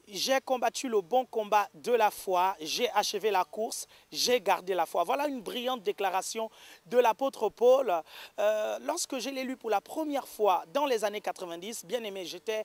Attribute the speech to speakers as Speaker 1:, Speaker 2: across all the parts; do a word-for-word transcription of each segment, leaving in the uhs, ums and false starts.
Speaker 1: j'ai combattu le bon combat de la foi, j'ai achevé la course, j'ai gardé la foi. Voilà une brillante déclaration de l'apôtre Paul. Euh, lorsque je l'ai lu pour la première fois dans les années quatre-vingt-dix, bien aimé, j'étais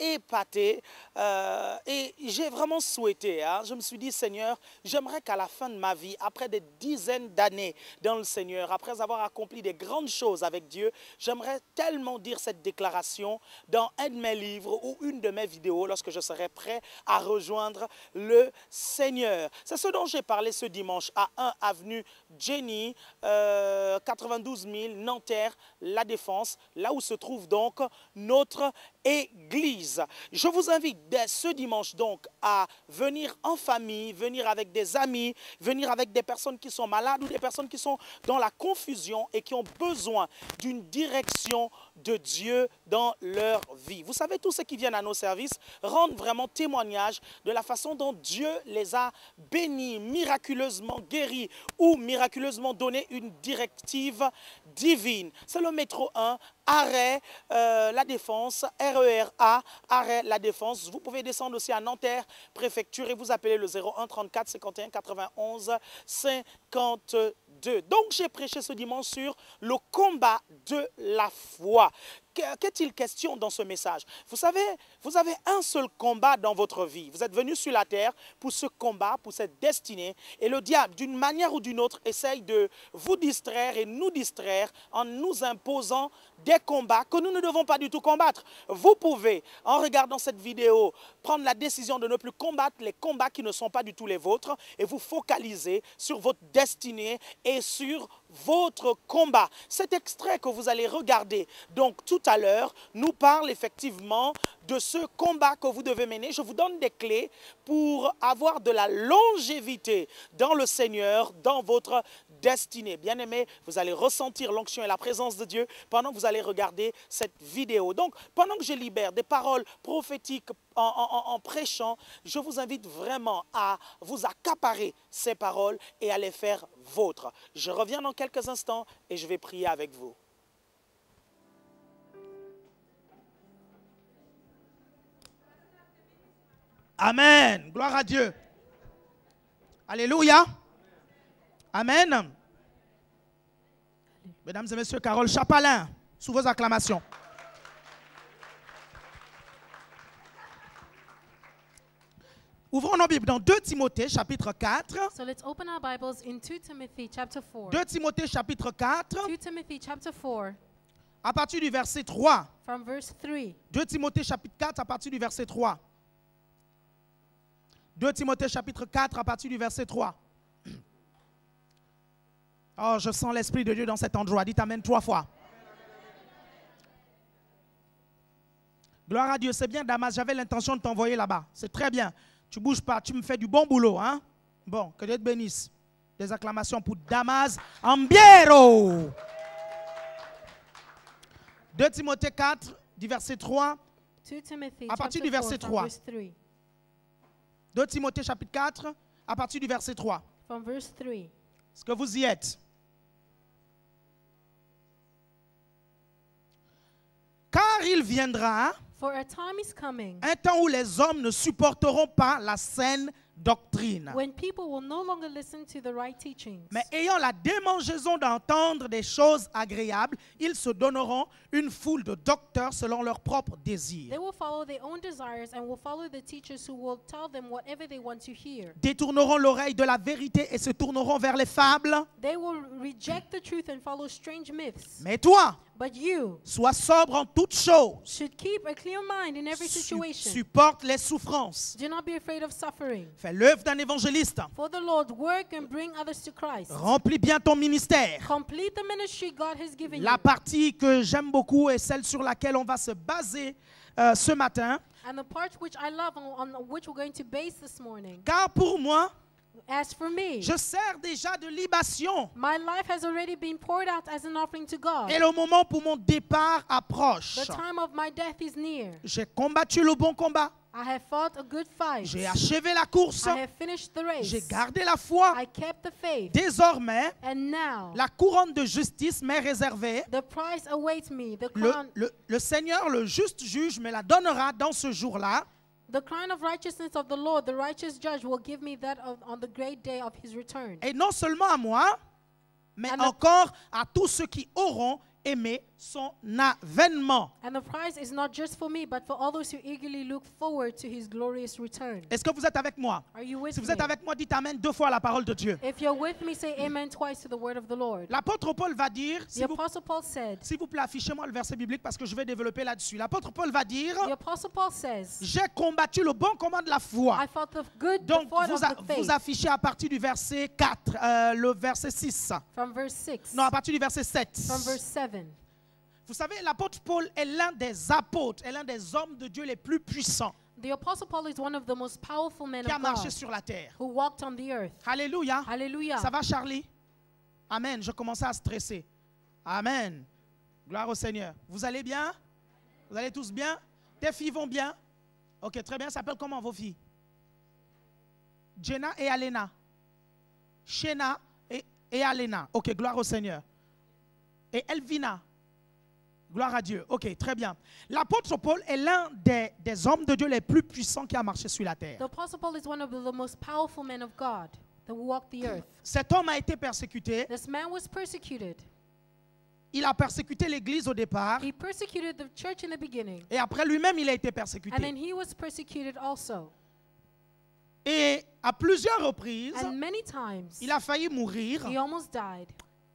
Speaker 1: épaté euh, et j'ai vraiment souhaité, hein, je me suis dit, Seigneur, j'aimerais qu'à la fin de ma vie, après des dizaines d'années dans le Seigneur, après avoir accompli des grandes choses avec Dieu, j'aimerais tellement dire cette déclaration dans un de mes livres ou une de mes vidéos lorsque je serai prêt à rejoindre le Seigneur. C'est ce dont j'ai parlé ce dimanche à un avenue Jenny, euh, quatre-vingt-douze mille, Nanterre, La Défense, là où se trouve donc notre église. Je vous invite dès ce dimanche donc à venir en famille, venir avec des amis, venir avec des personnes qui sont malades ou des personnes qui sont dans la confusion et qui ont besoin d'une direction de Dieu dans leur vie. Vous savez, tous ceux qui viennent à nos services rendent vraiment témoignage de la façon dont Dieu les a bénis, miraculeusement guéris ou miraculeusement donné une directive divine. C'est le métro un, arrêt euh, La Défense, R E R A, arrêt La Défense. Vous pouvez descendre aussi à Nanterre, préfecture, et vous appelez le zéro un trente-quatre cinquante et un quatre-vingt-onze cinquante-deux. Donc j'ai prêché ce dimanche sur le combat de la foi. Qu'est-il question dans ce message? Vous savez, vous avez un seul combat dans votre vie. Vous êtes venu sur la terre pour ce combat, pour cette destinée. Et le diable, d'une manière ou d'une autre, essaye de vous distraire et nous distraire en nous imposant des combats que nous ne devons pas du tout combattre. Vous pouvez, en regardant cette vidéo, prendre la décision de ne plus combattre les combats qui ne sont pas du tout les vôtres et vous focaliser sur votre destinée et sur votre combat. Cet extrait que vous allez regarder donc tout à l'heure nous parle effectivement de ce combat que vous devez mener. Je vous donne des clés pour avoir de la longévité dans le Seigneur, dans votre destinée. Bien aimé, vous allez ressentir l'onction et la présence de Dieu pendant que vous allez regarder cette vidéo. Donc, pendant que je libère des paroles prophétiques en, en, en prêchant, je vous invite vraiment à vous accaparer ces paroles et à les faire vôtres. Je reviens dans quelques instants et je vais prier avec vous. Amen. Gloire à Dieu. Alléluia. Amen. Mesdames et messieurs, Carole Chapalin, sous vos acclamations. Ouvrons nos Bibles dans deux Timothée, chapitre quatre.
Speaker 2: So let's open our Bibles in two Timothy chapter four.
Speaker 1: deux Timothée, chapitre quatre.
Speaker 2: two Timothy chapter four.
Speaker 1: À partir du verset trois.
Speaker 2: From verse three.
Speaker 1: deux Timothée, chapitre quatre, à partir du verset trois. deux Timothée, chapitre quatre, à partir du verset trois. Oh, je sens l'Esprit de Dieu dans cet endroit. Dites Amen trois fois. Gloire à Dieu. C'est bien, Damas. J'avais l'intention de t'envoyer là-bas. C'est très bien. Tu ne bouges pas. Tu me fais du bon boulot. Hein? Bon, que Dieu te bénisse. Des acclamations pour Damas Ambiero. deux Timothée quatre, du verset trois.
Speaker 2: two Timothy
Speaker 1: À partir du
Speaker 2: chapter
Speaker 1: verset
Speaker 2: four,
Speaker 1: trois.
Speaker 2: from verse three.
Speaker 1: deux Timothée chapitre quatre, à partir du verset trois.
Speaker 2: From verse three.
Speaker 1: Est-ce que vous y êtes? Car il viendra
Speaker 2: For a time is coming
Speaker 1: un temps où les hommes ne supporteront pas la saine doctrine,
Speaker 2: when people will no longer listen to the right teachings,
Speaker 1: mais ayant la démangeaison d'entendre des choses agréables, ils se donneront une foule de docteurs selon leurs propres désirs.
Speaker 2: they will follow their own desires and will follow the teachers who will tell them whatever they want to hear.
Speaker 1: Détourneront l'oreille de la vérité et se tourneront vers les fables.
Speaker 2: They will reject the truth and follow strange myths.
Speaker 1: Mais toi,
Speaker 2: But you
Speaker 1: sois sobre en toutes choses.
Speaker 2: should keep a clear mind in every
Speaker 1: Su-
Speaker 2: situation.
Speaker 1: supporte les souffrances.
Speaker 2: Do not be afraid of suffering.
Speaker 1: Fais l'œuvre d'un évangéliste.
Speaker 2: For the Lord, work and bring others to Christ.
Speaker 1: Remplis bien ton ministère.
Speaker 2: Complete the ministry God has given
Speaker 1: La
Speaker 2: you.
Speaker 1: partie que j'aime beaucoup est celle sur laquelle on va se baser euh, ce matin.
Speaker 2: And the part which I love and on which we're going to base this morning.
Speaker 1: Car pour moi,
Speaker 2: As for me,
Speaker 1: je sers déjà de libation.
Speaker 2: my life has already been poured out as an offering to God.
Speaker 1: Et le moment pour mon départ approche.
Speaker 2: The time of my death is near.
Speaker 1: J'ai combattu le bon combat.
Speaker 2: I have fought a good fight.
Speaker 1: J'ai achevé la course.
Speaker 2: I have finished the race.
Speaker 1: J'ai gardé la foi.
Speaker 2: I kept the faith.
Speaker 1: Désormais,
Speaker 2: And now,
Speaker 1: la couronne de justice m'est réservée.
Speaker 2: the prize awaits me. The
Speaker 1: Le,
Speaker 2: crown,
Speaker 1: le- le Seigneur, le juste juge, me la donnera dans ce jour-là.
Speaker 2: The crown of righteousness of the Lord, the righteous judge, will give me that of, on the great day of his return.
Speaker 1: Et non seulement à moi, mais
Speaker 2: And the-
Speaker 1: encore à tous ceux qui auront aimé son avènement.
Speaker 2: And the prize is not just for me, but for all those who eagerly look forward to his glorious return.
Speaker 1: Est-ce que vous êtes avec moi?
Speaker 2: Are you with
Speaker 1: Si vous
Speaker 2: me?
Speaker 1: êtes avec moi, dites Amen deux fois à la parole de Dieu.
Speaker 2: If you're with me, say amen twice to the word of the Lord.
Speaker 1: L'apôtre Paul va dire,
Speaker 2: The
Speaker 1: s'il vous,
Speaker 2: Apostle Paul said,
Speaker 1: s'il vous plaît, affichez-moi le verset biblique parce que je vais développer là-dessus. L'apôtre Paul va dire,
Speaker 2: the Apostle Paul says,
Speaker 1: j'ai combattu le bon combat de la foi.
Speaker 2: I fought the good the
Speaker 1: Donc,
Speaker 2: fight
Speaker 1: vous,
Speaker 2: of
Speaker 1: a-
Speaker 2: the
Speaker 1: vous
Speaker 2: faith.
Speaker 1: affichez à partir du verset quatre, euh, le verset six.
Speaker 2: From verse six.
Speaker 1: Non, à partir du verset sept.
Speaker 2: From verse seven.
Speaker 1: Vous savez, l'apôtre Paul est l'un des apôtres, est l'un des hommes de Dieu les plus puissants
Speaker 2: The Apostle Paul is one of the most powerful men
Speaker 1: qui a
Speaker 2: of
Speaker 1: marché
Speaker 2: God
Speaker 1: sur la terre.
Speaker 2: who walked on the earth.
Speaker 1: Alléluia.
Speaker 2: Hallelujah.
Speaker 1: Ça va, Charlie? Amen. Je commençais à stresser. Amen. Gloire au Seigneur. Vous allez bien? Vous allez tous bien? Tes filles vont bien? Ok, très bien. Ça s'appelle comment vos filles? Jenna et Alena. Shena et, et Alena. Ok, gloire au Seigneur. Et Elvina. Gloire à Dieu. Ok, très bien. L'apôtre Paul est l'un des, des hommes de Dieu les plus puissants qui a marché sur la terre.
Speaker 2: The Apostle Paul is one of the most powerful men of God that walked the earth.
Speaker 1: Cet homme a été persécuté.
Speaker 2: This man was persecuted.
Speaker 1: Il a persécuté l'église au départ.
Speaker 2: He persecuted the church in the beginning,
Speaker 1: Et après lui-même, il a été
Speaker 2: and then
Speaker 1: persécuté.
Speaker 2: he was persecuted also.
Speaker 1: Et à plusieurs reprises,
Speaker 2: And many times,
Speaker 1: il a failli mourir.
Speaker 2: he almost died.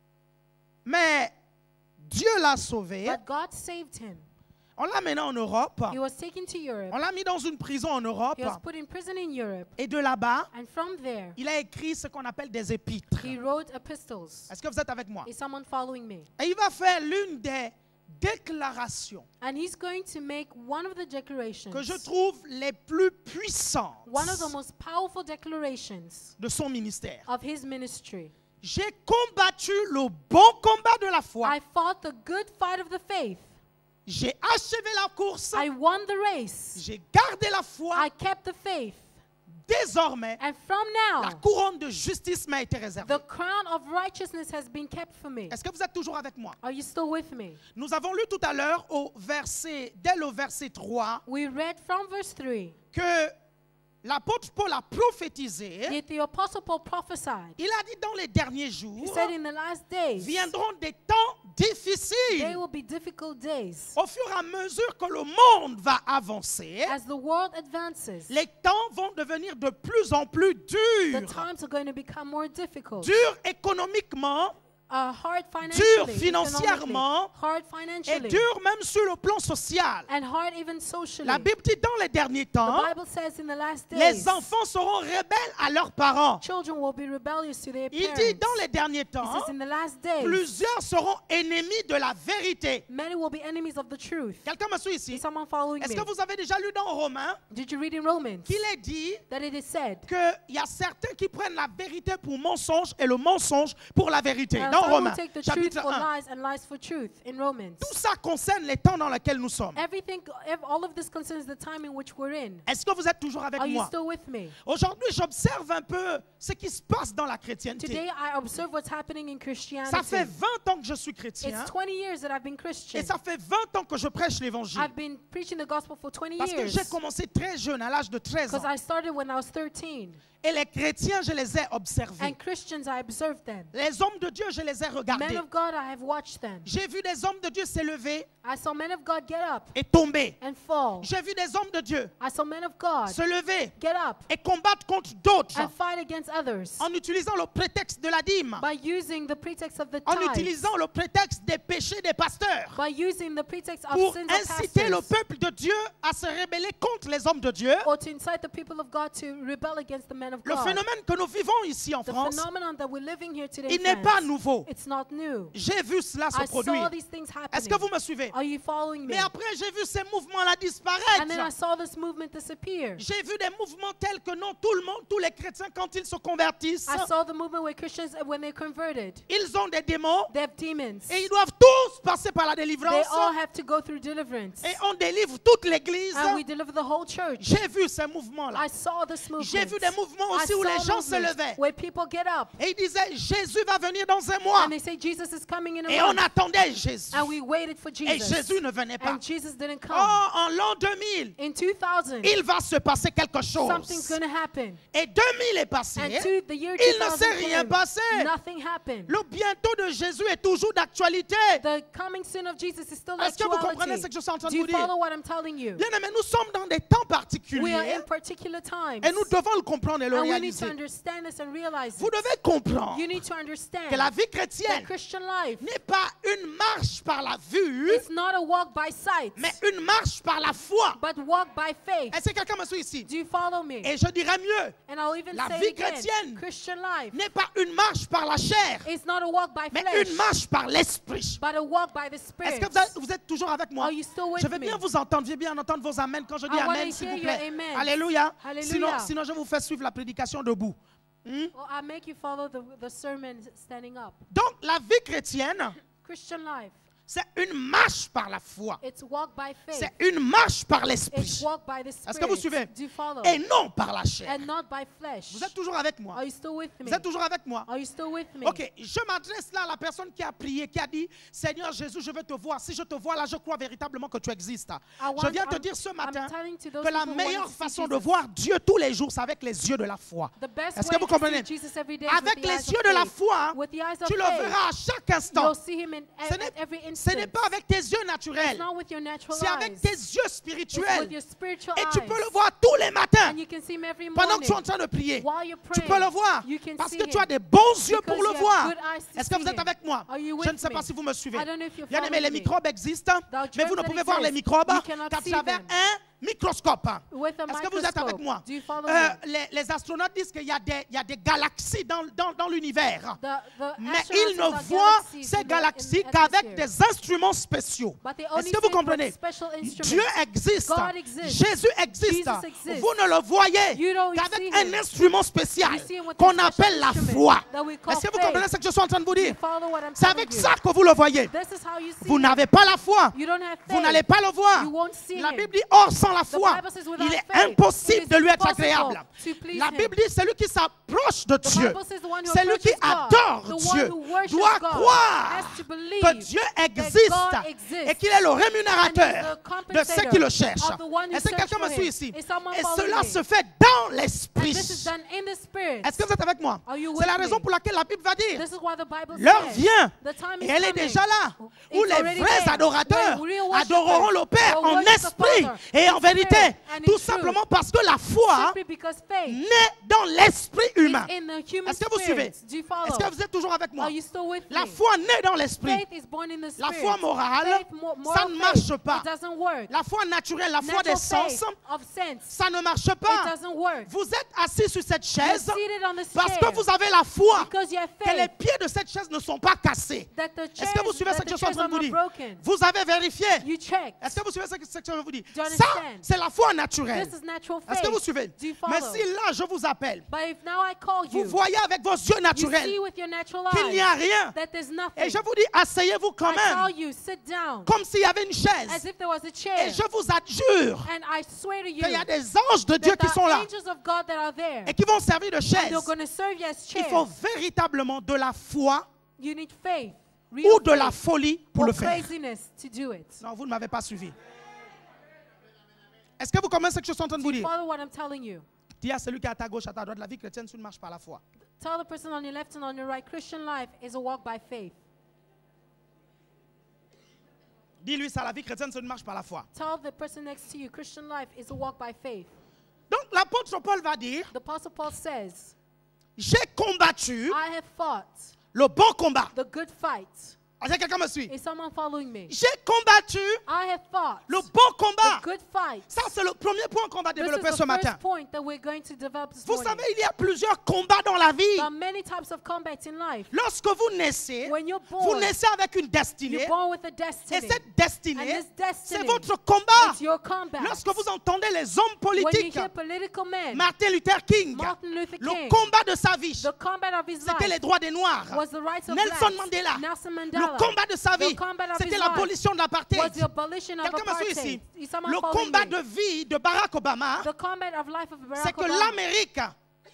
Speaker 1: Mais Dieu l'a sauvé.
Speaker 2: But God saved him.
Speaker 1: On l'a mené en Europe.
Speaker 2: He was taken to Europe.
Speaker 1: On l'a mis dans une prison en Europe.
Speaker 2: He was put in prison in Europe.
Speaker 1: Et de là-bas,
Speaker 2: And from there,
Speaker 1: il a écrit ce qu'on appelle des épîtres.
Speaker 2: he wrote epistles.
Speaker 1: Est-ce que vous êtes avec moi?
Speaker 2: Is someone following me?
Speaker 1: Et il va faire l'une des déclarations
Speaker 2: And he's going to make one of the declarations,
Speaker 1: que je trouve les plus puissantes
Speaker 2: one of the most powerful declarations
Speaker 1: de son ministère.
Speaker 2: of his ministry.
Speaker 1: J'ai combattu le bon combat de la foi.
Speaker 2: I fought the good fight of the faith.
Speaker 1: J'ai achevé la course.
Speaker 2: I won the race.
Speaker 1: J'ai gardé la foi.
Speaker 2: I kept the faith.
Speaker 1: Désormais,
Speaker 2: And from
Speaker 1: la
Speaker 2: now,
Speaker 1: couronne de justice m'a été réservée.
Speaker 2: the crown of righteousness has been kept for me.
Speaker 1: Est-ce que vous êtes toujours avec moi?
Speaker 2: Are you still with me?
Speaker 1: Nous avons lu tout à l'heure au verset, dès le verset trois,
Speaker 2: We read from verse three
Speaker 1: que l'apôtre Paul a prophétisé.
Speaker 2: that the Apostle Paul prophesied.
Speaker 1: Il a dit dans les derniers
Speaker 2: He
Speaker 1: jours,
Speaker 2: said in the last days,
Speaker 1: viendront des temps
Speaker 2: they
Speaker 1: difficiles.
Speaker 2: will be difficult days.
Speaker 1: Au fur et à mesure que le monde va avancer,
Speaker 2: As the world advances,
Speaker 1: les temps vont devenir de plus en plus
Speaker 2: the
Speaker 1: durs.
Speaker 2: times are going to become more difficult.
Speaker 1: Durs économiquement
Speaker 2: Uh, hard financially,
Speaker 1: financièrement,
Speaker 2: economically, hard
Speaker 1: et
Speaker 2: financially,
Speaker 1: durs même sur le plan social.
Speaker 2: and hard even socially.
Speaker 1: La Bible dit dans les derniers
Speaker 2: The
Speaker 1: temps,
Speaker 2: Bible says in the last days,
Speaker 1: les enfants seront rebelles à leurs parents.
Speaker 2: children will be rebellious to their
Speaker 1: Il
Speaker 2: parents.
Speaker 1: dit dans les derniers
Speaker 2: It
Speaker 1: temps,
Speaker 2: says in the last days,
Speaker 1: plusieurs seront ennemis de la vérité.
Speaker 2: many will be enemies of the truth.
Speaker 1: Quelqu'un me suit ici?
Speaker 2: Is someone following
Speaker 1: Est-ce
Speaker 2: me?
Speaker 1: que vous avez déjà lu dans Romains
Speaker 2: Did you read in Romans
Speaker 1: qu'il est dit
Speaker 2: that it is said,
Speaker 1: qu'il y a certains qui prennent la vérité pour mensonge et le mensonge pour la vérité?
Speaker 2: and
Speaker 1: Dans
Speaker 2: some will
Speaker 1: Romains,
Speaker 2: take the truth
Speaker 1: chapitre
Speaker 2: for
Speaker 1: un.
Speaker 2: lies and lies for truth in Romans.
Speaker 1: Tout ça concerne les temps dans lesquels nous sommes.
Speaker 2: Everything, ev- all of this concerns the time in which we're in.
Speaker 1: Est-ce que vous êtes toujours avec
Speaker 2: Are you
Speaker 1: moi?
Speaker 2: still with me?
Speaker 1: Aujourd'hui, j'observe un peu ce qui se passe dans la chrétienté.
Speaker 2: Today I observe what's happening in
Speaker 1: Ça
Speaker 2: Christianity.
Speaker 1: fait vingt ans que je suis chrétien
Speaker 2: It's twenty years that I've been Christian.
Speaker 1: et ça fait vingt ans que je prêche l'évangile.
Speaker 2: I've been preaching the gospel for twenty
Speaker 1: Parce que
Speaker 2: years
Speaker 1: j'ai commencé très jeune, à l'âge de treize
Speaker 2: because
Speaker 1: ans.
Speaker 2: I started when I was thirteen.
Speaker 1: Et les chrétiens, je les ai observés.
Speaker 2: And Christians, I observed them.
Speaker 1: Les hommes de Dieu, je les ai
Speaker 2: Men
Speaker 1: regardés.
Speaker 2: of God, I have watched them.
Speaker 1: J'ai vu des hommes de Dieu s'élever
Speaker 2: I saw men of God get up
Speaker 1: et tomber.
Speaker 2: and fall.
Speaker 1: J'ai vu des hommes de Dieu
Speaker 2: I saw men of God
Speaker 1: se lever
Speaker 2: get up
Speaker 1: et combattre contre d'autres
Speaker 2: and fight against others
Speaker 1: en utilisant le prétexte de la dîme,
Speaker 2: by using the pretext of the
Speaker 1: en
Speaker 2: tithes,
Speaker 1: utilisant le prétexte des péchés des pasteurs
Speaker 2: by using the pretext of
Speaker 1: pour
Speaker 2: sins of
Speaker 1: inciter le
Speaker 2: pastors,
Speaker 1: peuple de Dieu à se rebeller contre les hommes de Dieu.
Speaker 2: or to incite the people of God to rebel against the men of
Speaker 1: Le
Speaker 2: God.
Speaker 1: phénomène que nous vivons ici en
Speaker 2: The
Speaker 1: France,
Speaker 2: phenomenon that we're living here today
Speaker 1: il
Speaker 2: in
Speaker 1: n'est pas
Speaker 2: France,
Speaker 1: nouveau.
Speaker 2: it's not new.
Speaker 1: J'ai vu cela se
Speaker 2: I
Speaker 1: produire.
Speaker 2: saw these things
Speaker 1: Est-ce que
Speaker 2: happening.
Speaker 1: vous me suivez?
Speaker 2: Are you following me?
Speaker 1: Mais après, j'ai vu ces mouvements-là
Speaker 2: And then I
Speaker 1: disparaître.
Speaker 2: saw this movement disappear.
Speaker 1: J'ai vu des mouvements tels que non, tout le monde, tous les chrétiens, quand ils se convertissent,
Speaker 2: I saw the movement where Christians, when they're converted,
Speaker 1: ils ont des démons
Speaker 2: they have demons.
Speaker 1: et ils doivent tous passer par la
Speaker 2: They
Speaker 1: délivrance
Speaker 2: all have to go through deliverance.
Speaker 1: et on délivre toute l'église.
Speaker 2: And we deliver the whole church.
Speaker 1: J'ai vu ces mouvements-là.
Speaker 2: I saw this movement.
Speaker 1: J'ai vu des mouvements
Speaker 2: I
Speaker 1: aussi où
Speaker 2: saw
Speaker 1: les gens se
Speaker 2: movements
Speaker 1: levaient
Speaker 2: where people get up
Speaker 1: et ils disaient Jésus va venir dans un mois.
Speaker 2: And they say Jesus is coming in a
Speaker 1: Et on
Speaker 2: month.
Speaker 1: attendait Jésus.
Speaker 2: And we waited for
Speaker 1: Et
Speaker 2: Jesus.
Speaker 1: Jésus ne venait pas.
Speaker 2: And Jesus didn't
Speaker 1: Oh,
Speaker 2: come.
Speaker 1: en l'an deux mille,
Speaker 2: In two thousand,
Speaker 1: il va se passer quelque
Speaker 2: something's
Speaker 1: chose.
Speaker 2: going to happen.
Speaker 1: Et deux mille est passé.
Speaker 2: And to the year
Speaker 1: Il ne
Speaker 2: two
Speaker 1: s'est
Speaker 2: thousand
Speaker 1: rien
Speaker 2: came,
Speaker 1: passé.
Speaker 2: nothing happened.
Speaker 1: Le bientôt de Jésus est toujours d'actualité.
Speaker 2: The coming soon of Jesus is still
Speaker 1: Est-ce que vous comprenez
Speaker 2: actuality.
Speaker 1: ce que je suis en train de
Speaker 2: Do you
Speaker 1: vous dire?
Speaker 2: follow what I'm telling you?
Speaker 1: Bien aimé, nous sommes dans des temps
Speaker 2: We are
Speaker 1: particuliers
Speaker 2: in particular times.
Speaker 1: et nous devons le comprendre et le
Speaker 2: And we need to
Speaker 1: réaliser.
Speaker 2: understand this and realize
Speaker 1: Vous
Speaker 2: it.
Speaker 1: devez comprendre
Speaker 2: You need to understand
Speaker 1: que la vie
Speaker 2: that
Speaker 1: chrétienne
Speaker 2: Christian life
Speaker 1: n'est pas une marche par la vue,
Speaker 2: is not a walk by sight,
Speaker 1: mais une marche par la foi.
Speaker 2: but walk by faith.
Speaker 1: Est-ce que quelqu'un me suit ici?
Speaker 2: Do you follow me?
Speaker 1: Et je dirais mieux,
Speaker 2: And I'll even
Speaker 1: la
Speaker 2: say
Speaker 1: vie
Speaker 2: it again.
Speaker 1: chrétienne
Speaker 2: Christian life
Speaker 1: n'est pas une marche par la chair,
Speaker 2: is not a walk by
Speaker 1: mais
Speaker 2: flesh,
Speaker 1: une marche par l'esprit.
Speaker 2: but a walk by the
Speaker 1: Est-ce
Speaker 2: Spirit.
Speaker 1: que vous êtes, vous êtes toujours avec moi?
Speaker 2: Are you still with
Speaker 1: Je veux
Speaker 2: me?
Speaker 1: bien vous entendre, je veux bien entendre vos amens quand je dis
Speaker 2: I wanna
Speaker 1: amen, s'il
Speaker 2: hear
Speaker 1: vous
Speaker 2: your
Speaker 1: plaît.
Speaker 2: amen.
Speaker 1: Alléluia.
Speaker 2: Hallelujah.
Speaker 1: Sinon, sinon, je vous fais suivre la prédication debout. Hmm?
Speaker 2: Well, I make you follow the, the sermon standing up.
Speaker 1: Donc, la vie chrétienne,
Speaker 2: Christian life,
Speaker 1: c'est une marche par la foi.
Speaker 2: it's walk by faith.
Speaker 1: C'est une marche par
Speaker 2: It's
Speaker 1: l'esprit.
Speaker 2: walk by the
Speaker 1: Est-ce
Speaker 2: Spirit.
Speaker 1: que vous suivez?
Speaker 2: Do you follow?
Speaker 1: Et non par la chair.
Speaker 2: And not by flesh.
Speaker 1: Vous êtes toujours avec moi?
Speaker 2: Are you still with me?
Speaker 1: Vous êtes toujours avec moi?
Speaker 2: Are you still with me?
Speaker 1: Ok, je m'adresse là à la personne qui a prié, qui a dit, Seigneur Jésus, je veux te voir. Si je te vois là, je crois véritablement que tu existes.
Speaker 2: I want-
Speaker 1: Je viens te
Speaker 2: I'm-
Speaker 1: dire ce
Speaker 2: I'm
Speaker 1: matin
Speaker 2: telling to those
Speaker 1: que la
Speaker 2: people who want
Speaker 1: meilleure
Speaker 2: to see
Speaker 1: façon de
Speaker 2: Jesus.
Speaker 1: voir Dieu tous les jours, c'est avec les yeux de la foi.
Speaker 2: The best
Speaker 1: Est-ce
Speaker 2: way
Speaker 1: que vous
Speaker 2: to
Speaker 1: comprenez?
Speaker 2: see Jesus every day is with
Speaker 1: Avec
Speaker 2: the
Speaker 1: les
Speaker 2: eyes
Speaker 1: yeux
Speaker 2: of
Speaker 1: de la
Speaker 2: faith.
Speaker 1: foi,
Speaker 2: With the eyes of
Speaker 1: tu le
Speaker 2: faith,
Speaker 1: verras à chaque instant.
Speaker 2: you'll see him in,
Speaker 1: Ce
Speaker 2: at,
Speaker 1: n'est-
Speaker 2: at every
Speaker 1: Ce
Speaker 2: instant.
Speaker 1: n'est pas avec tes yeux
Speaker 2: It's
Speaker 1: naturels,
Speaker 2: not with your natural
Speaker 1: c'est avec
Speaker 2: eyes.
Speaker 1: tes yeux
Speaker 2: It's
Speaker 1: spirituels.
Speaker 2: with your spiritual
Speaker 1: Et tu
Speaker 2: eyes.
Speaker 1: peux le voir tous les matins.
Speaker 2: And you can see him every
Speaker 1: Pendant que
Speaker 2: morning.
Speaker 1: tu es en train de prier,
Speaker 2: While you're
Speaker 1: tu
Speaker 2: praying,
Speaker 1: peux le voir
Speaker 2: you can
Speaker 1: parce
Speaker 2: see
Speaker 1: que tu
Speaker 2: him.
Speaker 1: as des bons yeux
Speaker 2: Because
Speaker 1: pour le
Speaker 2: you have
Speaker 1: voir.
Speaker 2: good eyes to
Speaker 1: Est-ce que
Speaker 2: see
Speaker 1: vous êtes
Speaker 2: him.
Speaker 1: avec moi?
Speaker 2: Are you
Speaker 1: Je ne
Speaker 2: with
Speaker 1: sais
Speaker 2: me?
Speaker 1: pas si vous me suivez.
Speaker 2: I don't know if you're
Speaker 1: Bien aimé,
Speaker 2: following
Speaker 1: les
Speaker 2: me.
Speaker 1: microbes existent,
Speaker 2: The
Speaker 1: mais
Speaker 2: germs
Speaker 1: vous ne
Speaker 2: that
Speaker 1: pouvez voir les
Speaker 2: exist,
Speaker 1: microbes
Speaker 2: you cannot
Speaker 1: qu'à
Speaker 2: see
Speaker 1: travers
Speaker 2: them.
Speaker 1: un microscope.
Speaker 2: With a
Speaker 1: Est-ce que vous êtes avec
Speaker 2: microscope.
Speaker 1: moi?
Speaker 2: Do you follow
Speaker 1: Euh,
Speaker 2: me?
Speaker 1: les, les astronautes disent qu'il y a des, il y a des galaxies dans, dans, dans l'univers.
Speaker 2: The, the
Speaker 1: Mais
Speaker 2: astronauts
Speaker 1: ils
Speaker 2: are
Speaker 1: ne voient
Speaker 2: galaxies
Speaker 1: ces
Speaker 2: in the- in
Speaker 1: galaxies
Speaker 2: the
Speaker 1: qu'avec
Speaker 2: atmosphere.
Speaker 1: des instruments spéciaux.
Speaker 2: But they
Speaker 1: Est-ce
Speaker 2: only
Speaker 1: que vous
Speaker 2: see with
Speaker 1: comprenez?
Speaker 2: special instruments.
Speaker 1: Dieu existe.
Speaker 2: God exists.
Speaker 1: Jésus existe.
Speaker 2: Jesus exists.
Speaker 1: Vous ne le voyez
Speaker 2: You don't
Speaker 1: qu'avec
Speaker 2: see
Speaker 1: un
Speaker 2: him.
Speaker 1: instrument spécial
Speaker 2: You see him with
Speaker 1: qu'on
Speaker 2: a special
Speaker 1: appelle la
Speaker 2: instrument
Speaker 1: foi.
Speaker 2: that we call
Speaker 1: Est-ce que vous
Speaker 2: faith.
Speaker 1: comprenez ce que je suis en train de vous
Speaker 2: Do you
Speaker 1: dire?
Speaker 2: follow what I'm
Speaker 1: C'est
Speaker 2: telling
Speaker 1: avec
Speaker 2: you?
Speaker 1: ça que vous le voyez.
Speaker 2: This is how you see
Speaker 1: Vous
Speaker 2: him.
Speaker 1: n'avez pas la foi.
Speaker 2: You don't have
Speaker 1: Vous
Speaker 2: faith.
Speaker 1: n'allez pas le voir.
Speaker 2: You won't see
Speaker 1: La
Speaker 2: him.
Speaker 1: Bible dit, or sans la foi,
Speaker 2: Bible says without
Speaker 1: il est
Speaker 2: faith,
Speaker 1: impossible
Speaker 2: it
Speaker 1: de
Speaker 2: is
Speaker 1: lui être
Speaker 2: impossible
Speaker 1: agréable.
Speaker 2: to please
Speaker 1: La
Speaker 2: him.
Speaker 1: Bible dit, celui qui s'approche de
Speaker 2: The
Speaker 1: Dieu,
Speaker 2: Bible says the one who
Speaker 1: celui qui
Speaker 2: approaches God,
Speaker 1: adore
Speaker 2: the
Speaker 1: Dieu,
Speaker 2: one who worships
Speaker 1: doit
Speaker 2: God,
Speaker 1: croire
Speaker 2: has to believe
Speaker 1: que Dieu
Speaker 2: that
Speaker 1: existe
Speaker 2: God exists
Speaker 1: et qu'il est le
Speaker 2: and
Speaker 1: rémunérateur
Speaker 2: he's the
Speaker 1: de ceux qui le
Speaker 2: compensator
Speaker 1: cherchent.
Speaker 2: of the one who
Speaker 1: Est-ce que
Speaker 2: search
Speaker 1: quelqu'un me
Speaker 2: for
Speaker 1: suit
Speaker 2: him?
Speaker 1: ici?
Speaker 2: Is someone
Speaker 1: Et
Speaker 2: following
Speaker 1: cela
Speaker 2: me?
Speaker 1: se fait dans
Speaker 2: And
Speaker 1: l'esprit.
Speaker 2: this is done in the spirit.
Speaker 1: Est-ce que vous êtes avec moi?
Speaker 2: Are you
Speaker 1: C'est la
Speaker 2: with
Speaker 1: raison
Speaker 2: me?
Speaker 1: pour laquelle la Bible va dire,
Speaker 2: This is why the Bible
Speaker 1: l'heure
Speaker 2: says
Speaker 1: vient
Speaker 2: the time
Speaker 1: et
Speaker 2: is
Speaker 1: elle est
Speaker 2: coming.
Speaker 1: déjà là, où
Speaker 2: It's
Speaker 1: les
Speaker 2: already
Speaker 1: vrais
Speaker 2: there,
Speaker 1: adorateurs
Speaker 2: where real worshippers
Speaker 1: adoreront le Père
Speaker 2: will
Speaker 1: en
Speaker 2: worship the
Speaker 1: esprit
Speaker 2: Father
Speaker 1: et en
Speaker 2: in
Speaker 1: vérité,
Speaker 2: spirit and in
Speaker 1: tout
Speaker 2: truth.
Speaker 1: simplement parce que la foi
Speaker 2: Simply because faith
Speaker 1: naît dans l'esprit humain.
Speaker 2: is in the human
Speaker 1: Est-ce que vous suivez?
Speaker 2: spirit. Do you follow?
Speaker 1: Est-ce que vous êtes toujours avec moi?
Speaker 2: Are you still with
Speaker 1: La
Speaker 2: me?
Speaker 1: foi naît dans l'esprit.
Speaker 2: Faith is born in the
Speaker 1: La
Speaker 2: spirit.
Speaker 1: foi morale,
Speaker 2: Faith, mo-
Speaker 1: ça
Speaker 2: moral
Speaker 1: ne
Speaker 2: faith,
Speaker 1: marche pas.
Speaker 2: It doesn't work.
Speaker 1: La foi naturelle, la foi
Speaker 2: Natural
Speaker 1: des sens,
Speaker 2: faith of sense.
Speaker 1: ça ne marche
Speaker 2: It
Speaker 1: pas.
Speaker 2: doesn't work.
Speaker 1: Vous êtes assis sur cette
Speaker 2: You're
Speaker 1: chaise
Speaker 2: seated on the
Speaker 1: parce
Speaker 2: chair
Speaker 1: que vous avez la foi
Speaker 2: because you have
Speaker 1: que les
Speaker 2: faith
Speaker 1: pieds de cette chaise ne sont pas cassés.
Speaker 2: that the
Speaker 1: Est-ce
Speaker 2: chairs,
Speaker 1: que vous suivez ce
Speaker 2: that
Speaker 1: que
Speaker 2: the
Speaker 1: je suis en
Speaker 2: chairs
Speaker 1: train de
Speaker 2: are
Speaker 1: vous
Speaker 2: not
Speaker 1: dire?
Speaker 2: broken.
Speaker 1: Vous avez vérifié.
Speaker 2: You checked.
Speaker 1: Est-ce que vous suivez ce que, ce que je vous dis?
Speaker 2: Do you
Speaker 1: Ça,
Speaker 2: understand?
Speaker 1: c'est la foi naturelle.
Speaker 2: This is natural
Speaker 1: Est-ce que vous
Speaker 2: faith.
Speaker 1: suivez?
Speaker 2: Do you
Speaker 1: Mais
Speaker 2: follow?
Speaker 1: si là, je vous appelle,
Speaker 2: But if now I call
Speaker 1: vous
Speaker 2: you,
Speaker 1: voyez avec vos yeux
Speaker 2: you
Speaker 1: naturels
Speaker 2: see with your natural
Speaker 1: qu'il n'y
Speaker 2: eyes
Speaker 1: a rien.
Speaker 2: that there's
Speaker 1: Et
Speaker 2: nothing.
Speaker 1: je vous dis, asseyez-vous quand
Speaker 2: I tell
Speaker 1: même,
Speaker 2: you, sit down
Speaker 1: comme s'il y avait une
Speaker 2: as
Speaker 1: chaise.
Speaker 2: if there was a
Speaker 1: Et
Speaker 2: chair.
Speaker 1: je vous adjure
Speaker 2: And I swear to you
Speaker 1: qu'il y a des anges de Dieu
Speaker 2: that
Speaker 1: qui
Speaker 2: the
Speaker 1: sont là
Speaker 2: angels of God that are there,
Speaker 1: et qui vont servir de
Speaker 2: and
Speaker 1: chaise.
Speaker 2: they're going to serve you as
Speaker 1: Il
Speaker 2: chairs.
Speaker 1: faut véritablement de la foi
Speaker 2: You need faith,
Speaker 1: ou
Speaker 2: real
Speaker 1: de la
Speaker 2: faith,
Speaker 1: folie pour
Speaker 2: or
Speaker 1: le faire.
Speaker 2: craziness to do it.
Speaker 1: Non, vous ne m'avez pas suivi. Est-ce que vous comprenez ce que je suis en train de vous dire?
Speaker 2: Follow what I'm telling you.
Speaker 1: Dis à celui qui est à ta gauche, à ta droite, la vie chrétienne, c'est une marche par la foi.
Speaker 2: Tell the person on your left and on your right, Christian life is a walk by faith.
Speaker 1: Dis-lui ça, la vie chrétienne, c'est une marche par la foi.
Speaker 2: Tell the person next to you, Christian life is a walk by faith.
Speaker 1: Donc l'apôtre Paul va dire,
Speaker 2: The Apostle Paul says,
Speaker 1: j'ai combattu
Speaker 2: I have fought
Speaker 1: le bon combat.
Speaker 2: the good fight.
Speaker 1: Est-ce que quelqu'un me suit?
Speaker 2: Is someone following me?
Speaker 1: J'ai combattu
Speaker 2: I have fought
Speaker 1: le bon
Speaker 2: the
Speaker 1: combat.
Speaker 2: good fight.
Speaker 1: Ça, c'est le premier point qu'on va
Speaker 2: This
Speaker 1: développer
Speaker 2: is
Speaker 1: ce
Speaker 2: the
Speaker 1: matin.
Speaker 2: first point that we're going to develop this
Speaker 1: Vous
Speaker 2: morning.
Speaker 1: savez, il y a plusieurs combats dans la vie.
Speaker 2: There are many types of combats in life.
Speaker 1: Lorsque vous naissez,
Speaker 2: When you're
Speaker 1: vous
Speaker 2: born,
Speaker 1: naissez avec une destinée.
Speaker 2: you're born with a
Speaker 1: Et
Speaker 2: destiny.
Speaker 1: cette
Speaker 2: And
Speaker 1: destinée,
Speaker 2: this destiny,
Speaker 1: c'est votre combat.
Speaker 2: it's your combat.
Speaker 1: Lorsque vous entendez les hommes
Speaker 2: When you
Speaker 1: politiques,
Speaker 2: hear political men,
Speaker 1: Martin Luther King,
Speaker 2: Martin Luther
Speaker 1: le
Speaker 2: King,
Speaker 1: combat de sa vie,
Speaker 2: the combat of his
Speaker 1: c'était les
Speaker 2: life
Speaker 1: droits des Noirs.
Speaker 2: was the rights of
Speaker 1: Nelson
Speaker 2: blacks.
Speaker 1: Mandela,
Speaker 2: Nelson
Speaker 1: le
Speaker 2: Mandela,
Speaker 1: combat de sa
Speaker 2: the
Speaker 1: vie,
Speaker 2: combat of
Speaker 1: c'était
Speaker 2: his
Speaker 1: l'abolition de
Speaker 2: was
Speaker 1: l'apartheid.
Speaker 2: the abolition of
Speaker 1: Quelqu'un me suit
Speaker 2: apartheid.
Speaker 1: ici?
Speaker 2: Is someone
Speaker 1: Le
Speaker 2: following
Speaker 1: combat
Speaker 2: me?
Speaker 1: de vie de Barack Obama,
Speaker 2: The combat of life of
Speaker 1: c'est
Speaker 2: Barack
Speaker 1: que
Speaker 2: Obama
Speaker 1: l'Amérique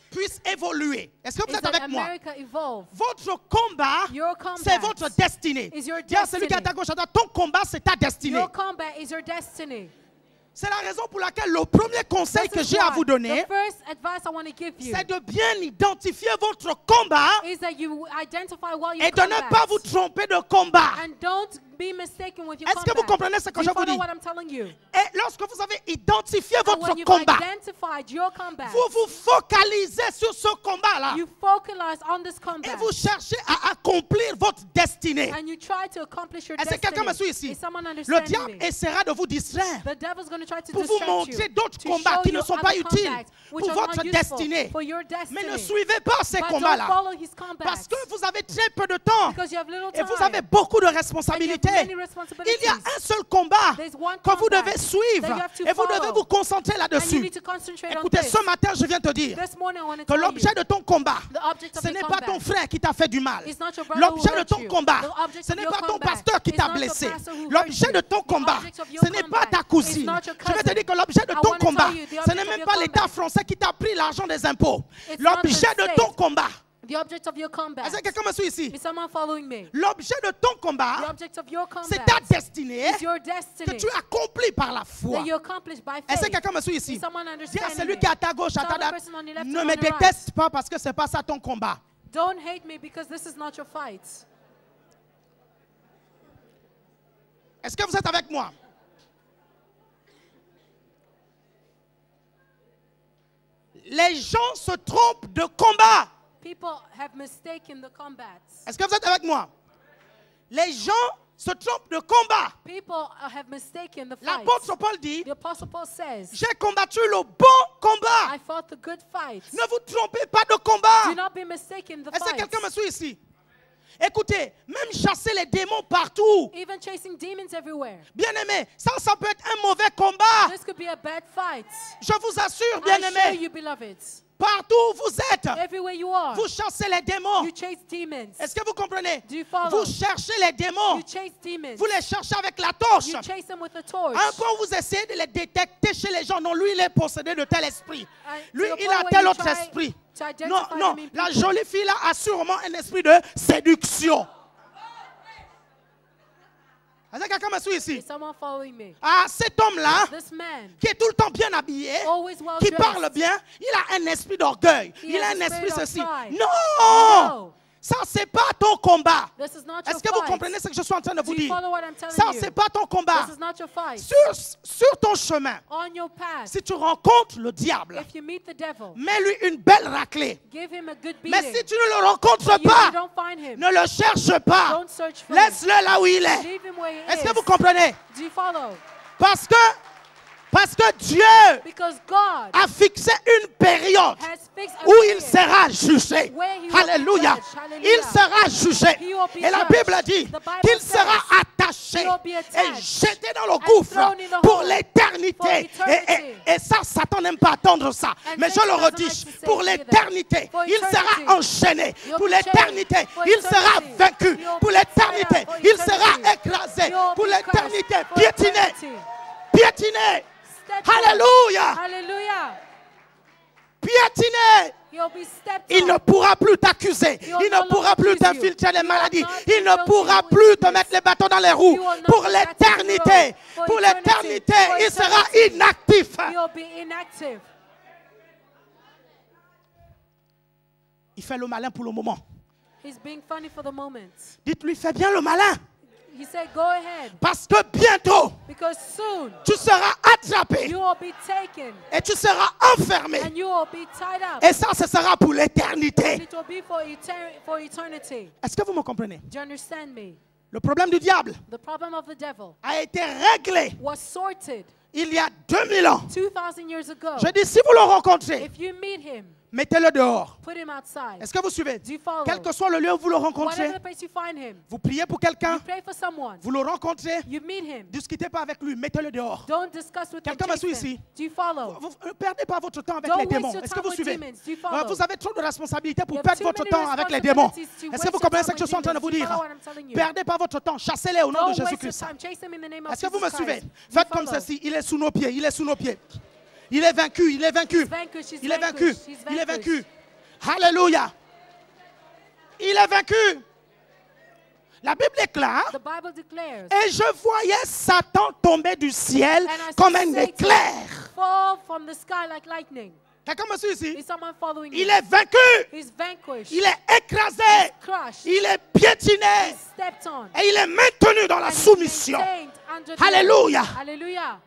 Speaker 3: puisse évoluer. Est-ce que vous
Speaker 2: is
Speaker 3: êtes
Speaker 2: that
Speaker 3: avec moi?
Speaker 2: America evolve.
Speaker 3: Votre combat,
Speaker 2: Your combat
Speaker 3: c'est votre destinée.
Speaker 2: is your
Speaker 3: Dis à celui qui est à ta
Speaker 2: destiny.
Speaker 3: gauche, attends, ton combat, c'est ta destinée.
Speaker 2: Your combat is your destiny.
Speaker 3: C'est la raison pour laquelle le premier conseil
Speaker 2: This
Speaker 3: que
Speaker 2: is
Speaker 3: j'ai à
Speaker 2: why
Speaker 3: vous donner,
Speaker 2: the first advice I want to give you
Speaker 3: c'est de bien identifier votre combat
Speaker 2: is that you identify well your
Speaker 3: et de ne
Speaker 2: combat.
Speaker 3: pas vous tromper de combat.
Speaker 2: And don't be mistaken with your
Speaker 3: Est-ce que vous
Speaker 2: combat.
Speaker 3: comprenez ce que
Speaker 2: Do
Speaker 3: je
Speaker 2: you
Speaker 3: vous
Speaker 2: follow
Speaker 3: dis?
Speaker 2: what I'm telling you?
Speaker 3: Et lorsque vous avez identifié
Speaker 2: And
Speaker 3: votre
Speaker 2: when you've
Speaker 3: combat,
Speaker 2: identified your combat,
Speaker 3: vous vous focalisez sur ce combat-là
Speaker 2: you focus on this
Speaker 3: et
Speaker 2: combat.
Speaker 3: vous cherchez à accomplir votre destinée.
Speaker 2: And you try to accomplish your
Speaker 3: Est-ce que quelqu'un me suit
Speaker 2: destiny.
Speaker 3: ici?
Speaker 2: Is someone
Speaker 3: Le
Speaker 2: understanding
Speaker 3: diable
Speaker 2: me?
Speaker 3: essaiera de vous distraire
Speaker 2: The devil's going to try to
Speaker 3: pour vous
Speaker 2: distract
Speaker 3: montrer
Speaker 2: you,
Speaker 3: d'autres
Speaker 2: to
Speaker 3: combats
Speaker 2: show
Speaker 3: qui ne
Speaker 2: you
Speaker 3: sont
Speaker 2: other
Speaker 3: pas utiles
Speaker 2: combats which
Speaker 3: pour
Speaker 2: are
Speaker 3: votre
Speaker 2: not useful
Speaker 3: destinée.
Speaker 2: for your destiny.
Speaker 3: Mais ne suivez pas ces
Speaker 2: But don't
Speaker 3: combats-là
Speaker 2: follow his combats.
Speaker 3: parce que vous avez très peu de temps
Speaker 2: Because you have little
Speaker 3: et
Speaker 2: time.
Speaker 3: vous avez beaucoup de
Speaker 2: And you have
Speaker 3: responsabilités.
Speaker 2: many
Speaker 3: Il
Speaker 2: responsibilities.
Speaker 3: y a un seul combat
Speaker 2: There's one
Speaker 3: que vous
Speaker 2: combat
Speaker 3: devez
Speaker 2: that
Speaker 3: suivre
Speaker 2: you have to
Speaker 3: et vous devez
Speaker 2: follow.
Speaker 3: vous concentrer
Speaker 2: And you
Speaker 3: là-dessus.
Speaker 2: need to concentrate on
Speaker 3: Écoutez,
Speaker 2: this.
Speaker 3: ce matin, je viens te dire
Speaker 2: This morning I want to
Speaker 3: que
Speaker 2: tell you,
Speaker 3: l'objet de ton combat,
Speaker 2: the object of
Speaker 3: ce
Speaker 2: your
Speaker 3: n'est pas
Speaker 2: combat
Speaker 3: ton frère qui t'a fait du mal.
Speaker 2: is not your brother who
Speaker 3: L'objet de
Speaker 2: hurt
Speaker 3: ton
Speaker 2: you.
Speaker 3: combat,
Speaker 2: The object
Speaker 3: ce
Speaker 2: of
Speaker 3: n'est
Speaker 2: your
Speaker 3: pas ton
Speaker 2: combat
Speaker 3: pasteur qui
Speaker 2: is
Speaker 3: t'a
Speaker 2: not your
Speaker 3: blessé.
Speaker 2: pastor who hurt
Speaker 3: L'objet
Speaker 2: you.
Speaker 3: de ton
Speaker 2: The
Speaker 3: combat,
Speaker 2: object of your
Speaker 3: ce n'est pas
Speaker 2: combat
Speaker 3: ta
Speaker 2: is
Speaker 3: cousine.
Speaker 2: not your
Speaker 3: Je vais te
Speaker 2: cousin.
Speaker 3: dire que l'objet de
Speaker 2: I
Speaker 3: ton
Speaker 2: wanna tell
Speaker 3: combat,
Speaker 2: you, the
Speaker 3: ce n'est
Speaker 2: object of
Speaker 3: même
Speaker 2: your
Speaker 3: pas l'État
Speaker 2: combat.
Speaker 3: français qui t'a pris l'argent des impôts.
Speaker 2: It's not
Speaker 3: L'objet
Speaker 2: the
Speaker 3: de
Speaker 2: state.
Speaker 3: ton combat,
Speaker 2: The object of your combat.
Speaker 3: est-ce que quelqu'un me suit ici?
Speaker 2: Is someone following me?
Speaker 3: L'objet de ton
Speaker 2: The
Speaker 3: combat,
Speaker 2: object of your combat
Speaker 3: c'est ta destinée
Speaker 2: is your
Speaker 3: que
Speaker 2: destiny
Speaker 3: tu accomplis par la foi.
Speaker 2: that you accomplish by
Speaker 3: Est-ce que
Speaker 2: faith.
Speaker 3: quelqu'un me suit ici?
Speaker 2: Is someone
Speaker 3: Dis à
Speaker 2: understanding
Speaker 3: celui
Speaker 2: me?
Speaker 3: qui est à ta gauche, à
Speaker 2: Tell
Speaker 3: ta
Speaker 2: the
Speaker 3: droite,
Speaker 2: person on your left
Speaker 3: ne
Speaker 2: and
Speaker 3: me
Speaker 2: on your right.
Speaker 3: déteste pas parce que ce n'est pas ça ton combat.
Speaker 2: Don't hate me because this is not your fight.
Speaker 3: Est-ce que vous êtes avec moi? Les gens se trompent de combat.
Speaker 2: People have mistaken the combats.
Speaker 3: Est-ce que vous êtes avec moi? Les gens se trompent de combat.
Speaker 2: People uh, have mistaken the fight.
Speaker 3: L'apôtre Paul dit,
Speaker 2: The apostle Paul says,
Speaker 3: j'ai combattu le bon combat.
Speaker 2: I fought the good fight.
Speaker 3: Ne vous trompez pas de combat.
Speaker 2: Do not be mistaken the
Speaker 3: Est-ce que
Speaker 2: fight.
Speaker 3: quelqu'un me suit ici? Écoutez, même chasser les démons partout.
Speaker 2: Even chasing demons everywhere.
Speaker 3: Bien aimé, ça, ça peut être un mauvais combat.
Speaker 2: This could be a bad fight.
Speaker 3: Je vous assure, bien
Speaker 2: I assure
Speaker 3: aimé,
Speaker 2: you, beloved,
Speaker 3: partout où vous êtes,
Speaker 2: everywhere you are,
Speaker 3: vous chassez les démons.
Speaker 2: you chase demons.
Speaker 3: Est-ce que vous comprenez?
Speaker 2: Do you follow?
Speaker 3: Vous cherchez les démons.
Speaker 2: You chase demons.
Speaker 3: Vous les cherchez avec la torche.
Speaker 2: You chase them with a torch.
Speaker 3: À un point où vous essayez de les détecter chez les gens. Non, lui, il est possédé de tel esprit.
Speaker 2: And
Speaker 3: Lui,
Speaker 2: to the
Speaker 3: il
Speaker 2: point
Speaker 3: a
Speaker 2: where
Speaker 3: tel
Speaker 2: you
Speaker 3: autre
Speaker 2: try
Speaker 3: esprit.
Speaker 2: to identify
Speaker 3: Non, non,
Speaker 2: them in
Speaker 3: la
Speaker 2: people.
Speaker 3: jolie fille là a sûrement un esprit de séduction. Est-ce que quelqu'un me suit ici?
Speaker 2: Is someone following me?
Speaker 3: Ah, cet homme-là,
Speaker 2: This man,
Speaker 3: qui est tout le temps bien habillé,
Speaker 2: always well
Speaker 3: qui
Speaker 2: dressed.
Speaker 3: parle bien, il a un esprit d'orgueil.
Speaker 2: He
Speaker 3: Il a
Speaker 2: has
Speaker 3: un
Speaker 2: a
Speaker 3: esprit
Speaker 2: spirit of
Speaker 3: ceci.
Speaker 2: pride.
Speaker 3: Non!
Speaker 2: No.
Speaker 3: Ça, c'est pas ton combat.
Speaker 2: This is not
Speaker 3: Est-ce
Speaker 2: your
Speaker 3: que vous
Speaker 2: fight.
Speaker 3: comprenez ce que je suis en train de vous
Speaker 2: Do you
Speaker 3: dire?
Speaker 2: follow what I'm telling
Speaker 3: Ça,
Speaker 2: you?
Speaker 3: c'est pas ton combat.
Speaker 2: This is not your fight.
Speaker 3: Sur, sur ton chemin,
Speaker 2: On your path,
Speaker 3: si tu rencontres le diable,
Speaker 2: if you meet the devil,
Speaker 3: mets-lui une belle raclée.
Speaker 2: give him a good
Speaker 3: Mais
Speaker 2: beating.
Speaker 3: si tu ne le rencontres
Speaker 2: But you,
Speaker 3: pas,
Speaker 2: you don't find him.
Speaker 3: ne le cherche pas.
Speaker 2: Don't search for him.
Speaker 3: Laisse-le là où il est.
Speaker 2: Leave him where he
Speaker 3: Est-ce que
Speaker 2: is.
Speaker 3: vous comprenez?
Speaker 2: Do you follow?
Speaker 3: Parce que, parce que Dieu
Speaker 2: Because God
Speaker 3: a fixé une période
Speaker 2: has fixed a
Speaker 3: où il
Speaker 2: period
Speaker 3: sera jugé.
Speaker 2: where he will be
Speaker 3: Alléluia.
Speaker 2: judged. Hallelujah.
Speaker 3: Il sera jugé.
Speaker 2: He will be
Speaker 3: Et la
Speaker 2: judged.
Speaker 3: Bible dit
Speaker 2: The Bible
Speaker 3: qu'il
Speaker 2: says
Speaker 3: sera attaché
Speaker 2: he will be
Speaker 3: et
Speaker 2: attached
Speaker 3: jeté dans le
Speaker 2: and
Speaker 3: gouffre
Speaker 2: thrown in the
Speaker 3: pour
Speaker 2: hole
Speaker 3: l'éternité.
Speaker 2: for
Speaker 3: Et,
Speaker 2: eternity.
Speaker 3: et- et ça, Satan n'aime pas attendre ça.
Speaker 2: And
Speaker 3: Mais je
Speaker 2: Satan
Speaker 3: le
Speaker 2: doesn't
Speaker 3: redis,
Speaker 2: like to say
Speaker 3: pour
Speaker 2: it either.
Speaker 3: l'éternité,
Speaker 2: For
Speaker 3: il
Speaker 2: eternity.
Speaker 3: sera enchaîné.
Speaker 2: You'll
Speaker 3: Pour
Speaker 2: be
Speaker 3: l'éternité,
Speaker 2: chained. For
Speaker 3: il sera
Speaker 2: eternity.
Speaker 3: vaincu.
Speaker 2: You'll
Speaker 3: Pour
Speaker 2: be
Speaker 3: l'éternité,
Speaker 2: tired. For
Speaker 3: il sera
Speaker 2: eternity.
Speaker 3: écrasé.
Speaker 2: You'll
Speaker 3: Pour
Speaker 2: be
Speaker 3: l'éternité,
Speaker 2: crushed. For
Speaker 3: piétiné.
Speaker 2: eternity.
Speaker 3: Piétiné.
Speaker 2: Stepped on.
Speaker 3: Alléluia.
Speaker 2: Hallelujah.
Speaker 3: Piétiné.
Speaker 2: You'll be stepped
Speaker 3: Il ne
Speaker 2: on.
Speaker 3: pourra plus t'accuser.
Speaker 2: He will
Speaker 3: Il
Speaker 2: no
Speaker 3: ne pourra
Speaker 2: longer
Speaker 3: plus
Speaker 2: accuse you.
Speaker 3: t'infiltrer les
Speaker 2: He will
Speaker 3: maladies.
Speaker 2: not
Speaker 3: Il ne
Speaker 2: fill
Speaker 3: pourra
Speaker 2: you with
Speaker 3: plus te
Speaker 2: sickness.
Speaker 3: mettre les bâtons dans les roues.
Speaker 2: He will not
Speaker 3: Pour
Speaker 2: put that in
Speaker 3: l'éternité.
Speaker 2: the road. For
Speaker 3: Pour
Speaker 2: eternity.
Speaker 3: l'éternité,
Speaker 2: For
Speaker 3: il sera
Speaker 2: eternity.
Speaker 3: inactif.
Speaker 2: You'll be inactive.
Speaker 3: Il fait le malin pour le moment.
Speaker 2: He's being funny for the moment.
Speaker 3: Dites-lui, fais bien le malin.
Speaker 2: He said, go ahead.
Speaker 3: Parce que bientôt,
Speaker 2: Because soon
Speaker 3: tu seras attrapé
Speaker 2: you will be taken
Speaker 3: et tu seras enfermé.
Speaker 2: and you will be tied up.
Speaker 3: Et ça, ce sera pour
Speaker 2: And
Speaker 3: l'éternité.
Speaker 2: it will be for, eter- for eternity.
Speaker 3: Est-ce que vous me comprenez?
Speaker 2: Do you understand me?
Speaker 3: Le problème du diable
Speaker 2: The problem of the devil
Speaker 3: a été réglé
Speaker 2: was sorted
Speaker 3: il y a deux mille ans.
Speaker 2: two thousand years ago.
Speaker 3: Je dis, si vous le rencontrez,
Speaker 2: If you meet him,
Speaker 3: mettez-le dehors.
Speaker 2: put him outside.
Speaker 3: Est-ce que vous suivez?
Speaker 2: Do you follow?
Speaker 3: Quel que soit le lieu où vous le rencontrez,
Speaker 2: Whatever the place you find him,
Speaker 3: vous priez pour quelqu'un,
Speaker 2: you pray for someone,
Speaker 3: vous le rencontrez,
Speaker 2: you meet him.
Speaker 3: discutez pas avec lui, mettez-le dehors.
Speaker 2: Don't discuss with him.
Speaker 3: Quelqu'un me
Speaker 2: chase
Speaker 3: suit
Speaker 2: him.
Speaker 3: ici?
Speaker 2: Do you follow?
Speaker 3: Vous ne perdez pas votre temps avec
Speaker 2: Don't
Speaker 3: les démons.
Speaker 2: waste your
Speaker 3: Est-ce que
Speaker 2: time
Speaker 3: vous
Speaker 2: with
Speaker 3: suivez?
Speaker 2: demons. Do you
Speaker 3: Ouais,
Speaker 2: follow?
Speaker 3: Vous avez trop de responsabilités pour
Speaker 2: You have
Speaker 3: perdre
Speaker 2: too
Speaker 3: votre
Speaker 2: many
Speaker 3: temps avec les démons.
Speaker 2: responsibilities to
Speaker 3: Est-ce
Speaker 2: waste
Speaker 3: que vous
Speaker 2: your
Speaker 3: comprenez
Speaker 2: time
Speaker 3: ce que je
Speaker 2: with
Speaker 3: suis en train de vous
Speaker 2: demons. Do you
Speaker 3: dire?
Speaker 2: follow what I'm telling you?
Speaker 3: Perdez pas votre temps, chassez-les au nom de
Speaker 2: Don't waste your
Speaker 3: Jésus-Christ.
Speaker 2: time. Chase him in the name of
Speaker 3: Est-ce que vous me
Speaker 2: Jesus
Speaker 3: suivez?
Speaker 2: Christ. Do you
Speaker 3: Faites comme
Speaker 2: follow?
Speaker 3: ceci, il est sous nos pieds, il est sous nos pieds. Il est vaincu, il est vaincu.
Speaker 2: He's vanquished, he's
Speaker 3: Il est vaincu,
Speaker 2: vanquished, he's
Speaker 3: il est vaincu.
Speaker 2: vanquished.
Speaker 3: Alléluia. Il est vaincu. La Bible déclare,
Speaker 2: The Bible declares,
Speaker 3: et je voyais Satan tomber du ciel
Speaker 2: and I
Speaker 3: comme
Speaker 2: saw
Speaker 3: un
Speaker 2: Satan
Speaker 3: éclair.
Speaker 2: fall from the sky like lightning.
Speaker 3: Quelqu'un me suit ici?
Speaker 2: Is someone following
Speaker 3: Il
Speaker 2: me?
Speaker 3: est vaincu.
Speaker 2: He's vanquished.
Speaker 3: Il est écrasé.
Speaker 2: Crushed.
Speaker 3: Il est piétiné.
Speaker 2: He's stepped on.
Speaker 3: Et il est maintenu dans la
Speaker 2: And he's
Speaker 3: soumission.
Speaker 2: maintained under the-
Speaker 3: Alléluia.
Speaker 2: Hallelujah.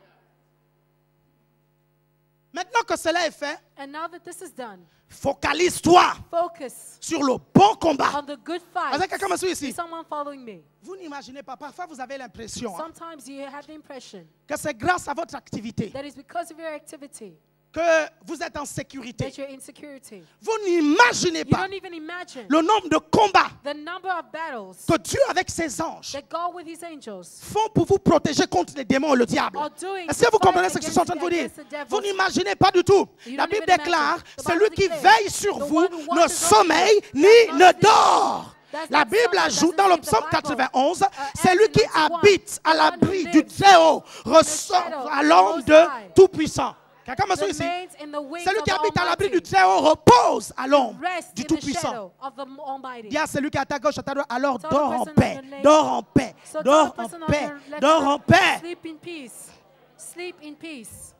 Speaker 3: Maintenant que cela est fait,
Speaker 2: And now that this is done,
Speaker 3: focalise-toi
Speaker 2: focus
Speaker 3: sur le bon combat.
Speaker 2: on the good fight.
Speaker 3: Est-ce que quelqu'un me suit ici?
Speaker 2: Is someone following me?
Speaker 3: Vous n'imaginez pas, parfois vous avez l'impression hein,
Speaker 2: Sometimes you have the impression
Speaker 3: que c'est grâce à votre activité
Speaker 2: that it's because of your activity
Speaker 3: que vous êtes en sécurité.
Speaker 2: that you're in security.
Speaker 3: Vous n'imaginez
Speaker 2: You
Speaker 3: pas
Speaker 2: don't even imagine
Speaker 3: le nombre de combats
Speaker 2: the number of battles
Speaker 3: que Dieu avec ses anges
Speaker 2: that God with his angels
Speaker 3: font pour vous protéger contre les démons et le diable.
Speaker 2: are doing
Speaker 3: Est-ce que
Speaker 2: to
Speaker 3: vous
Speaker 2: fight
Speaker 3: comprenez ce que je suis en train de vous dire?
Speaker 2: against the devil.
Speaker 3: Vous n'imaginez pas du tout.
Speaker 2: You
Speaker 3: La
Speaker 2: don't
Speaker 3: Bible
Speaker 2: even
Speaker 3: déclare,
Speaker 2: imagine. The
Speaker 3: celui
Speaker 2: Bible
Speaker 3: qui
Speaker 2: declares,
Speaker 3: veille sur
Speaker 2: the
Speaker 3: vous
Speaker 2: one who
Speaker 3: ne
Speaker 2: watches over you
Speaker 3: sommeille
Speaker 2: does
Speaker 3: ni
Speaker 2: not
Speaker 3: ne
Speaker 2: sleep.
Speaker 3: dort.
Speaker 2: Does
Speaker 3: La
Speaker 2: not
Speaker 3: Bible
Speaker 2: slumber,
Speaker 3: ajoute
Speaker 2: doesn't
Speaker 3: dans le
Speaker 2: sleep. The
Speaker 3: psaume
Speaker 2: Bible,
Speaker 3: quatre-vingt-onze,
Speaker 2: uh,
Speaker 3: celui qui
Speaker 2: ninety-one,
Speaker 3: habite à
Speaker 2: the one
Speaker 3: l'abri
Speaker 2: who
Speaker 3: du
Speaker 2: lives
Speaker 3: Très-Haut
Speaker 2: in the
Speaker 3: ressort
Speaker 2: shadow
Speaker 3: à
Speaker 2: of the
Speaker 3: l'ombre
Speaker 2: Most
Speaker 3: de
Speaker 2: High.
Speaker 3: Tout-Puissant. Quelqu'un me suit ici?
Speaker 2: remains in the wings
Speaker 3: Celui
Speaker 2: of
Speaker 3: qui
Speaker 2: the
Speaker 3: habite à l'abri du
Speaker 2: Almighty.
Speaker 3: Très-Haut repose à l'ombre
Speaker 2: Rest
Speaker 3: du
Speaker 2: in the
Speaker 3: Tout-Puissant.
Speaker 2: shadow of the Almighty.
Speaker 3: Dis à celui qui est à ta gauche, à ta droite, alors
Speaker 2: Tell the
Speaker 3: dors en
Speaker 2: person
Speaker 3: paix,
Speaker 2: on your left.
Speaker 3: dors en paix,
Speaker 2: So tell
Speaker 3: dors
Speaker 2: the
Speaker 3: en
Speaker 2: person on
Speaker 3: paix,
Speaker 2: your left
Speaker 3: dors en
Speaker 2: side,
Speaker 3: paix.
Speaker 2: Sleep in peace. Sleep in peace.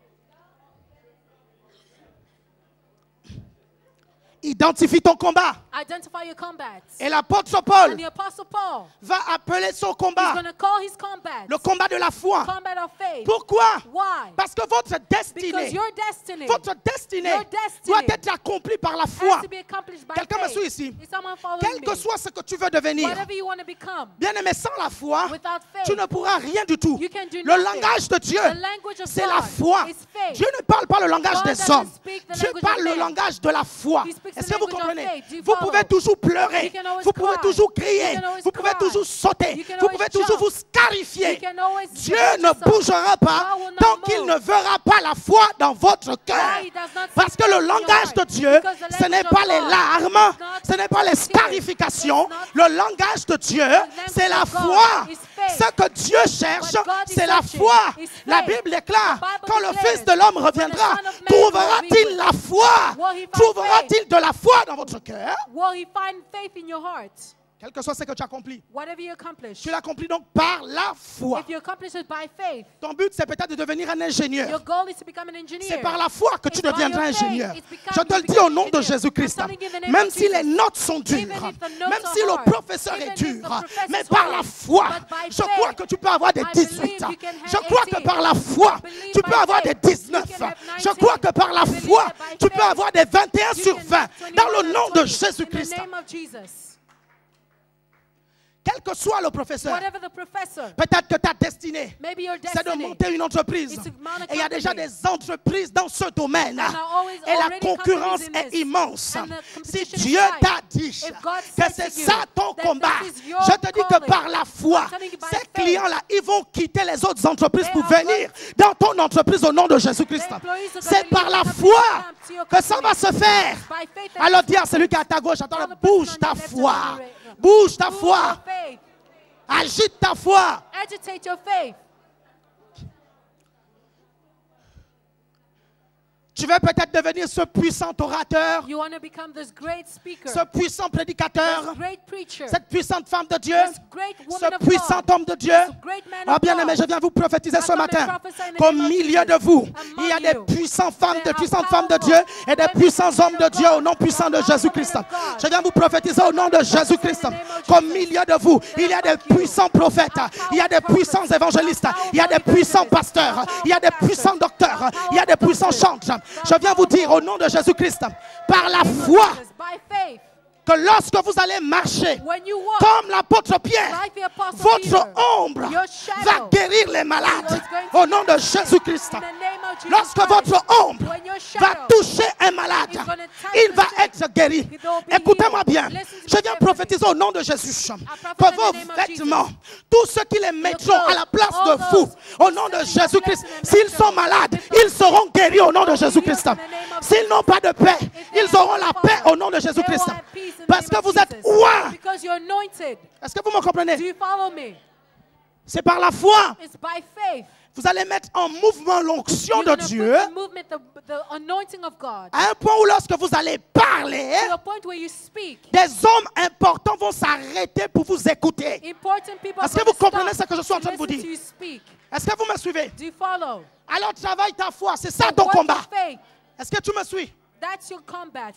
Speaker 3: Identifie ton combat.
Speaker 2: Identify your combats.
Speaker 3: Et l'apôtre Paul
Speaker 2: And the Apostle Paul
Speaker 3: va appeler son
Speaker 2: is
Speaker 3: combat
Speaker 2: going to call his combat
Speaker 3: le combat de la foi.
Speaker 2: combat of faith.
Speaker 3: Pourquoi?
Speaker 2: Why?
Speaker 3: Parce que votre
Speaker 2: Because
Speaker 3: destinée,
Speaker 2: your destiny
Speaker 3: votre destinée
Speaker 2: Your destiny
Speaker 3: doit être accomplie par la foi.
Speaker 2: has to be accomplished by
Speaker 3: Quelqu'un me
Speaker 2: faith.
Speaker 3: suit ici?
Speaker 2: Is someone following
Speaker 3: Quel
Speaker 2: me?
Speaker 3: que soit ce que tu veux devenir,
Speaker 2: Whatever you want to become,
Speaker 3: bien-aimé, sans la foi,
Speaker 2: without faith,
Speaker 3: tu ne pourras rien du tout.
Speaker 2: you can do
Speaker 3: Le
Speaker 2: nothing.
Speaker 3: langage de Dieu,
Speaker 2: The language of
Speaker 3: c'est
Speaker 2: God
Speaker 3: la foi.
Speaker 2: is faith.
Speaker 3: Dieu ne parle pas le langage
Speaker 2: God
Speaker 3: des
Speaker 2: doesn't
Speaker 3: hommes.
Speaker 2: speak the
Speaker 3: Dieu
Speaker 2: language
Speaker 3: parle
Speaker 2: of
Speaker 3: le
Speaker 2: men.
Speaker 3: langage de la foi.
Speaker 2: He speaks
Speaker 3: Est-ce
Speaker 2: the
Speaker 3: que vous
Speaker 2: language of
Speaker 3: comprenez?
Speaker 2: faith. Do you
Speaker 3: Vous
Speaker 2: follow?
Speaker 3: pouvez toujours pleurer.
Speaker 2: You can always
Speaker 3: Vous pouvez
Speaker 2: cry.
Speaker 3: toujours crier.
Speaker 2: You can always
Speaker 3: Vous pouvez
Speaker 2: cry.
Speaker 3: toujours sauter.
Speaker 2: You can
Speaker 3: Vous
Speaker 2: always
Speaker 3: pouvez toujours
Speaker 2: jump.
Speaker 3: vous scarifier.
Speaker 2: You can always
Speaker 3: Dieu
Speaker 2: defend
Speaker 3: ne
Speaker 2: yourself.
Speaker 3: bougera pas
Speaker 2: God will not
Speaker 3: tant
Speaker 2: move.
Speaker 3: qu'il ne verra pas la foi dans votre cœur.
Speaker 2: Why he does not
Speaker 3: Parce
Speaker 2: see
Speaker 3: que le
Speaker 2: faith in your
Speaker 3: langage de
Speaker 2: heart?
Speaker 3: Dieu,
Speaker 2: Because the
Speaker 3: ce n'est
Speaker 2: language
Speaker 3: pas
Speaker 2: of
Speaker 3: les
Speaker 2: God
Speaker 3: larmes,
Speaker 2: is not
Speaker 3: ce n'est pas les
Speaker 2: tears.
Speaker 3: scarifications.
Speaker 2: It's not-
Speaker 3: Le langage de Dieu, c'est la
Speaker 2: of God
Speaker 3: foi.
Speaker 2: is faith.
Speaker 3: Ce que Dieu cherche,
Speaker 2: What God is
Speaker 3: c'est la
Speaker 2: searching
Speaker 3: foi.
Speaker 2: is
Speaker 3: La
Speaker 2: faith.
Speaker 3: Bible déclare,
Speaker 2: The Bible
Speaker 3: quand le
Speaker 2: declares,
Speaker 3: Fils de l'homme
Speaker 2: when
Speaker 3: reviendra,
Speaker 2: the Son of Man will
Speaker 3: trouvera-t-il
Speaker 2: be
Speaker 3: la foi?
Speaker 2: Will he find
Speaker 3: Trouvera-t-il de la foi dans votre cœur?
Speaker 2: Will he find faith in your heart?
Speaker 3: Quel que soit ce que tu accomplis.
Speaker 2: Whatever you accomplish.
Speaker 3: Tu l'accomplis donc par la foi.
Speaker 2: If you accomplish it by faith,
Speaker 3: Ton but, c'est peut-être de devenir un
Speaker 2: your
Speaker 3: ingénieur.
Speaker 2: goal is to become an engineer.
Speaker 3: C'est par la foi que tu
Speaker 2: It's by
Speaker 3: deviendras
Speaker 2: your faith.
Speaker 3: ingénieur.
Speaker 2: It's because
Speaker 3: Je te
Speaker 2: you
Speaker 3: le dis
Speaker 2: become
Speaker 3: au nom de
Speaker 2: engineer.
Speaker 3: Jésus-Christ.
Speaker 2: I'm telling you in the name
Speaker 3: Même
Speaker 2: of
Speaker 3: si
Speaker 2: Jesus.
Speaker 3: les notes sont
Speaker 2: Even
Speaker 3: dures,
Speaker 2: if the notes
Speaker 3: même
Speaker 2: are
Speaker 3: si le
Speaker 2: hard,
Speaker 3: professeur
Speaker 2: even
Speaker 3: est
Speaker 2: if the
Speaker 3: dur,
Speaker 2: professor
Speaker 3: mais
Speaker 2: is
Speaker 3: par
Speaker 2: hard,
Speaker 3: la foi,
Speaker 2: but by
Speaker 3: je crois
Speaker 2: faith,
Speaker 3: que tu peux avoir des
Speaker 2: I believe
Speaker 3: dix-huit.
Speaker 2: you can have
Speaker 3: Je crois que
Speaker 2: eighteen.
Speaker 3: par la foi,
Speaker 2: I believe
Speaker 3: tu peux
Speaker 2: by
Speaker 3: avoir des
Speaker 2: faith, you
Speaker 3: dix-neuf.
Speaker 2: can have
Speaker 3: Je
Speaker 2: nineteen.
Speaker 3: crois que par la
Speaker 2: I believe
Speaker 3: foi,
Speaker 2: that by
Speaker 3: tu peux
Speaker 2: faith,
Speaker 3: avoir des vingt et un
Speaker 2: you
Speaker 3: sur
Speaker 2: can
Speaker 3: vingt.
Speaker 2: have
Speaker 3: Dans le
Speaker 2: twenty-one
Speaker 3: nom
Speaker 2: or
Speaker 3: de
Speaker 2: twenty.
Speaker 3: Jésus-Christ.
Speaker 2: In the name of Jesus.
Speaker 3: Quel que soit le professeur,
Speaker 2: Whatever the professor,
Speaker 3: peut-être que ta destinée,
Speaker 2: maybe your
Speaker 3: c'est de
Speaker 2: destiny.
Speaker 3: monter une entreprise.
Speaker 2: It's to mount a
Speaker 3: Et il y a déjà
Speaker 2: company.
Speaker 3: des entreprises dans ce domaine.
Speaker 2: And there are always
Speaker 3: Et la
Speaker 2: already
Speaker 3: concurrence
Speaker 2: companies in
Speaker 3: est
Speaker 2: this.
Speaker 3: immense.
Speaker 2: And the
Speaker 3: Si
Speaker 2: competition is
Speaker 3: Dieu
Speaker 2: high.
Speaker 3: t'a dit
Speaker 2: If God
Speaker 3: que
Speaker 2: said
Speaker 3: c'est
Speaker 2: to you
Speaker 3: ça ton
Speaker 2: that
Speaker 3: combat,
Speaker 2: this is your
Speaker 3: je te dis que
Speaker 2: calling,
Speaker 3: par la foi,
Speaker 2: I'm telling you by
Speaker 3: ces
Speaker 2: faith,
Speaker 3: clients-là, ils vont quitter les autres entreprises
Speaker 2: they
Speaker 3: pour
Speaker 2: are
Speaker 3: venir dans ton entreprise au nom de Jésus-Christ.
Speaker 2: The employees are
Speaker 3: C'est
Speaker 2: gonna
Speaker 3: par
Speaker 2: leave
Speaker 3: la
Speaker 2: the company
Speaker 3: foi
Speaker 2: and come to your
Speaker 3: que ça
Speaker 2: company.
Speaker 3: va se faire.
Speaker 2: By faith that
Speaker 3: Alors
Speaker 2: it's
Speaker 3: dis à celui qui est à ta gauche, attends,
Speaker 2: Tell the
Speaker 3: bouge
Speaker 2: person
Speaker 3: ta
Speaker 2: on your left
Speaker 3: foi.
Speaker 2: and right.
Speaker 3: Bouge ta
Speaker 2: Move
Speaker 3: foi.
Speaker 2: your faith.
Speaker 3: Agite ta foi.
Speaker 2: Agitate your faith.
Speaker 3: Tu veux peut-être devenir ce puissant orateur,
Speaker 2: You want to become this great speaker,
Speaker 3: ce puissant prédicateur,
Speaker 2: this great preacher,
Speaker 3: cette puissante femme de Dieu,
Speaker 2: this great woman
Speaker 3: ce
Speaker 2: of
Speaker 3: puissant
Speaker 2: God,
Speaker 3: homme de Dieu.
Speaker 2: this great man
Speaker 3: Oh
Speaker 2: of
Speaker 3: bien-aimé,
Speaker 2: God.
Speaker 3: je viens vous prophétiser
Speaker 2: I
Speaker 3: ce
Speaker 2: come and
Speaker 3: matin
Speaker 2: prophesy in the
Speaker 3: qu'au
Speaker 2: name of
Speaker 3: milieu
Speaker 2: Jesus.
Speaker 3: de vous,
Speaker 2: Among
Speaker 3: il y a des
Speaker 2: you,
Speaker 3: puissants femmes,
Speaker 2: there
Speaker 3: des
Speaker 2: are
Speaker 3: puissantes femmes de
Speaker 2: powerful
Speaker 3: Dieu et des
Speaker 2: women
Speaker 3: puissants
Speaker 2: and
Speaker 3: hommes de
Speaker 2: men of
Speaker 3: Dieu au
Speaker 2: God.
Speaker 3: nom puissant de
Speaker 2: Powerful
Speaker 3: Jésus-Christ.
Speaker 2: women of God.
Speaker 3: Je viens vous prophétiser au nom de Jésus-Christ qu'au milieu de vous, il y a des puissants prophètes, il y a des puissants évangélistes, il y a des puissants pasteurs, il y a des puissants docteurs, il y a des puissants chantres. Je viens vous dire au nom de Jésus-Christ, par la foi,
Speaker 2: By faith,
Speaker 3: que lorsque vous allez marcher,
Speaker 2: when you walk,
Speaker 3: comme l'apôtre Pierre,
Speaker 2: like the apostle
Speaker 3: votre
Speaker 2: Peter,
Speaker 3: ombre
Speaker 2: your shadow
Speaker 3: va guérir les malades
Speaker 2: is going to
Speaker 3: au nom de Jésus-Christ.
Speaker 2: in the name of Jesus
Speaker 3: Lorsque
Speaker 2: Christ,
Speaker 3: votre ombre
Speaker 2: when your
Speaker 3: va
Speaker 2: shadow
Speaker 3: toucher un malade,
Speaker 2: is gonna touch
Speaker 3: il
Speaker 2: the
Speaker 3: va
Speaker 2: sick,
Speaker 3: être guéri.
Speaker 2: he will be
Speaker 3: Écoutez-moi
Speaker 2: healed.
Speaker 3: bien.
Speaker 2: Listen to
Speaker 3: Je
Speaker 2: me
Speaker 3: viens
Speaker 2: carefully.
Speaker 3: prophétiser au nom de Jésus
Speaker 2: prophesy
Speaker 3: que
Speaker 2: in
Speaker 3: vos
Speaker 2: the name of
Speaker 3: vêtements, tous ceux qui les mettront à la place
Speaker 2: all
Speaker 3: de vous,
Speaker 2: those
Speaker 3: au nom de
Speaker 2: who stand in
Speaker 3: Jésus-Christ,
Speaker 2: the place
Speaker 3: s'ils
Speaker 2: of
Speaker 3: sont
Speaker 2: them,
Speaker 3: malades,
Speaker 2: if those
Speaker 3: ils seront guéris au nom de Jésus-Christ.
Speaker 2: in the name of
Speaker 3: S'ils n'ont pas de paix,
Speaker 2: they
Speaker 3: ils auront
Speaker 2: have
Speaker 3: la
Speaker 2: no
Speaker 3: paix
Speaker 2: power,
Speaker 3: au nom de
Speaker 2: they
Speaker 3: Jésus-Christ.
Speaker 2: will have peace in the
Speaker 3: Parce que
Speaker 2: name of
Speaker 3: vous êtes
Speaker 2: Jesus.
Speaker 3: oint.
Speaker 2: Because you're anointed.
Speaker 3: Est-ce que vous me comprenez?
Speaker 2: Do you follow me?
Speaker 3: C'est par la foi.
Speaker 2: It's by faith.
Speaker 3: Vous allez mettre en mouvement l'onction
Speaker 2: You're
Speaker 3: de
Speaker 2: gonna
Speaker 3: Dieu
Speaker 2: put the movement, the, the anointing of God.
Speaker 3: à un point où lorsque vous allez parler,
Speaker 2: To the point where you speak.
Speaker 3: des hommes importants vont s'arrêter pour vous écouter.
Speaker 2: Important people
Speaker 3: Est-ce que
Speaker 2: are
Speaker 3: vous
Speaker 2: gonna
Speaker 3: comprenez
Speaker 2: stop
Speaker 3: ce que je suis en
Speaker 2: to
Speaker 3: train de vous
Speaker 2: listen
Speaker 3: dire?
Speaker 2: to you speak.
Speaker 3: Est-ce que vous me suivez?
Speaker 2: Do you follow?
Speaker 3: Alors travaille ta foi, c'est ça ton
Speaker 2: Work
Speaker 3: combat.
Speaker 2: your faith.
Speaker 3: Est-ce que tu me suis?
Speaker 2: That's your combat.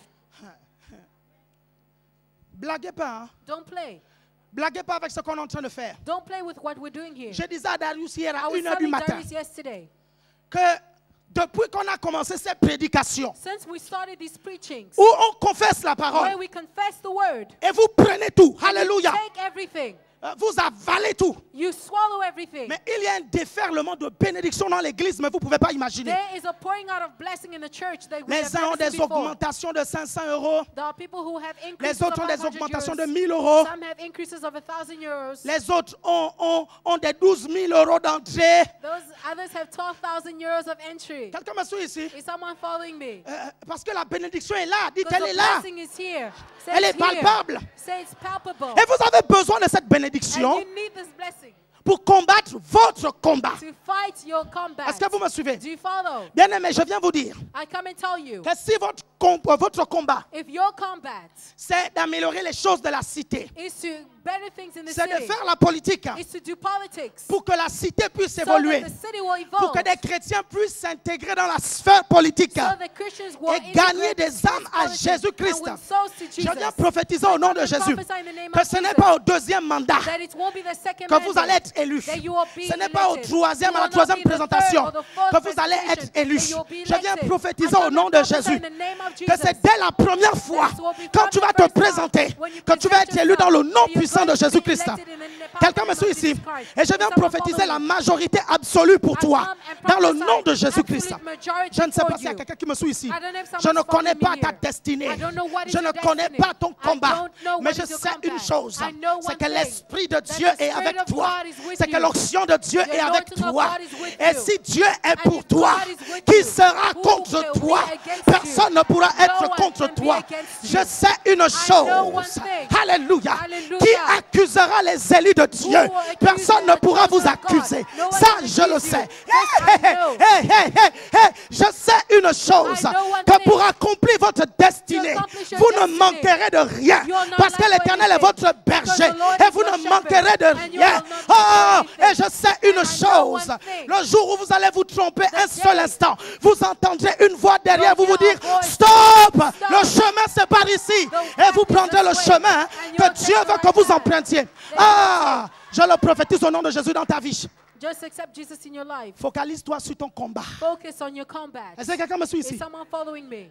Speaker 3: Blaguez pas, hein?
Speaker 2: Don't play.
Speaker 3: Blaguez pas avec ce qu'on est en train de faire.
Speaker 2: Don't play with what we're doing here.
Speaker 3: Je disais à Darius hier
Speaker 2: I
Speaker 3: à
Speaker 2: was
Speaker 3: une heure du
Speaker 2: telling
Speaker 3: matin
Speaker 2: Darius yesterday,
Speaker 3: que depuis qu'on a commencé cette prédication,
Speaker 2: since we started these preachings,
Speaker 3: où on confesse la
Speaker 2: where
Speaker 3: parole,
Speaker 2: we confess the word,
Speaker 3: et vous prenez tout,
Speaker 2: and you
Speaker 3: alléluia,
Speaker 2: take everything,
Speaker 3: euh, vous avalez tout.
Speaker 2: you swallow everything.
Speaker 3: Mais il y a un déferlement de bénédiction dans l'église, mais vous ne pouvez pas imaginer.
Speaker 2: There is a pouring out of blessing in the church that we
Speaker 3: Les
Speaker 2: have
Speaker 3: uns ont
Speaker 2: never seen
Speaker 3: des
Speaker 2: before.
Speaker 3: augmentations de cinq cents euros,
Speaker 2: There are people who have
Speaker 3: les
Speaker 2: increases
Speaker 3: autres
Speaker 2: of
Speaker 3: ont des
Speaker 2: five hundred
Speaker 3: augmentations de
Speaker 2: euros.
Speaker 3: mille euros,
Speaker 2: Some have increases of one thousand euros.
Speaker 3: les autres ont, ont, ont des douze mille euros d'entrée.
Speaker 2: Those others have twelve thousand euros of entry.
Speaker 3: Quelqu'un me suit ici?
Speaker 2: Is someone following me?
Speaker 3: Euh, parce que la bénédiction est là, dites
Speaker 2: Because
Speaker 3: elle est
Speaker 2: the
Speaker 3: là.
Speaker 2: blessing is here. Say
Speaker 3: Elle
Speaker 2: it's
Speaker 3: est palpable.
Speaker 2: Here. Say it's palpable.
Speaker 3: Et vous avez besoin de cette
Speaker 2: And
Speaker 3: bénédiction
Speaker 2: you need this blessing
Speaker 3: pour combattre votre combat.
Speaker 2: to fight your combat.
Speaker 3: Est-ce que vous me suivez?
Speaker 2: Do you follow?
Speaker 3: Bien aimé, je viens vous dire
Speaker 2: I come and tell you,
Speaker 3: que si votre, com- votre combat,
Speaker 2: if your combat
Speaker 3: c'est d'améliorer les choses de la cité,
Speaker 2: is to better things in the
Speaker 3: c'est de
Speaker 2: city,
Speaker 3: faire la politique
Speaker 2: is to do politics,
Speaker 3: pour que la cité puisse
Speaker 2: so
Speaker 3: évoluer,
Speaker 2: that the city will
Speaker 3: pour
Speaker 2: evolve,
Speaker 3: que des chrétiens puissent s'intégrer dans la sphère politique
Speaker 2: so that Christians will
Speaker 3: et gagner
Speaker 2: integrate
Speaker 3: des
Speaker 2: this
Speaker 3: âmes à
Speaker 2: politics
Speaker 3: Jésus-Christ.
Speaker 2: and win souls to
Speaker 3: Je
Speaker 2: Jesus.
Speaker 3: viens prophétiser au nom de
Speaker 2: I
Speaker 3: Jésus
Speaker 2: prophesy in the name
Speaker 3: que
Speaker 2: of
Speaker 3: ce n'est
Speaker 2: Jesus
Speaker 3: pas au deuxième mandat
Speaker 2: that it won't be the second
Speaker 3: que vous allez
Speaker 2: mandate,
Speaker 3: être élu.
Speaker 2: that you will be
Speaker 3: Ce n'est pas au
Speaker 2: elected.
Speaker 3: troisième,
Speaker 2: You
Speaker 3: à la
Speaker 2: will not
Speaker 3: troisième
Speaker 2: be the
Speaker 3: présentation
Speaker 2: third or the fourth
Speaker 3: que vous allez être
Speaker 2: presentation,
Speaker 3: élu.
Speaker 2: that you will be
Speaker 3: Je viens
Speaker 2: elected.
Speaker 3: prophétiser
Speaker 2: I
Speaker 3: au
Speaker 2: come
Speaker 3: nom
Speaker 2: and
Speaker 3: de
Speaker 2: prophesy
Speaker 3: Jésus
Speaker 2: in the name of
Speaker 3: que
Speaker 2: Jesus
Speaker 3: c'est dès la première fois,
Speaker 2: that it will be
Speaker 3: quand
Speaker 2: from
Speaker 3: tu
Speaker 2: the
Speaker 3: vas te
Speaker 2: first time,
Speaker 3: présenter,
Speaker 2: when you
Speaker 3: que tu vas
Speaker 2: present
Speaker 3: être élu dans le
Speaker 2: yourself,
Speaker 3: nom
Speaker 2: that you're
Speaker 3: puissant de
Speaker 2: going to be
Speaker 3: Jésus-Christ.
Speaker 2: elected in the powerful
Speaker 3: Quelqu'un me
Speaker 2: name of
Speaker 3: suit
Speaker 2: Jesus
Speaker 3: ici.
Speaker 2: Christ.
Speaker 3: Et je viens
Speaker 2: Someone follow
Speaker 3: prophétiser la
Speaker 2: me.
Speaker 3: majorité absolue pour
Speaker 2: I
Speaker 3: toi,
Speaker 2: come and
Speaker 3: dans le
Speaker 2: prophesy
Speaker 3: nom de Jésus-Christ.
Speaker 2: absolute majority
Speaker 3: Je ne sais
Speaker 2: for
Speaker 3: pas s'il y a
Speaker 2: you.
Speaker 3: quelqu'un qui me suit ici.
Speaker 2: I don't know if
Speaker 3: Je
Speaker 2: someone's
Speaker 3: ne connais
Speaker 2: following
Speaker 3: pas
Speaker 2: me
Speaker 3: ta
Speaker 2: here.
Speaker 3: destinée.
Speaker 2: I don't know what is
Speaker 3: Je
Speaker 2: your
Speaker 3: ne connais
Speaker 2: destiny.
Speaker 3: pas ton
Speaker 2: I
Speaker 3: combat.
Speaker 2: don't know
Speaker 3: Mais
Speaker 2: what
Speaker 3: je
Speaker 2: is your
Speaker 3: sais une
Speaker 2: combat.
Speaker 3: chose,
Speaker 2: I know
Speaker 3: c'est
Speaker 2: one
Speaker 3: que
Speaker 2: thing,
Speaker 3: l'Esprit de
Speaker 2: that
Speaker 3: Dieu
Speaker 2: the
Speaker 3: est
Speaker 2: Spirit
Speaker 3: avec
Speaker 2: of
Speaker 3: toi.
Speaker 2: God is with
Speaker 3: C'est que
Speaker 2: you.
Speaker 3: l'onction de Dieu
Speaker 2: The
Speaker 3: est avec
Speaker 2: anointing of
Speaker 3: toi.
Speaker 2: God is with
Speaker 3: Et
Speaker 2: you.
Speaker 3: si Dieu est
Speaker 2: And
Speaker 3: pour
Speaker 2: if
Speaker 3: toi,
Speaker 2: God is with
Speaker 3: qui
Speaker 2: you,
Speaker 3: sera
Speaker 2: who
Speaker 3: contre
Speaker 2: will be
Speaker 3: toi?
Speaker 2: against
Speaker 3: Personne
Speaker 2: you?
Speaker 3: ne pourra
Speaker 2: No
Speaker 3: être
Speaker 2: one
Speaker 3: contre
Speaker 2: can be
Speaker 3: toi.
Speaker 2: against
Speaker 3: Je
Speaker 2: you.
Speaker 3: sais une
Speaker 2: know one
Speaker 3: chose.
Speaker 2: thing.
Speaker 3: Alléluia.
Speaker 2: Hallelujah.
Speaker 3: Qui accusera les élus de Dieu?
Speaker 2: will accuse
Speaker 3: Personne
Speaker 2: the
Speaker 3: ne pourra vous
Speaker 2: children of God?
Speaker 3: accuser.
Speaker 2: No one
Speaker 3: Ça,
Speaker 2: can
Speaker 3: je le
Speaker 2: accuse
Speaker 3: sais.
Speaker 2: you. This I
Speaker 3: Hey,
Speaker 2: know.
Speaker 3: hey, hey, hey, hey. Je sais une chose.
Speaker 2: I know one
Speaker 3: Que
Speaker 2: thing.
Speaker 3: pour accomplir votre destinée,
Speaker 2: To accomplish your
Speaker 3: vous ne
Speaker 2: destiny,
Speaker 3: manquerez de rien.
Speaker 2: you will not
Speaker 3: Parce que
Speaker 2: lack
Speaker 3: l'Éternel est
Speaker 2: anything.
Speaker 3: votre berger.
Speaker 2: Because the Lord
Speaker 3: Et
Speaker 2: is
Speaker 3: vous
Speaker 2: your
Speaker 3: ne
Speaker 2: shepherd,
Speaker 3: manquerez de
Speaker 2: and you
Speaker 3: rien.
Speaker 2: will not
Speaker 3: Oh,
Speaker 2: lack
Speaker 3: et
Speaker 2: anything.
Speaker 3: je sais une
Speaker 2: And I know
Speaker 3: chose.
Speaker 2: one thing.
Speaker 3: Le jour où vous allez vous tromper un
Speaker 2: The
Speaker 3: seul
Speaker 2: day
Speaker 3: instant, vous entendrez une voix derrière vous
Speaker 2: you'll
Speaker 3: vous dire
Speaker 2: hear a voice.
Speaker 3: stop,
Speaker 2: Stop.
Speaker 3: le chemin c'est par ici.
Speaker 2: The
Speaker 3: Et vous
Speaker 2: path is
Speaker 3: prendrez le
Speaker 2: this way.
Speaker 3: chemin
Speaker 2: And
Speaker 3: que
Speaker 2: you'll
Speaker 3: Dieu
Speaker 2: take the
Speaker 3: veut que
Speaker 2: right
Speaker 3: vous
Speaker 2: path.
Speaker 3: empruntiez.
Speaker 2: Then
Speaker 3: Ah, je le prophétise au nom de Jésus dans ta vie.
Speaker 2: Just accept Jesus in your life.
Speaker 3: Focalise-toi sur ton combat.
Speaker 2: Focus on your combat.
Speaker 3: Est-ce que quelqu'un me suit
Speaker 2: Is
Speaker 3: ici?
Speaker 2: someone following me?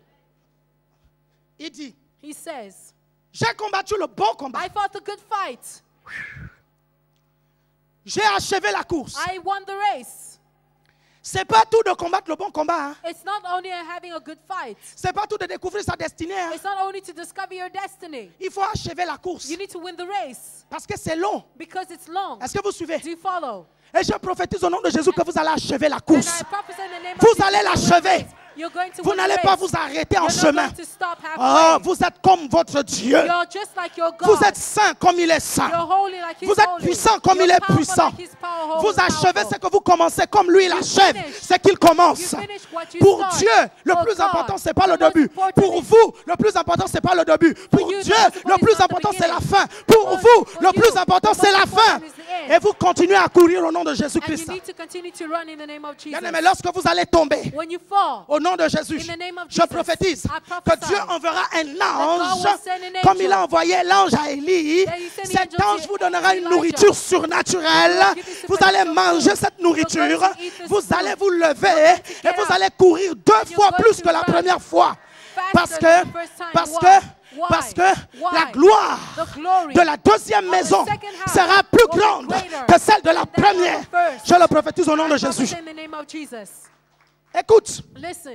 Speaker 3: Il dit,
Speaker 2: He says,
Speaker 3: j'ai combattu le bon combat.
Speaker 2: I fought a good fight.
Speaker 3: J'ai achevé la course.
Speaker 2: I won the race.
Speaker 3: C'est pas tout de combattre le bon combat. Hein.
Speaker 2: It's not only having a good fight.
Speaker 3: C'est pas tout de découvrir sa destinée. Hein.
Speaker 2: It's not only to discover your destiny.
Speaker 3: Il faut achever la course.
Speaker 2: You need to win the race
Speaker 3: Parce que c'est long.
Speaker 2: because it's long.
Speaker 3: Est-ce que vous suivez?
Speaker 2: Do you follow?
Speaker 3: Et je prophétise au nom de Jésus que vous allez achever la
Speaker 2: And
Speaker 3: course.
Speaker 2: I prophesy in the name of
Speaker 3: Vous
Speaker 2: Jesus,
Speaker 3: allez
Speaker 2: you will win
Speaker 3: l'achever.
Speaker 2: the race. You're going to
Speaker 3: Vous
Speaker 2: win the
Speaker 3: n'allez pas
Speaker 2: race.
Speaker 3: vous arrêter en
Speaker 2: You're
Speaker 3: chemin.
Speaker 2: not going to stop
Speaker 3: Oh,
Speaker 2: halfway.
Speaker 3: vous êtes comme votre Dieu.
Speaker 2: You're just like your God.
Speaker 3: Vous êtes saint comme il est saint.
Speaker 2: You're holy like He's
Speaker 3: Vous êtes
Speaker 2: holy.
Speaker 3: puissant comme
Speaker 2: You're
Speaker 3: il est
Speaker 2: powerful
Speaker 3: puissant.
Speaker 2: like He's powerful,
Speaker 3: Vous achevez
Speaker 2: powerful.
Speaker 3: ce que vous commencez comme lui il
Speaker 2: You
Speaker 3: achève
Speaker 2: finish.
Speaker 3: ce qu'il commence.
Speaker 2: You finish what you
Speaker 3: Pour
Speaker 2: start.
Speaker 3: Dieu, le
Speaker 2: For
Speaker 3: plus
Speaker 2: God,
Speaker 3: important, c'est pas le
Speaker 2: the most
Speaker 3: début.
Speaker 2: important
Speaker 3: Pour
Speaker 2: is-
Speaker 3: vous, le plus important, c'est pas le début. Pour
Speaker 2: you,
Speaker 3: Dieu,
Speaker 2: the most
Speaker 3: le
Speaker 2: important
Speaker 3: plus
Speaker 2: is not the
Speaker 3: important, c'est la
Speaker 2: beginning.
Speaker 3: fin. Pour
Speaker 2: For-
Speaker 3: vous,
Speaker 2: for
Speaker 3: le
Speaker 2: you,
Speaker 3: plus important,
Speaker 2: the
Speaker 3: c'est
Speaker 2: most
Speaker 3: la fin.
Speaker 2: important is the end.
Speaker 3: Et vous continuez à courir au nom de
Speaker 2: And
Speaker 3: Jésus-Christ.
Speaker 2: you need to continue to run in the name of Jesus.
Speaker 3: Bien-aimé, lorsque vous allez tomber,
Speaker 2: When you fall,
Speaker 3: au nom de Jésus,
Speaker 2: In the name of
Speaker 3: je
Speaker 2: Jesus,
Speaker 3: prophétise
Speaker 2: I prophesy
Speaker 3: que Dieu enverra un
Speaker 2: God
Speaker 3: ange,
Speaker 2: will send an angel,
Speaker 3: comme il a envoyé l'ange à Élie.
Speaker 2: that he sent the
Speaker 3: Cet
Speaker 2: angel
Speaker 3: ange
Speaker 2: to
Speaker 3: vous donnera une
Speaker 2: Elijah.
Speaker 3: nourriture surnaturelle.
Speaker 2: He will give you
Speaker 3: Vous allez
Speaker 2: supernatural
Speaker 3: manger
Speaker 2: food.
Speaker 3: cette nourriture.
Speaker 2: You're going to eat this
Speaker 3: Vous
Speaker 2: food.
Speaker 3: allez vous lever
Speaker 2: You're going to
Speaker 3: et
Speaker 2: get
Speaker 3: vous
Speaker 2: up.
Speaker 3: allez courir deux
Speaker 2: you're
Speaker 3: fois
Speaker 2: going
Speaker 3: plus
Speaker 2: to
Speaker 3: que la
Speaker 2: run
Speaker 3: première fois.
Speaker 2: faster
Speaker 3: Parce
Speaker 2: than
Speaker 3: que,
Speaker 2: the first time.
Speaker 3: parce
Speaker 2: Why?
Speaker 3: que,
Speaker 2: Why?
Speaker 3: parce que
Speaker 2: Why?
Speaker 3: la gloire
Speaker 2: The glory
Speaker 3: de la deuxième
Speaker 2: of the
Speaker 3: maison
Speaker 2: second house
Speaker 3: sera plus
Speaker 2: will be
Speaker 3: grande
Speaker 2: greater
Speaker 3: que celle de la
Speaker 2: than that of
Speaker 3: première.
Speaker 2: the first.
Speaker 3: Je le prophétise au nom de
Speaker 2: I prophesy
Speaker 3: Jésus.
Speaker 2: in the name of Jesus.
Speaker 3: Écoute,
Speaker 2: Listen,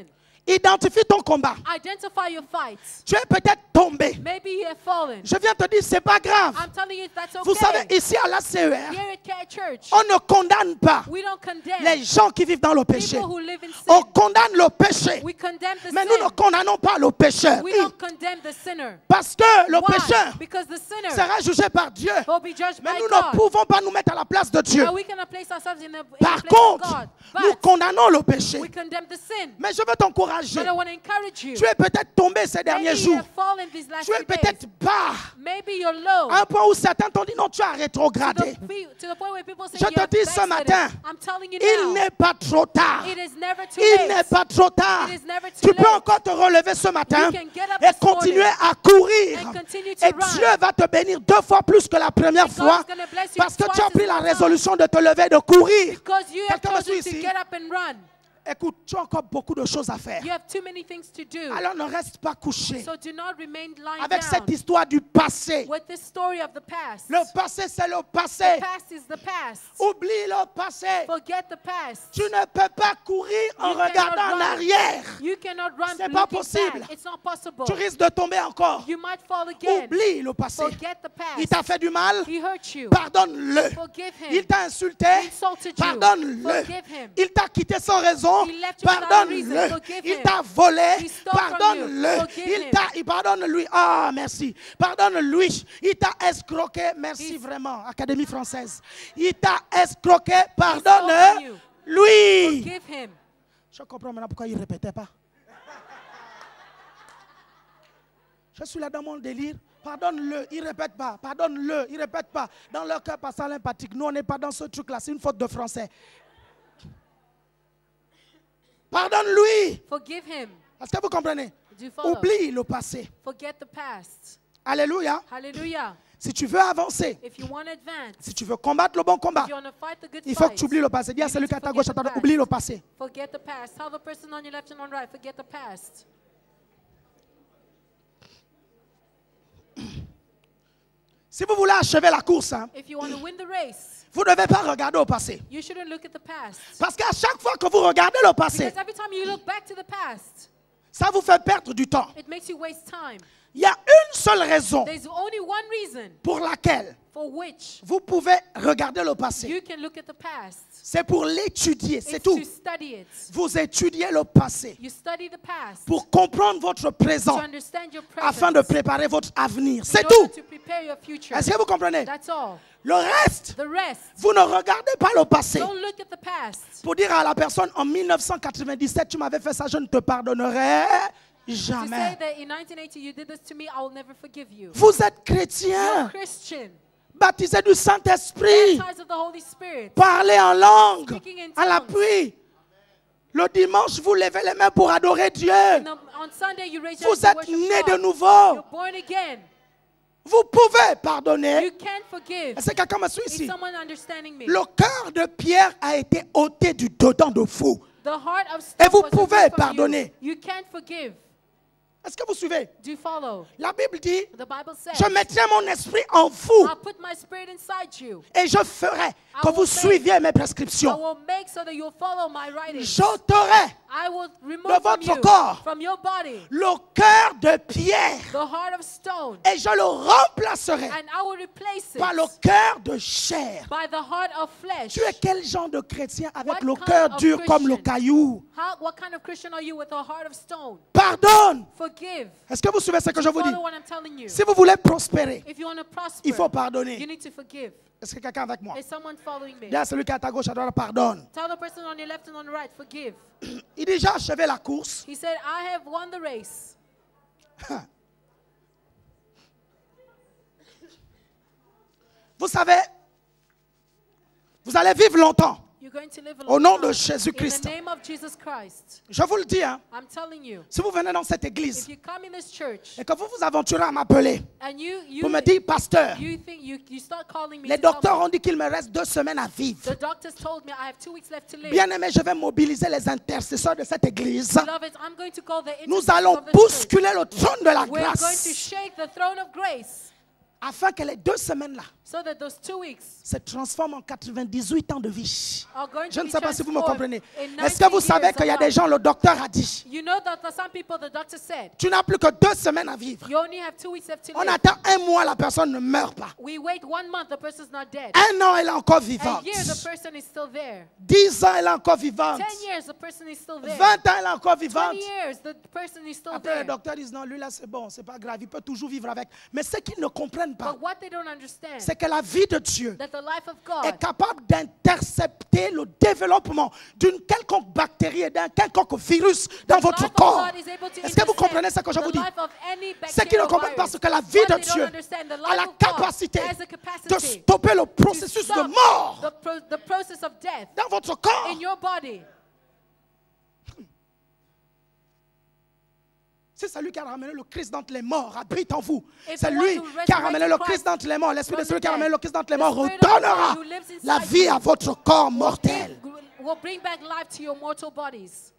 Speaker 3: Identifie ton combat.
Speaker 2: Identify your fights.
Speaker 3: Tu es peut-être tombé.
Speaker 2: Maybe you have fallen.
Speaker 3: Je viens te dire, c'est pas grave.
Speaker 2: I'm telling you that's okay.
Speaker 3: Vous savez, ici à la C E R,
Speaker 2: Here at K Church,
Speaker 3: on ne condamne pas
Speaker 2: we don't condemn
Speaker 3: les gens qui vivent dans le péché.
Speaker 2: people who live in sin.
Speaker 3: On condamne le péché.
Speaker 2: We condemn the
Speaker 3: Mais nous
Speaker 2: sin.
Speaker 3: ne condamnons pas le pécheur.
Speaker 2: We don't condemn the sinner.
Speaker 3: Parce que le
Speaker 2: Why?
Speaker 3: pécheur
Speaker 2: Because the sinner
Speaker 3: sera jugé par Dieu.
Speaker 2: will be judged
Speaker 3: Mais
Speaker 2: by
Speaker 3: nous
Speaker 2: God.
Speaker 3: ne pouvons pas nous mettre à la place de Dieu.
Speaker 2: And we cannot place ourselves in the, in the
Speaker 3: Par
Speaker 2: place of
Speaker 3: contre,
Speaker 2: God.
Speaker 3: nous
Speaker 2: But
Speaker 3: condamnons le péché.
Speaker 2: we condemn the sin.
Speaker 3: Mais je veux t'encourager.
Speaker 2: But I want to encourage you.
Speaker 3: Tu es peut-être tombé ces derniers
Speaker 2: Maybe you
Speaker 3: jours.
Speaker 2: have fallen these last
Speaker 3: Tu es
Speaker 2: few days.
Speaker 3: peut-être bas.
Speaker 2: Maybe you're low.
Speaker 3: À un point où certains t'ont dit non, tu as
Speaker 2: To
Speaker 3: rétrogradé.
Speaker 2: the, pe- to the point where people say
Speaker 3: Je
Speaker 2: you
Speaker 3: te
Speaker 2: have
Speaker 3: dis ce
Speaker 2: backslidden.
Speaker 3: matin,
Speaker 2: I'm telling you
Speaker 3: il
Speaker 2: now,
Speaker 3: n'est pas trop tard.
Speaker 2: it is never too
Speaker 3: Il n'est
Speaker 2: late.
Speaker 3: pas trop tard.
Speaker 2: It is never too
Speaker 3: Tu peux
Speaker 2: late.
Speaker 3: encore te relever ce matin
Speaker 2: You can get up
Speaker 3: et
Speaker 2: this morning
Speaker 3: continuer à courir.
Speaker 2: and continue to
Speaker 3: Et
Speaker 2: run.
Speaker 3: Dieu va te bénir deux fois plus que la première
Speaker 2: And
Speaker 3: fois
Speaker 2: God's gonna bless you
Speaker 3: parce que tu as
Speaker 2: twice
Speaker 3: pris
Speaker 2: as
Speaker 3: la
Speaker 2: much
Speaker 3: résolution de te lever et de courir.
Speaker 2: Because you have
Speaker 3: Quelqu'un me
Speaker 2: chosen
Speaker 3: suit
Speaker 2: to
Speaker 3: ici?
Speaker 2: get up and run.
Speaker 3: Écoute, tu as encore beaucoup de choses à faire.
Speaker 2: You have too many things to do.
Speaker 3: Alors ne reste pas couché
Speaker 2: So do not remain lying
Speaker 3: avec
Speaker 2: down
Speaker 3: cette histoire du passé.
Speaker 2: with this story of the past.
Speaker 3: Le passé, c'est le
Speaker 2: The
Speaker 3: passé.
Speaker 2: past is the past.
Speaker 3: Oublie le passé.
Speaker 2: Forget the past.
Speaker 3: Tu ne peux pas courir en
Speaker 2: You cannot
Speaker 3: regardant en
Speaker 2: run.
Speaker 3: arrière.
Speaker 2: You cannot run
Speaker 3: C'est pas
Speaker 2: looking
Speaker 3: possible.
Speaker 2: back. It's not possible.
Speaker 3: Tu risques de tomber encore.
Speaker 2: You might fall again.
Speaker 3: Oublie le passé.
Speaker 2: Forget the
Speaker 3: Il
Speaker 2: past.
Speaker 3: t'a fait du mal.
Speaker 2: He hurt you.
Speaker 3: Pardonne-le.
Speaker 2: Forgive him.
Speaker 3: Il t'a insulté.
Speaker 2: He insulted you.
Speaker 3: Pardonne-le.
Speaker 2: Forgive him.
Speaker 3: Il t'a quitté sans raison.
Speaker 2: He left you without a reason.
Speaker 3: Pardonne-le.
Speaker 2: Forgive
Speaker 3: Il
Speaker 2: him.
Speaker 3: t'a volé.
Speaker 2: He stole from you.
Speaker 3: Pardonne-le.
Speaker 2: Forgive
Speaker 3: Il
Speaker 2: him.
Speaker 3: t'a, il pardonne-lui. Ah, merci. Pardonne-lui. Il t'a escroqué. Merci
Speaker 2: He's-
Speaker 3: vraiment, Académie française. Il t'a escroqué.
Speaker 2: stole
Speaker 3: Pardonne-lui.
Speaker 2: Forgive him.
Speaker 3: Je comprends maintenant pourquoi il ne répétait pas. Je suis là dans mon délire. Pardonne-le, il ne répète pas. Pardonne-le, il ne répète pas. Dans leur cœur passant l'empathique. Nous, on n'est pas dans ce truc-là. C'est une faute de français. Pardonne-lui.
Speaker 2: Forgive him.
Speaker 3: Est-ce que vous comprenez?
Speaker 2: Do you follow?
Speaker 3: Oublie le passé.
Speaker 2: Forget the past.
Speaker 3: Alléluia.
Speaker 2: Hallelujah.
Speaker 3: Si tu veux avancer,
Speaker 2: If you want to advance,
Speaker 3: si tu veux combattre le bon combat,
Speaker 2: if you want to fight the good
Speaker 3: il faut que
Speaker 2: fight,
Speaker 3: tu oublies le passé. Dis à
Speaker 2: you
Speaker 3: celui
Speaker 2: need
Speaker 3: qui est à
Speaker 2: to
Speaker 3: ta
Speaker 2: forget
Speaker 3: gauche, à
Speaker 2: the
Speaker 3: ta droite,
Speaker 2: past.
Speaker 3: oublie le passé.
Speaker 2: Forget the past. Tell the person on your left and on right, forget the past.
Speaker 3: Si vous voulez achever la course, hein,
Speaker 2: If you want to win the race,
Speaker 3: vous ne devez pas regarder au passé.
Speaker 2: you shouldn't look at the past.
Speaker 3: Parce qu'à chaque fois que vous regardez le passé,
Speaker 2: Because every time you look back to the past,
Speaker 3: ça vous fait perdre du temps.
Speaker 2: it makes you waste time.
Speaker 3: Il y a une seule raison
Speaker 2: There's only one reason
Speaker 3: pour laquelle
Speaker 2: for which
Speaker 3: vous pouvez regarder le passé.
Speaker 2: you can look at the past.
Speaker 3: C'est pour l'étudier, c'est
Speaker 2: It's
Speaker 3: tout.
Speaker 2: to study it.
Speaker 3: Vous étudiez le passé
Speaker 2: You study the past
Speaker 3: pour comprendre votre
Speaker 2: to
Speaker 3: présent
Speaker 2: understand your present
Speaker 3: afin de préparer votre avenir. C'est
Speaker 2: in order
Speaker 3: tout.
Speaker 2: to prepare your future.
Speaker 3: Est-ce que vous comprenez?
Speaker 2: That's all.
Speaker 3: Le reste,
Speaker 2: The rest,
Speaker 3: vous ne regardez pas le passé
Speaker 2: don't look at the past.
Speaker 3: pour dire à la personne en mille neuf cent quatre-vingt-dix-sept, tu m'avais fait ça, je ne te pardonnerai
Speaker 2: To say
Speaker 3: jamais.
Speaker 2: that in nineteen eighty you did this to me, I will never forgive you.
Speaker 3: Vous êtes
Speaker 2: You're
Speaker 3: chrétien,
Speaker 2: Christian,
Speaker 3: baptisé du Saint-Esprit,
Speaker 2: baptized of the Holy Spirit.
Speaker 3: parlez en langue,
Speaker 2: Speaking in
Speaker 3: à
Speaker 2: tongues.
Speaker 3: l'appui. Le dimanche, vous levez les mains pour adorer Dieu.
Speaker 2: And on on Sunday you raise your
Speaker 3: Vous
Speaker 2: hand to
Speaker 3: êtes
Speaker 2: worship
Speaker 3: né de
Speaker 2: God.
Speaker 3: nouveau.
Speaker 2: You're born again.
Speaker 3: Vous pouvez pardonner.
Speaker 2: You can forgive.
Speaker 3: Est-ce que quelqu'un me suit
Speaker 2: Is
Speaker 3: ici?
Speaker 2: someone understanding me?
Speaker 3: Le cœur de Pierre a été ôté du dedans de vous.
Speaker 2: The heart of
Speaker 3: Et
Speaker 2: stone
Speaker 3: vous
Speaker 2: was
Speaker 3: pouvez
Speaker 2: removed from
Speaker 3: pardonner.
Speaker 2: You. You can forgive.
Speaker 3: Est-ce que vous suivez?
Speaker 2: Do you follow?
Speaker 3: La Bible dit,
Speaker 2: The Bible says,
Speaker 3: je mettrai mon esprit en vous
Speaker 2: I'll put my spirit inside you.
Speaker 3: et je ferai que
Speaker 2: will
Speaker 3: vous
Speaker 2: make-
Speaker 3: suiviez mes
Speaker 2: I
Speaker 3: prescriptions.
Speaker 2: will make so that you'll follow my writings.
Speaker 3: J'ôterai
Speaker 2: I will remove
Speaker 3: de
Speaker 2: from
Speaker 3: votre
Speaker 2: you,
Speaker 3: corps
Speaker 2: from your body,
Speaker 3: le cœur de Pierre
Speaker 2: the heart of stone,
Speaker 3: et je le remplacerai
Speaker 2: and I will replace it
Speaker 3: par le cœur de chair.
Speaker 2: by the heart of flesh.
Speaker 3: Tu es quel genre de chrétien avec
Speaker 2: What
Speaker 3: le
Speaker 2: kind
Speaker 3: cœur
Speaker 2: of
Speaker 3: dur comme le
Speaker 2: Christian?
Speaker 3: caillou?
Speaker 2: How, what kind of Christian are you with a heart of stone?
Speaker 3: Pardonne.
Speaker 2: Forgive.
Speaker 3: Est-ce que vous suivez ce que je vous dis?
Speaker 2: Follow what I'm telling you.
Speaker 3: Si vous voulez prospérer,
Speaker 2: If you want to prosper,
Speaker 3: il faut
Speaker 2: you
Speaker 3: pardonner.
Speaker 2: need to forgive.
Speaker 3: Est-ce que quelqu'un est avec moi?
Speaker 2: Is someone following me?
Speaker 3: Dis à celui qui est à ta gauche, à droite, pardonne.
Speaker 2: Tell the person on your left and on the right, forgive.
Speaker 3: Il dit, j'ai achevé la course.
Speaker 2: He said, I have won the race.
Speaker 3: Vous savez, vous allez vivre longtemps.
Speaker 2: You're going to live a
Speaker 3: Au
Speaker 2: long
Speaker 3: nom
Speaker 2: time.
Speaker 3: de Jésus-Christ.
Speaker 2: In the name of Jesus Christ.
Speaker 3: Je vous le dis, hein,
Speaker 2: I'm telling you,
Speaker 3: si vous venez dans cette
Speaker 2: if
Speaker 3: église
Speaker 2: you come in this church
Speaker 3: et que vous vous aventurez à m'appeler
Speaker 2: and you you
Speaker 3: pour me dire, pasteur,
Speaker 2: you think you, you start calling me
Speaker 3: les
Speaker 2: to tell
Speaker 3: docteurs
Speaker 2: me,
Speaker 3: ont dit qu'il me reste deux semaines à vivre.
Speaker 2: the doctors told me I have two weeks left to live.
Speaker 3: Bien aimé, je vais mobiliser les intercesseurs de cette église.
Speaker 2: Beloved, I'm going to call the
Speaker 3: Nous
Speaker 2: intercessors
Speaker 3: allons
Speaker 2: of the church.
Speaker 3: bousculer le trône de la
Speaker 2: We're going to
Speaker 3: grâce.
Speaker 2: shake the throne of grace.
Speaker 3: afin que les deux semaines-là
Speaker 2: so that those two weeks
Speaker 3: se transforment en quatre-vingt-dix-huit ans de vie.
Speaker 2: are going
Speaker 3: Je
Speaker 2: to
Speaker 3: ne
Speaker 2: be
Speaker 3: sais pas si vous me
Speaker 2: transformed
Speaker 3: comprenez.
Speaker 2: in
Speaker 3: Est-ce que vous
Speaker 2: ninety
Speaker 3: savez
Speaker 2: years
Speaker 3: qu'il y a
Speaker 2: of
Speaker 3: des
Speaker 2: life.
Speaker 3: gens, le docteur a dit,
Speaker 2: You know that for some people, the doctor said,
Speaker 3: tu n'as plus que deux semaines à vivre.
Speaker 2: you only have two weeks left to
Speaker 3: On
Speaker 2: live.
Speaker 3: attend un mois, la personne ne meurt pas.
Speaker 2: We wait one month, the person's not dead.
Speaker 3: Un an, elle est encore
Speaker 2: A
Speaker 3: vivante.
Speaker 2: year, the person is still there.
Speaker 3: Dix ans, elle est encore vivante.
Speaker 2: Ten years, the person is still there.
Speaker 3: Vingt ans, elle est encore vivante.
Speaker 2: Twenty years, the person is still
Speaker 3: Après, les
Speaker 2: there.
Speaker 3: docteurs disent, non, lui là, c'est bon, c'est pas grave, il peut toujours vivre avec. Mais ce qu'ils ne comprennent pas,
Speaker 2: But what they don't understand,
Speaker 3: c'est que la vie de Dieu
Speaker 2: that the life of
Speaker 3: est
Speaker 2: God
Speaker 3: capable d'intercepter le développement d'une quelconque bactérie et d'un quelconque virus dans
Speaker 2: The
Speaker 3: votre
Speaker 2: life of
Speaker 3: corps.
Speaker 2: God is able to
Speaker 3: Est-ce que vous
Speaker 2: intercept
Speaker 3: comprenez ce que je
Speaker 2: the
Speaker 3: vous dis?
Speaker 2: life of any
Speaker 3: Ceux qui ne
Speaker 2: bacterial
Speaker 3: comprennent pas,
Speaker 2: virus.
Speaker 3: c'est que la vie
Speaker 2: What
Speaker 3: de
Speaker 2: they don't
Speaker 3: Dieu
Speaker 2: understand, the
Speaker 3: a
Speaker 2: life
Speaker 3: la
Speaker 2: of God
Speaker 3: capacité
Speaker 2: has the
Speaker 3: de
Speaker 2: capacity
Speaker 3: stopper le
Speaker 2: to
Speaker 3: processus de
Speaker 2: stop
Speaker 3: mort
Speaker 2: the, pro- the process of death
Speaker 3: dans votre corps.
Speaker 2: in your body.
Speaker 3: C'est celui qui a ramené le Christ d'entre les morts, habite en vous.
Speaker 2: It's
Speaker 3: C'est
Speaker 2: the one
Speaker 3: lui
Speaker 2: who
Speaker 3: qui a ramené le
Speaker 2: resurrected
Speaker 3: Christ d'entre les morts. L'esprit de
Speaker 2: from
Speaker 3: celui
Speaker 2: the
Speaker 3: qui a ramené
Speaker 2: dead.
Speaker 3: le Christ d'entre les
Speaker 2: The
Speaker 3: morts
Speaker 2: Spirit of God
Speaker 3: redonnera
Speaker 2: who lives inside
Speaker 3: la vie
Speaker 2: you
Speaker 3: à votre corps mortel.
Speaker 2: will bring back life to your mortal bodies.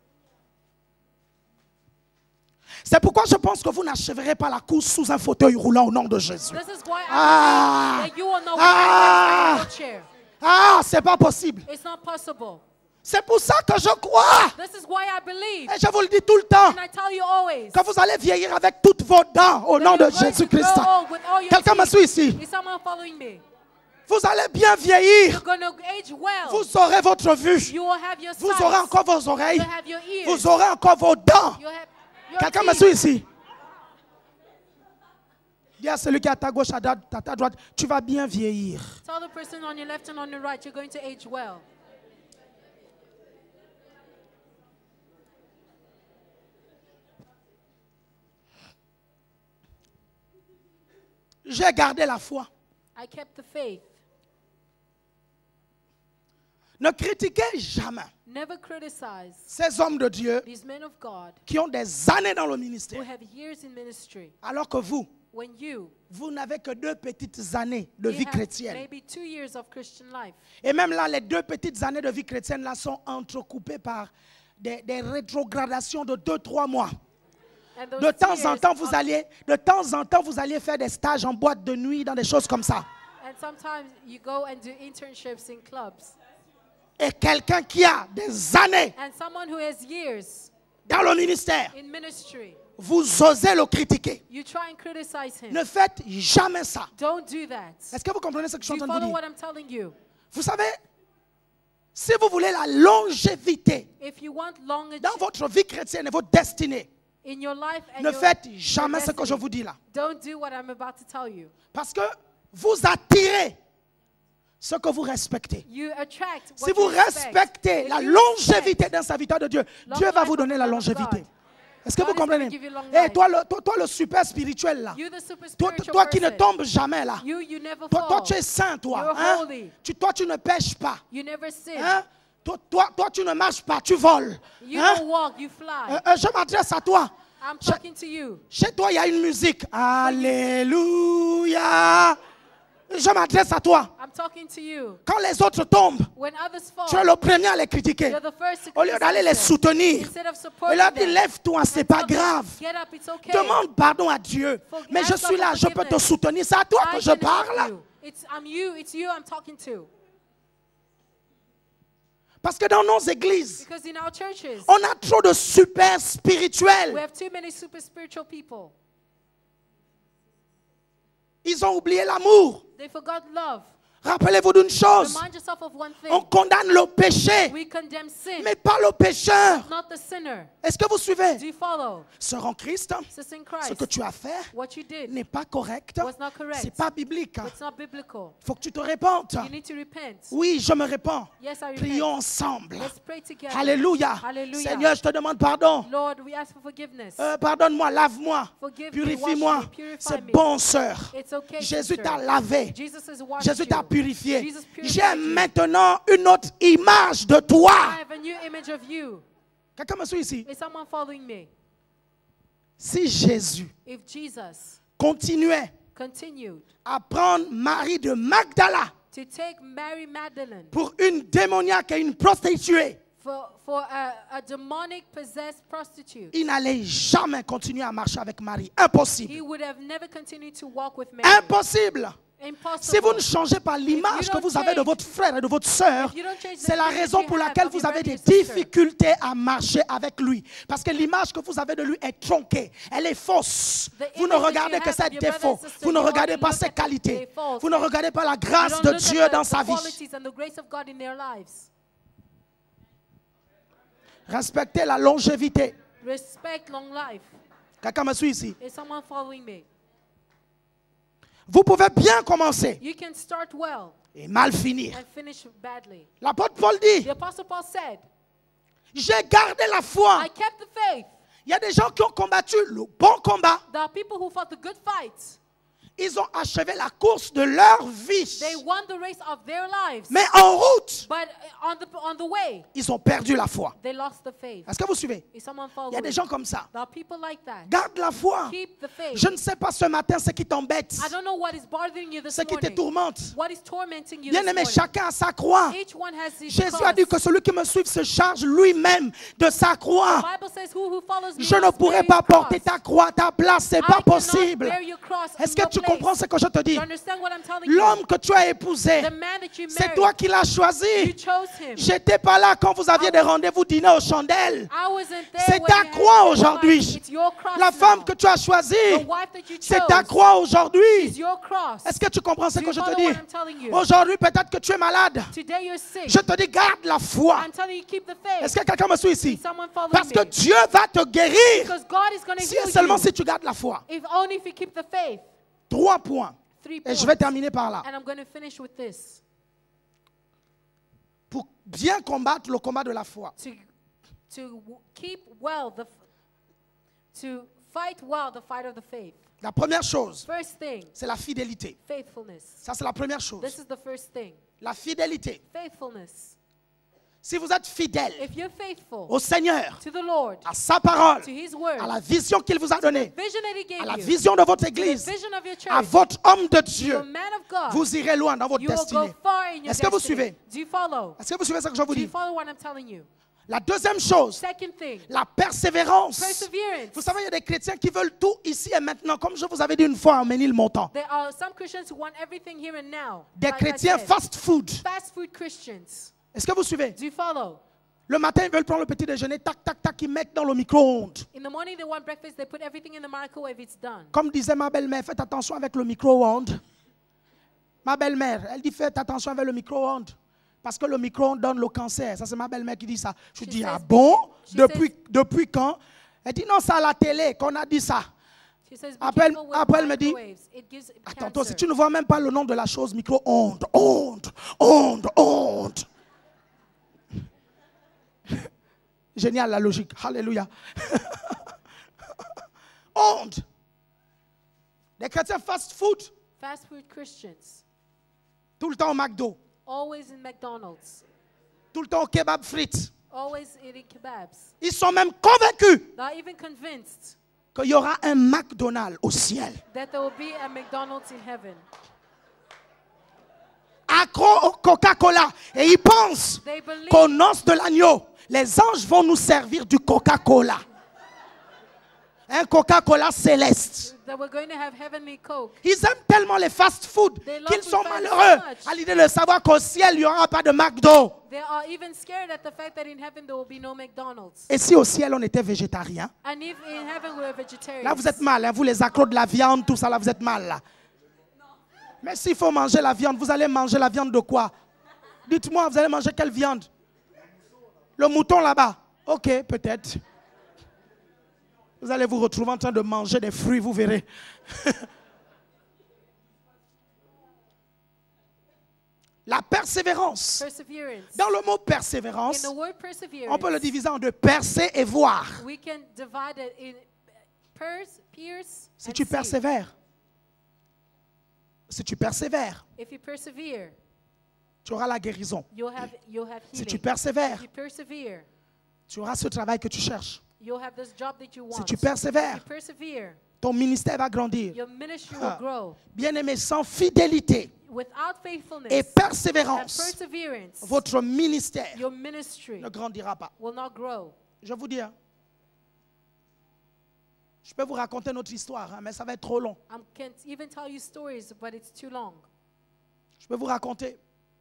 Speaker 3: C'est pourquoi je pense que vous n'achèverez pas la course sous un fauteuil roulant au nom de Jésus.
Speaker 2: This is why I
Speaker 3: Ah.
Speaker 2: believe that you will not
Speaker 3: Ah.
Speaker 2: walk in a wheelchair.
Speaker 3: Ah, c'est pas possible.
Speaker 2: It's not possible.
Speaker 3: C'est pour ça que je crois,
Speaker 2: This is why I believe,
Speaker 3: et je vous le dis tout le temps,
Speaker 2: and I tell you always,
Speaker 3: que vous allez vieillir avec toutes vos dents au
Speaker 2: that
Speaker 3: nom de
Speaker 2: you're going to
Speaker 3: Jésus-Christ.
Speaker 2: grow old with all your
Speaker 3: Quelqu'un me
Speaker 2: teeth.
Speaker 3: suit ici.
Speaker 2: Is someone following me?
Speaker 3: Vous allez bien vieillir.
Speaker 2: You're going to age well.
Speaker 3: Vous aurez votre vue.
Speaker 2: You will have your
Speaker 3: Vous
Speaker 2: sight.
Speaker 3: aurez encore vos oreilles.
Speaker 2: You'll have your ears.
Speaker 3: Vous aurez encore vos dents.
Speaker 2: You'll have your
Speaker 3: Quelqu'un me
Speaker 2: teeth.
Speaker 3: suit ici. Dis à celui qui est à ta gauche, à ta à ta droite, tu vas bien vieillir.
Speaker 2: Tell the person on your left and on your right, you're going to age well.
Speaker 3: J'ai gardé la foi.
Speaker 2: I kept the faith.
Speaker 3: Ne critiquez jamais
Speaker 2: Never criticize
Speaker 3: ces hommes de Dieu
Speaker 2: these men of God
Speaker 3: qui ont des années dans le
Speaker 2: who
Speaker 3: ministère.
Speaker 2: have years in ministry.
Speaker 3: Alors que vous,
Speaker 2: When you,
Speaker 3: vous n'avez que deux petites années de
Speaker 2: you
Speaker 3: vie
Speaker 2: have
Speaker 3: chrétienne.
Speaker 2: maybe two years of Christian life.
Speaker 3: Et même là, les deux petites années de vie chrétienne là sont entrecoupées par des, des rétrogradations de deux, trois mois.
Speaker 2: And those
Speaker 3: De
Speaker 2: two
Speaker 3: temps en
Speaker 2: years
Speaker 3: temps, vous
Speaker 2: of-
Speaker 3: alliez, de temps en temps, vous alliez faire des stages en boîte de nuit, dans des choses comme ça.
Speaker 2: And sometimes you go and do internships in clubs.
Speaker 3: Et quelqu'un qui a des années
Speaker 2: And someone who has years
Speaker 3: dans le ministère,
Speaker 2: in ministry,
Speaker 3: vous osez le critiquer.
Speaker 2: you try and criticize him.
Speaker 3: Ne faites jamais ça.
Speaker 2: Don't do that.
Speaker 3: Est-ce que vous comprenez ce que je
Speaker 2: Do
Speaker 3: suis
Speaker 2: you
Speaker 3: en train de
Speaker 2: follow
Speaker 3: vous
Speaker 2: what
Speaker 3: dire?
Speaker 2: I'm telling you?
Speaker 3: Vous savez, si vous voulez la longévité
Speaker 2: If you want long
Speaker 3: dans votre vie chrétienne et votre destinée,
Speaker 2: in your life and
Speaker 3: ne
Speaker 2: your,
Speaker 3: faites
Speaker 2: your
Speaker 3: jamais ce que je
Speaker 2: destiny,
Speaker 3: vous dis là.
Speaker 2: don't do what I'm about to tell you.
Speaker 3: Parce que vous attirez ce que vous respectez.
Speaker 2: You attract what
Speaker 3: Si vous
Speaker 2: you respect.
Speaker 3: respectez
Speaker 2: If
Speaker 3: la
Speaker 2: you
Speaker 3: longévité
Speaker 2: respect,
Speaker 3: d'un serviteur de Dieu,
Speaker 2: long
Speaker 3: Dieu va
Speaker 2: life
Speaker 3: vous
Speaker 2: of
Speaker 3: donner
Speaker 2: the
Speaker 3: la
Speaker 2: man of
Speaker 3: longévité.
Speaker 2: God.
Speaker 3: Est-ce que
Speaker 2: God
Speaker 3: vous
Speaker 2: is gonna
Speaker 3: comprenez?
Speaker 2: give you long
Speaker 3: Et
Speaker 2: life.
Speaker 3: toi, le, toi, toi, le super spirituel là,
Speaker 2: You the super
Speaker 3: toi,
Speaker 2: spiritual
Speaker 3: toi qui ne
Speaker 2: person.
Speaker 3: tombes jamais là,
Speaker 2: You, you never
Speaker 3: toi,
Speaker 2: fall.
Speaker 3: toi tu es saint toi,
Speaker 2: You're
Speaker 3: hein?
Speaker 2: holy.
Speaker 3: Tu, toi tu ne pêches pas,
Speaker 2: You never sin.
Speaker 3: hein? toi, toi, toi tu ne marches pas, tu voles.
Speaker 2: You
Speaker 3: hein?
Speaker 2: don't walk, you fly.
Speaker 3: Euh, euh, je m'adresse à toi.
Speaker 2: I'm
Speaker 3: Chez,
Speaker 2: talking to you.
Speaker 3: chez toi il y a une musique. Alléluia. Je m'adresse à toi.
Speaker 2: I'm talking to you.
Speaker 3: Quand les autres tombent,
Speaker 2: When others fall,
Speaker 3: tu es le premier à les critiquer.
Speaker 2: you're the first to
Speaker 3: Au lieu d'aller les
Speaker 2: criticize them.
Speaker 3: soutenir,
Speaker 2: Instead of
Speaker 3: et
Speaker 2: supporting
Speaker 3: leur dire
Speaker 2: them,
Speaker 3: lève-toi, c'est pas
Speaker 2: tell them,
Speaker 3: grave.
Speaker 2: Get up, it's okay.
Speaker 3: Demande pardon à Dieu.
Speaker 2: Forg-
Speaker 3: Mais je
Speaker 2: ask
Speaker 3: suis
Speaker 2: God
Speaker 3: là,
Speaker 2: for
Speaker 3: je peux te
Speaker 2: forgiveness.
Speaker 3: soutenir. C'est à toi
Speaker 2: I
Speaker 3: que je
Speaker 2: can help
Speaker 3: parle.
Speaker 2: you. It's, I'm you, it's you I'm talking to.
Speaker 3: Parce que dans nos églises,
Speaker 2: Because in our churches,
Speaker 3: on a trop de super
Speaker 2: we
Speaker 3: spirituels.
Speaker 2: have too many super spiritual people.
Speaker 3: Ils ont oublié l'amour.
Speaker 2: They forgot love.
Speaker 3: Rappelez-vous d'une chose.
Speaker 2: Remind yourself of one thing.
Speaker 3: On condamne le péché,
Speaker 2: We condemn sin,
Speaker 3: mais pas le pécheur.
Speaker 2: not the sinner.
Speaker 3: Est-ce que vous suivez?
Speaker 2: Do you follow?
Speaker 3: Sœur en Christ,
Speaker 2: Sis in
Speaker 3: ce
Speaker 2: Christ,
Speaker 3: que tu as fait
Speaker 2: what you did
Speaker 3: n'est pas correct.
Speaker 2: was not correct.
Speaker 3: C'est pas biblique.
Speaker 2: It's not biblical.
Speaker 3: Il faut que tu te répandes.
Speaker 2: You need to repent.
Speaker 3: Oui, je me répands.
Speaker 2: Yes, I repent.
Speaker 3: Prions ensemble.
Speaker 2: Let's pray together.
Speaker 3: Alléluia.
Speaker 2: Hallelujah.
Speaker 3: Seigneur, je te demande pardon.
Speaker 2: Lord, we ask for forgiveness.
Speaker 3: Euh, Pardonne-moi, lave-moi,
Speaker 2: Forgive me,
Speaker 3: purifie-moi.
Speaker 2: wash me, purify
Speaker 3: C'est
Speaker 2: me.
Speaker 3: bon, sœur.
Speaker 2: It's okay,
Speaker 3: Jésus
Speaker 2: sister.
Speaker 3: t'a lavé.
Speaker 2: Jesus has washed
Speaker 3: Jésus t'a
Speaker 2: you.
Speaker 3: purifié.
Speaker 2: Jesus purified
Speaker 3: J'ai
Speaker 2: you.
Speaker 3: maintenant une autre image de toi.
Speaker 2: I have a new image of you.
Speaker 3: Quelqu'un me suit ici?
Speaker 2: Is someone following me?
Speaker 3: Si Jésus
Speaker 2: If Jesus
Speaker 3: continuait
Speaker 2: continued
Speaker 3: à prendre Marie de Magdala
Speaker 2: to take Mary Magdalene
Speaker 3: pour une démoniaque et une prostituée,
Speaker 2: For, for a, a demonic possessed prostitute,
Speaker 3: il n'allait jamais continuer à marcher avec Marie. Impossible.
Speaker 2: he would have never continued to walk with Mary.
Speaker 3: Impossible.
Speaker 2: Impossible.
Speaker 3: Si vous ne changez pas l'image que vous avez de votre frère et de votre sœur, c'est la raison pour laquelle vous avez des difficultés à marcher avec lui. Parce que l'image que vous avez de lui est tronquée, elle est fausse. Vous ne regardez que ses défauts, vous ne regardez pas ses qualités, vous ne regardez pas la grâce de Dieu dans sa vie. Respectez la longévité.
Speaker 2: Respect long life.
Speaker 3: Quelqu'un me suit ici?
Speaker 2: Is someone following me?
Speaker 3: Vous pouvez bien commencer
Speaker 2: You can start well
Speaker 3: et mal finir.
Speaker 2: and finish badly.
Speaker 3: L'apôtre Paul dit,
Speaker 2: The Apostle Paul said,
Speaker 3: j'ai gardé la foi.
Speaker 2: I kept the faith.
Speaker 3: Il y a des gens qui ont combattu le bon combat.
Speaker 2: There are people who fought the good fight.
Speaker 3: Ils ont achevé la course de leur vie.
Speaker 2: They won the race of their lives.
Speaker 3: Mais en route,
Speaker 2: But on the, on the way,
Speaker 3: ils ont perdu la foi.
Speaker 2: they lost the faith.
Speaker 3: Est-ce que vous suivez?
Speaker 2: Is someone
Speaker 3: Il y a
Speaker 2: following?
Speaker 3: des gens comme ça.
Speaker 2: There are people like that.
Speaker 3: Garde la foi.
Speaker 2: Keep the faith.
Speaker 3: Je ne sais pas ce matin ce qui t'embête,
Speaker 2: I don't know what is bothering you this
Speaker 3: ce qui te
Speaker 2: morning.
Speaker 3: tourmente.
Speaker 2: What is tormenting you
Speaker 3: Bien
Speaker 2: this
Speaker 3: aimé,
Speaker 2: morning?
Speaker 3: chacun a sa croix.
Speaker 2: Each one has his
Speaker 3: Jésus
Speaker 2: cross.
Speaker 3: a dit que celui qui me suit se charge lui-même de sa croix.
Speaker 2: The Bible says, who who follows me
Speaker 3: Je ne
Speaker 2: must
Speaker 3: pourrai
Speaker 2: bear
Speaker 3: pas
Speaker 2: his
Speaker 3: porter
Speaker 2: cross.
Speaker 3: ta croix à ta place, c'est
Speaker 2: I
Speaker 3: pas
Speaker 2: cannot
Speaker 3: possible.
Speaker 2: bear your cross in
Speaker 3: Est-ce que
Speaker 2: your
Speaker 3: tu
Speaker 2: place.
Speaker 3: comprends ce que je te dis?
Speaker 2: You understand what I'm telling you?
Speaker 3: L'homme que tu as épousé,
Speaker 2: The man that you
Speaker 3: c'est
Speaker 2: married,
Speaker 3: toi qui l'as
Speaker 2: you
Speaker 3: choisi.
Speaker 2: chose him.
Speaker 3: J'étais pas là quand vous aviez des rendez-vous dîner aux chandelles.
Speaker 2: I wasn't there
Speaker 3: C'est
Speaker 2: when
Speaker 3: ta
Speaker 2: you had
Speaker 3: croix
Speaker 2: your
Speaker 3: aujourd'hui.
Speaker 2: life. It's your cross
Speaker 3: La femme
Speaker 2: now.
Speaker 3: que tu as choisie,
Speaker 2: The wife that you
Speaker 3: c'est
Speaker 2: chose
Speaker 3: ta croix
Speaker 2: is
Speaker 3: aujourd'hui.
Speaker 2: your cross.
Speaker 3: Est-ce que tu comprends ce
Speaker 2: Do
Speaker 3: que
Speaker 2: you
Speaker 3: je te
Speaker 2: follow
Speaker 3: dis?
Speaker 2: what I'm telling you?
Speaker 3: Aujourd'hui, peut-être que tu es malade.
Speaker 2: Today you're sick.
Speaker 3: Je te dis, garde la foi.
Speaker 2: I'm telling you, keep the faith.
Speaker 3: Est-ce que quelqu'un me suit ici?
Speaker 2: Is someone following
Speaker 3: Parce que
Speaker 2: me?
Speaker 3: Dieu va te guérir
Speaker 2: Because God is going to
Speaker 3: si
Speaker 2: heal
Speaker 3: et seulement
Speaker 2: you.
Speaker 3: si tu gardes la foi.
Speaker 2: If only if you keep the faith.
Speaker 3: Trois points.
Speaker 2: Three
Speaker 3: Et
Speaker 2: points.
Speaker 3: je vais terminer par là.
Speaker 2: And I'm going to finish with this.
Speaker 3: Pour bien combattre le combat de la foi.
Speaker 2: To, to w- keep well the, f- to fight well the fight of the faith.
Speaker 3: La première chose,
Speaker 2: First thing,
Speaker 3: c'est la fidélité.
Speaker 2: faithfulness.
Speaker 3: Ça, c'est la première
Speaker 2: This
Speaker 3: chose.
Speaker 2: is the first thing.
Speaker 3: La fidélité.
Speaker 2: Faithfulness.
Speaker 3: Si vous êtes fidèle
Speaker 2: If you're faithful
Speaker 3: au Seigneur,
Speaker 2: to the Lord,
Speaker 3: à sa parole,
Speaker 2: to His word,
Speaker 3: à la vision qu'il vous a donnée,
Speaker 2: vision that He
Speaker 3: à
Speaker 2: gave
Speaker 3: la
Speaker 2: you,
Speaker 3: vision de votre
Speaker 2: the
Speaker 3: église,
Speaker 2: vision of your
Speaker 3: à
Speaker 2: church,
Speaker 3: votre homme de
Speaker 2: you're a
Speaker 3: Dieu,
Speaker 2: man of God,
Speaker 3: vous irez loin dans votre
Speaker 2: you will go
Speaker 3: destinée.
Speaker 2: far in your
Speaker 3: Est-ce que vous
Speaker 2: destiny.
Speaker 3: suivez?
Speaker 2: Do you follow?
Speaker 3: Est-ce que vous suivez ce que je vous
Speaker 2: Do you
Speaker 3: dis?
Speaker 2: follow what I'm telling you?
Speaker 3: La deuxième chose,
Speaker 2: Second thing,
Speaker 3: la persévérance.
Speaker 2: perseverance.
Speaker 3: Vous savez, il y a des chrétiens qui veulent tout ici et maintenant, comme je vous avais dit une fois en Ménilmontant.
Speaker 2: There are some Christians who want everything here and now.
Speaker 3: Des
Speaker 2: Like I
Speaker 3: chrétiens
Speaker 2: said.
Speaker 3: fast food.
Speaker 2: Fast food Christians.
Speaker 3: Est-ce que vous suivez?
Speaker 2: Do you follow?
Speaker 3: Le matin, ils veulent prendre le petit déjeuner, tac, tac, tac, ils mettent dans le micro-ondes.
Speaker 2: In the morning they want breakfast, they put everything in the microwave, it's done.
Speaker 3: Comme disait ma belle-mère, faites attention avec le micro-ondes. Ma belle-mère, elle dit faites attention avec le micro-ondes. Parce que le micro-ondes donne le cancer. Ça, c'est ma belle-mère qui dit ça. Je
Speaker 2: She
Speaker 3: dis,
Speaker 2: says-
Speaker 3: ah bon?
Speaker 2: she
Speaker 3: Depuis,
Speaker 2: says-
Speaker 3: depuis quand? Elle dit, non, c'est à la télé qu'on a dit ça.
Speaker 2: She says, be
Speaker 3: Après,
Speaker 2: careful with
Speaker 3: après, elle me dit,
Speaker 2: microwaves. It gives
Speaker 3: attends,
Speaker 2: cancer.
Speaker 3: si tu ne vois même pas le nom de la chose, micro-ondes, ondes, ondes, ondes. Génial la logique. Alléluia. Ondes. Des chrétiens fast food,
Speaker 2: Fast food Christians,
Speaker 3: tout le temps au McDo,
Speaker 2: always in McDonald's,
Speaker 3: tout le temps au kebab frites.
Speaker 2: always eating kebabs.
Speaker 3: Ils sont même convaincus
Speaker 2: They're even convinced
Speaker 3: qu'il y aura un McDonald's au ciel.
Speaker 2: that there will be a McDonald's in heaven.
Speaker 3: Accro au Coca-Cola. Et ils pensent
Speaker 2: They believe
Speaker 3: qu'aux noces de l'agneau, les anges vont nous servir du Coca-Cola. Un Coca-Cola céleste.
Speaker 2: that we're going to have heavenly Coke.
Speaker 3: Ils aiment tellement les fast-food
Speaker 2: They love
Speaker 3: qu'ils
Speaker 2: food
Speaker 3: sont
Speaker 2: fast
Speaker 3: malheureux
Speaker 2: so much.
Speaker 3: à l'idée de savoir qu'au ciel, il n'y aura pas de McDo.
Speaker 2: They are even scared at the fact that in heaven there will be no McDonald's.
Speaker 3: Et si au ciel, on était végétarien?
Speaker 2: And if in heaven we're vegetarians,
Speaker 3: Là, vous êtes mal. Hein? Vous, les accros de la viande, tout ça, là, vous êtes mal. Là. Mais s'il faut manger la viande, vous allez manger la viande de quoi? Dites-moi, vous allez manger quelle viande? Le mouton là-bas? Ok, peut-être. Vous allez vous retrouver en train de manger des fruits, vous verrez. La persévérance.
Speaker 2: perseverance.
Speaker 3: Dans le mot
Speaker 2: In
Speaker 3: persévérance,
Speaker 2: the word perseverance,
Speaker 3: on peut le diviser en deux, percer et voir.
Speaker 2: we can divide it in pers, pierce,
Speaker 3: Si
Speaker 2: and
Speaker 3: tu
Speaker 2: see.
Speaker 3: persévères, si tu persévères,
Speaker 2: If you persevere,
Speaker 3: tu auras la guérison.
Speaker 2: you'll have you'll have
Speaker 3: Si
Speaker 2: healing.
Speaker 3: tu persévères,
Speaker 2: If you persevere,
Speaker 3: tu auras ce travail que tu cherches.
Speaker 2: you'll have this job that you want.
Speaker 3: Si tu
Speaker 2: If
Speaker 3: persévères,
Speaker 2: you persevere,
Speaker 3: ton ministère va grandir.
Speaker 2: Your ministry
Speaker 3: Ah.
Speaker 2: will grow.
Speaker 3: Bien-aimé, sans fidélité
Speaker 2: Without faithfulness
Speaker 3: et
Speaker 2: and
Speaker 3: persévérance,
Speaker 2: perseverance,
Speaker 3: votre ministère
Speaker 2: your ministry
Speaker 3: ne grandira pas.
Speaker 2: will not grow.
Speaker 3: Je vous dis, hein, je peux vous raconter notre histoire, hein, mais ça va être trop long.
Speaker 2: I can't even tell you stories, but it's too long.
Speaker 3: Je peux vous raconter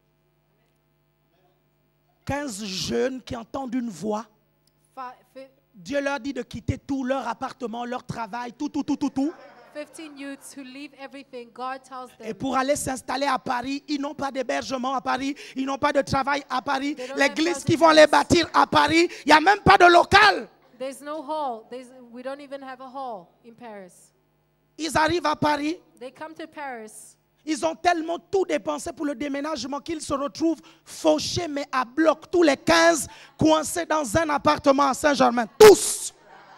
Speaker 3: quinze jeunes qui entendent une voix.
Speaker 2: Fi- fi-
Speaker 3: Dieu leur dit de quitter tout, leur appartement, leur travail, tout, tout, tout, tout, tout.
Speaker 2: fifteen youths who leave everything, God tells
Speaker 3: Et
Speaker 2: them,
Speaker 3: pour aller s'installer à Paris, ils n'ont pas d'hébergement à Paris, ils n'ont pas de travail à Paris.
Speaker 2: They don't
Speaker 3: L'église
Speaker 2: have
Speaker 3: qu'ils vont aller bâtir à Paris, il n'y a même pas de local.
Speaker 2: there's no hall. There's, we don't even have a hall in Paris.
Speaker 3: Ils arrivent à Paris,
Speaker 2: They come to Paris.
Speaker 3: ils ont tellement tout dépensé pour le déménagement qu'ils se retrouvent fauchés, mais à bloc, tous les quinze, coincés dans un appartement à Saint-Germain. Tous.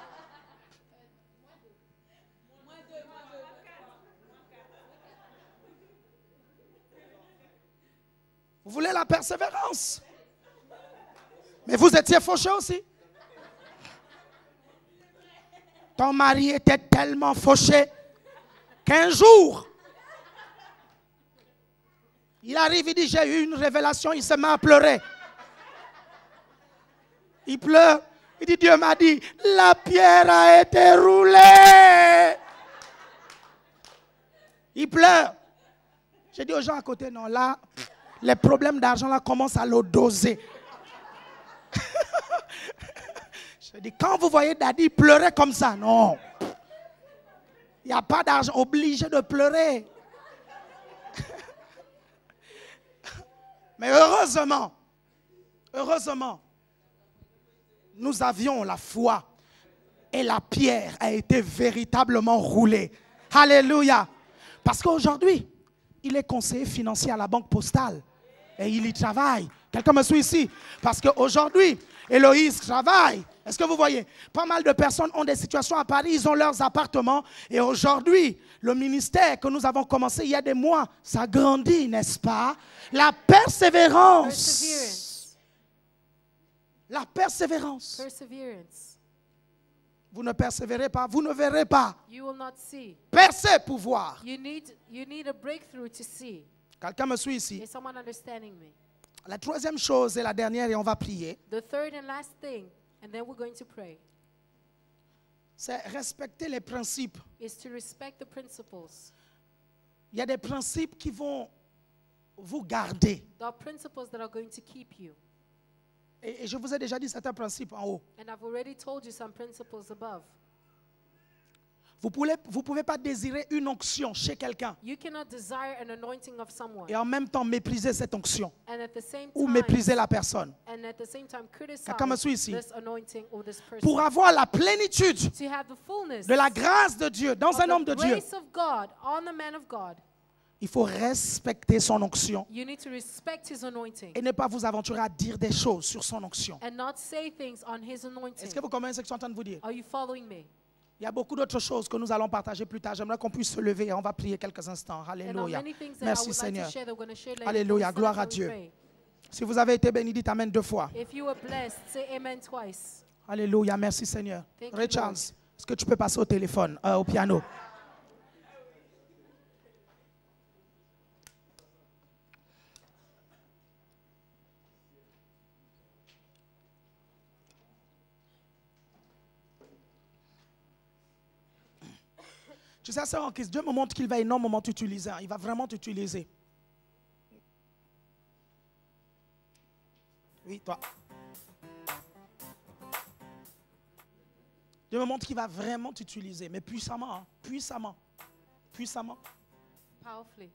Speaker 3: Vous voulez la persévérance? Mais vous étiez fauchés aussi. Ton mari était tellement fauché qu'un jour, il arrive, il dit, j'ai eu une révélation, il se met à pleurer. Il pleure. Il dit, Dieu m'a dit, la pierre a été roulée. Il pleure. J'ai dit aux gens à côté, non, là, les problèmes d'argent là commencent à le doser. Je dis, quand vous voyez Daddy pleurer comme ça, non. Il n'y a pas d'argent, obligé de pleurer. Mais heureusement, heureusement, nous avions la foi et la pierre a été véritablement roulée. Alléluia. Parce qu'aujourd'hui, il est conseiller financier à la Banque Postale et il y travaille. Quelqu'un me suit ici? Parce qu'aujourd'hui, Héloïse travaille. Est-ce que vous voyez? Pas mal de personnes ont des situations à Paris, ils ont leurs appartements. Et aujourd'hui, le ministère que nous avons commencé il y a des mois, ça grandit, n'est-ce pas? La persévérance.
Speaker 2: Perseverance.
Speaker 3: La persévérance.
Speaker 2: Perseverance.
Speaker 3: Vous ne persévérez pas, vous ne verrez pas.
Speaker 2: You will not see.
Speaker 3: Percez pour voir.
Speaker 2: You need, you need a breakthrough to see.
Speaker 3: Quelqu'un me suit ici?
Speaker 2: Is someone understanding me?
Speaker 3: La troisième chose et la dernière, et on va prier,
Speaker 2: The third and last thing, and then we're going to pray,
Speaker 3: c'est respecter les principes.
Speaker 2: is to respect the principles.
Speaker 3: Il y a des principes qui vont vous garder.
Speaker 2: There are principles that are going to keep you.
Speaker 3: Et, et je vous ai déjà dit certains principes en haut.
Speaker 2: And I've already told you some principles above.
Speaker 3: Vous pouvez, vous pouvez pas désirer une onction chez quelqu'un
Speaker 2: You cannot desire an anointing of someone
Speaker 3: et en même temps mépriser cette onction
Speaker 2: and at the same
Speaker 3: ou
Speaker 2: time
Speaker 3: mépriser la personne.
Speaker 2: and at the same time criticize
Speaker 3: Quelqu'un me suit ici?
Speaker 2: this anointing or this person.
Speaker 3: Pour avoir la plénitude
Speaker 2: To have the fullness
Speaker 3: de la grâce de Dieu dans
Speaker 2: of
Speaker 3: un homme
Speaker 2: the
Speaker 3: de Dieu,
Speaker 2: grace of God on the man of God,
Speaker 3: il faut respecter son onction
Speaker 2: you need to respect his anointing
Speaker 3: et ne pas vous aventurer à dire des choses sur son onction.
Speaker 2: and not say things on his anointing.
Speaker 3: Est-ce que vous comprenez ce que je suis en train de vous dire?
Speaker 2: Are you following me?
Speaker 3: Il y a beaucoup d'autres choses que nous allons partager plus tard. J'aimerais qu'on puisse se lever et on va prier quelques instants.
Speaker 2: And there are
Speaker 3: Alléluia.
Speaker 2: many things that I
Speaker 3: Merci
Speaker 2: would like
Speaker 3: Seigneur.
Speaker 2: to share that we're going to share later.
Speaker 3: Alléluia.
Speaker 2: But we
Speaker 3: Gloire
Speaker 2: stand
Speaker 3: à
Speaker 2: up and
Speaker 3: Dieu.
Speaker 2: pray.
Speaker 3: Si vous avez été béni, dites Amen deux fois.
Speaker 2: If you were blessed, say amen twice.
Speaker 3: Alléluia. Merci Seigneur.
Speaker 2: Thank you,
Speaker 3: Ray
Speaker 2: Lord.
Speaker 3: Charles, est-ce que tu peux passer au téléphone, euh, au piano? Tu sais, c'est en Christ. Dieu me montre qu'il va énormément t'utiliser. hein. Il va vraiment t'utiliser. Oui, toi. Dieu me montre qu'il va vraiment t'utiliser, mais puissamment, hein. puissamment, puissamment.
Speaker 2: Powerfully.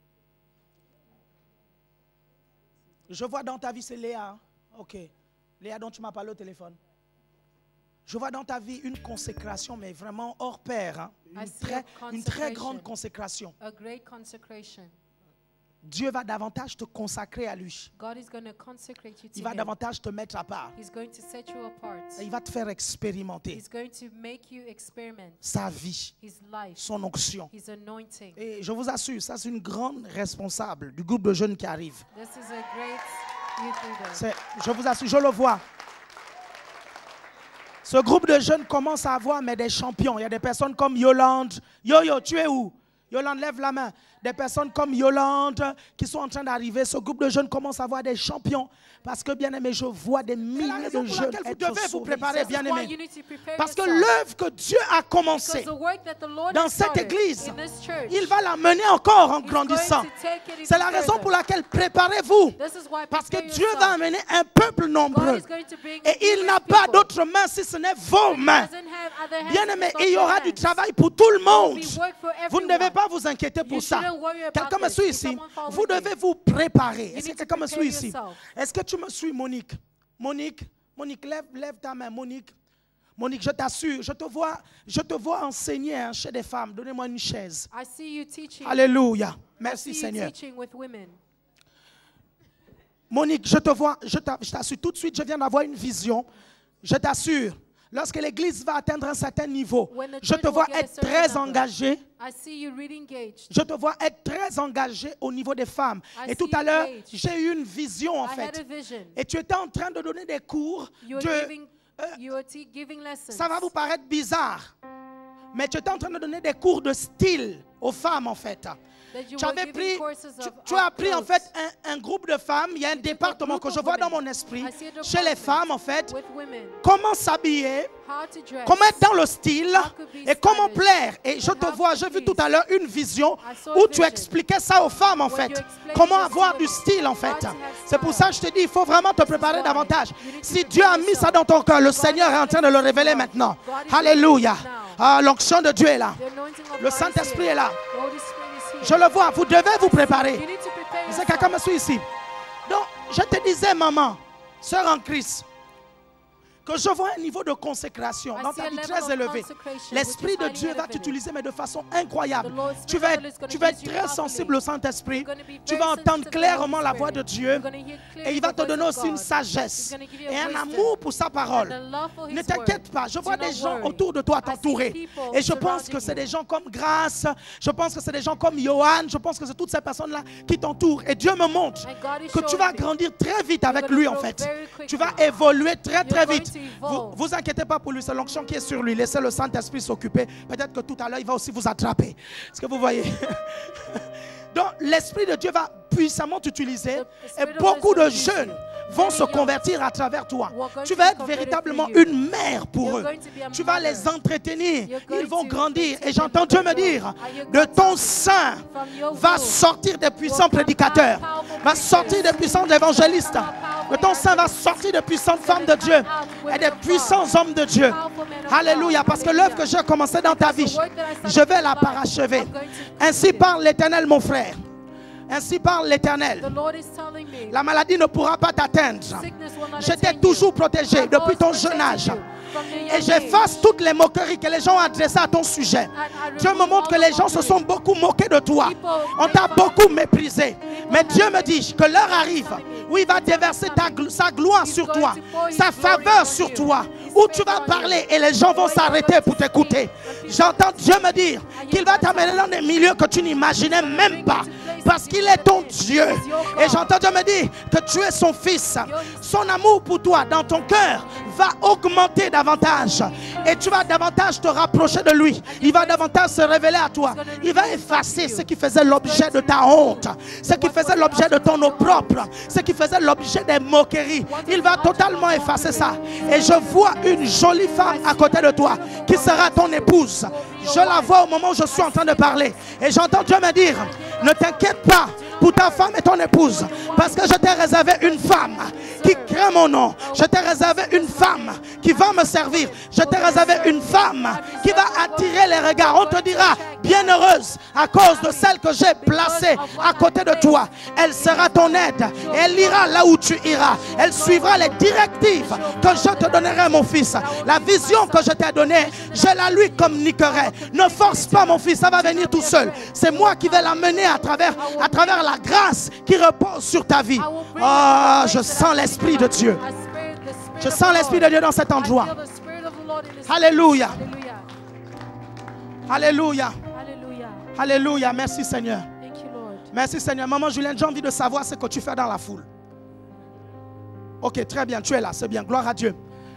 Speaker 3: Je vois dans ta vie, c'est Léa. hein. Ok. Léa dont tu m'as parlé au téléphone. Je vois dans ta vie une consécration, mais vraiment hors pair. hein.
Speaker 2: I
Speaker 3: Une,
Speaker 2: see
Speaker 3: très,
Speaker 2: a
Speaker 3: une très
Speaker 2: consecration.
Speaker 3: grande consécration.
Speaker 2: A great consecration.
Speaker 3: Dieu va davantage te consacrer à lui.
Speaker 2: God is going to consecrate you to
Speaker 3: Il va
Speaker 2: him.
Speaker 3: davantage te mettre à part.
Speaker 2: He's going to set you apart.
Speaker 3: Et il va te faire expérimenter
Speaker 2: He's going to make you experiment
Speaker 3: sa vie,
Speaker 2: his life,
Speaker 3: son onction.
Speaker 2: his anointing.
Speaker 3: Et je vous assure, ça c'est une grande responsable du groupe de jeunes qui arrive.
Speaker 2: This is a great youth leader.
Speaker 3: C'est- Je vous assure, je le vois. Ce groupe de jeunes commence à avoir mais des champions. Il y a des personnes comme Yolande. Yo, yo, tu es où? Yolande, lève la main. Des personnes comme Yolande qui sont en train d'arriver. Ce groupe de jeunes commence à avoir des champions. Parce que, bien aimé, je vois des milliers de jeunes. Vous devez vous préparer, bien aimé. Parce que l'œuvre que Dieu a commencée dans cette église, il va la mener encore en grandissant. C'est la raison pour laquelle préparez-vous. Parce que Dieu va amener un peuple nombreux. Et il n'a pas d'autres mains si ce n'est vos mains. Bien aimé, il y aura du travail pour tout le monde. Vous ne devez pas vous inquiéter pour ça. Quelqu'un me suit ici? Vous devez vous préparer. Est-ce que quelqu'un me suit ici? Est-ce que tu me suis, Monique? Monique, Monique, lève, lève ta main, Monique. Monique, je t'assure, je te vois, je te vois enseigner hein, chez des femmes. Donnez-moi une chaise. Alléluia. Merci Seigneur. Monique, je te vois, je t'assure, tout de suite, je viens d'avoir une vision. Je t'assure. Lorsque l'église va atteindre un certain niveau, je te vois être très engagé. Je te vois être très engagé au niveau des femmes. Et tout à l'heure, j'ai eu une vision en fait. Et tu étais en train de donner des cours de... Euh, ça va vous paraître bizarre. Mais tu étais en train de donner des cours de style aux femmes en fait. Tu, avais pris, tu, tu as pris en fait un, un groupe de femmes. Il y a un département que je vois dans mon esprit chez les femmes en fait. Comment s'habiller, comment être dans le style et comment plaire. Et je te vois, j'ai vu tout à l'heure une vision où tu expliquais ça aux femmes en fait. Comment avoir du style en fait. C'est pour ça que je te dis, il faut vraiment te préparer davantage. Si Dieu a mis ça dans ton cœur, le Seigneur est en train de le révéler maintenant. Alléluia. Ah, l'onction de Dieu est là. Le Saint-Esprit est là. Je le vois, vous devez vous préparer. C'est quelqu'un me suit ici. Donc, je te disais, maman, sœur en Christ, que je vois un niveau de consécration dans ta vie très élevé. L'Esprit de Dieu va t'utiliser, mais de façon incroyable. Tu vas, être, tu vas être très sensible au Saint-Esprit. Tu vas entendre clairement la voix de Dieu. Et il va te donner aussi une sagesse et un amour pour sa parole. Ne t'inquiète pas, je vois des gens autour de toi t'entourer. Et je pense que c'est des gens comme Grâce. Je pense que c'est des gens comme Johan. Je pense que c'est toutes ces personnes-là qui t'entourent. Et Dieu me montre que tu vas grandir très vite avec lui en fait. Tu vas évoluer très très vite. Vous vous inquiétez pas pour lui, c'est l'onction qui est sur lui. Laissez le Saint-Esprit s'occuper. Peut-être que tout à l'heure, il va aussi vous attraper. Est-ce que vous voyez? Donc, l'Esprit de Dieu va puissamment t'utiliser. Et beaucoup de jeunes vont se convertir à travers toi. Tu vas être véritablement une mère pour eux. Tu vas les entretenir. Ils vont grandir. Et j'entends Dieu me dire, de ton sein va sortir des puissants prédicateurs, va sortir des puissants évangélistes. De ton sein va sortir de puissantes femmes de Dieu et des puissants hommes de Dieu. Alléluia. Parce que l'œuvre que j'ai commencée dans ta vie, je vais la parachever. Ainsi parle l'Éternel, mon frère. Ainsi parle l'Éternel. La maladie ne pourra pas t'atteindre. Je t'ai toujours protégé depuis ton jeune âge. Et j'efface toutes les moqueries que les gens ont adressées à ton sujet. Dieu me montre que les gens se sont beaucoup moqués de toi. On t'a beaucoup méprisé. Mais Dieu me dit que l'heure arrive où il va déverser ta, sa gloire sur toi, sa faveur sur toi, où tu vas parler et les gens vont s'arrêter pour t'écouter. J'entends Dieu me dire qu'il va t'amener dans des milieux que tu n'imaginais même pas. Parce qu'il est ton Dieu. Et j'entends Dieu me dire que tu es son fils. Son amour pour toi dans ton cœur va augmenter davantage. Et tu vas davantage te rapprocher de lui. Il va davantage se révéler à toi. Il va effacer ce qui faisait l'objet de ta honte, ce qui faisait l'objet de ton opprobre, ce qui faisait l'objet des moqueries. Il va totalement effacer ça. Et je vois une jolie femme à côté de toi qui sera ton épouse. Je la vois au moment où je suis en train de parler. Et j'entends Dieu me dire, ne t'inquiète pas pour ta femme et ton épouse, parce que je t'ai réservé une femme qui craint mon nom. Je t'ai réservé une femme qui va me servir. Je t'ai réservé une femme qui va attirer les regards. On te dira bienheureuse à cause de celle que j'ai placée à côté de toi. Elle sera ton aide et elle ira là où tu iras. Elle suivra les directives que je te donnerai, mon fils. La vision que je t'ai donnée, je la lui communiquerai. Ne force pas, mon fils, ça va venir tout seul. C'est moi qui vais la mener à travers, à travers la grâce qui repose sur ta vie. Oh, je sens l'Esprit de Dieu. Je sens l'Esprit de Dieu dans cet endroit. Alléluia. Alléluia. Alléluia. Merci Seigneur. Merci Seigneur. Maman Julienne, j'ai envie de savoir ce que tu fais dans la foule. Ok, très bien, tu es là, c'est bien. Gloire à Dieu.